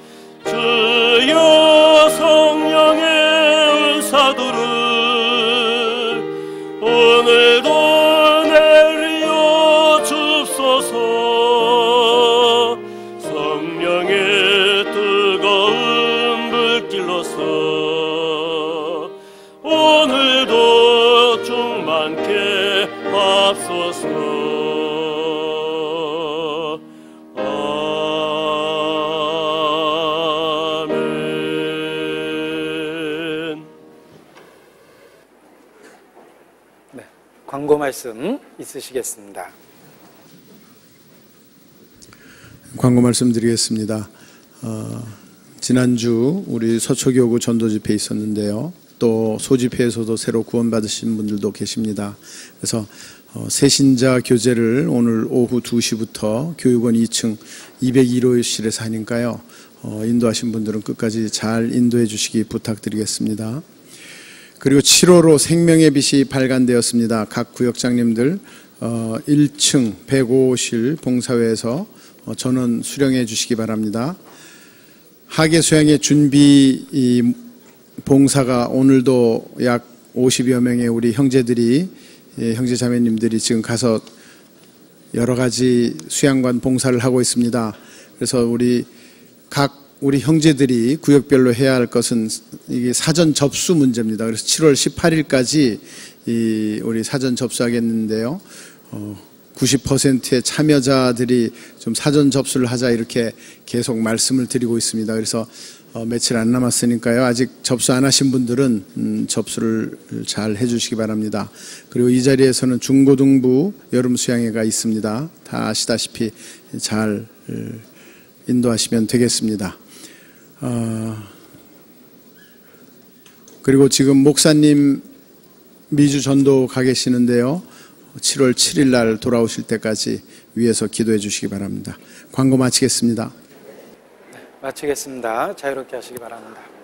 Speaker 2: 주여 성령의 은사들을 오늘도 내리어 주소서. 성령의 뜨거운 불길로서 오늘도 충만케 앞소서. 아멘.
Speaker 1: 네, 광고 말씀 있으시겠습니다.
Speaker 3: 광고 말씀드리겠습니다. 지난주 우리 서초교구 전도집회 있었는데요. 또 소집회에서도 새로 구원받으신 분들도 계십니다. 그래서 새신자 교제를 오늘 오후 2시부터 교육원 2층 201호실에서 하니까요. 인도하신 분들은 끝까지 잘 인도해 주시기 부탁드리겠습니다. 그리고 7호로 생명의 빛이 발간되었습니다. 각 구역장님들 1층 105호실 봉사회에서 전원 수령해 주시기 바랍니다. 하계 수양의 준비 봉사가 오늘도 약 50여 명의 우리 형제들이 형제 자매님들이 지금 가서 여러 가지 수양관 봉사를 하고 있습니다. 그래서 우리 형제들이 구역별로 해야 할 것은 이게 사전 접수 문제입니다. 그래서 7월 18일까지 우리 사전 접수하겠는데요. 90%의 참여자들이 좀 사전 접수를 하자 이렇게 계속 말씀을 드리고 있습니다. 그래서 며칠 안 남았으니까요. 아직 접수 안 하신 분들은 접수를 잘 해주시기 바랍니다. 그리고 이 자리에서는 중고등부 여름 수양회가 있습니다. 다 아시다시피 잘 인도하시면 되겠습니다. 그리고 지금 목사님 미주 전도 가 계시는데요. 7월 7일 날 돌아오실 때까지 위해서 기도해 주시기 바랍니다. 광고 마치겠습니다.
Speaker 1: 마치겠습니다. 자유롭게 하시기 바랍니다.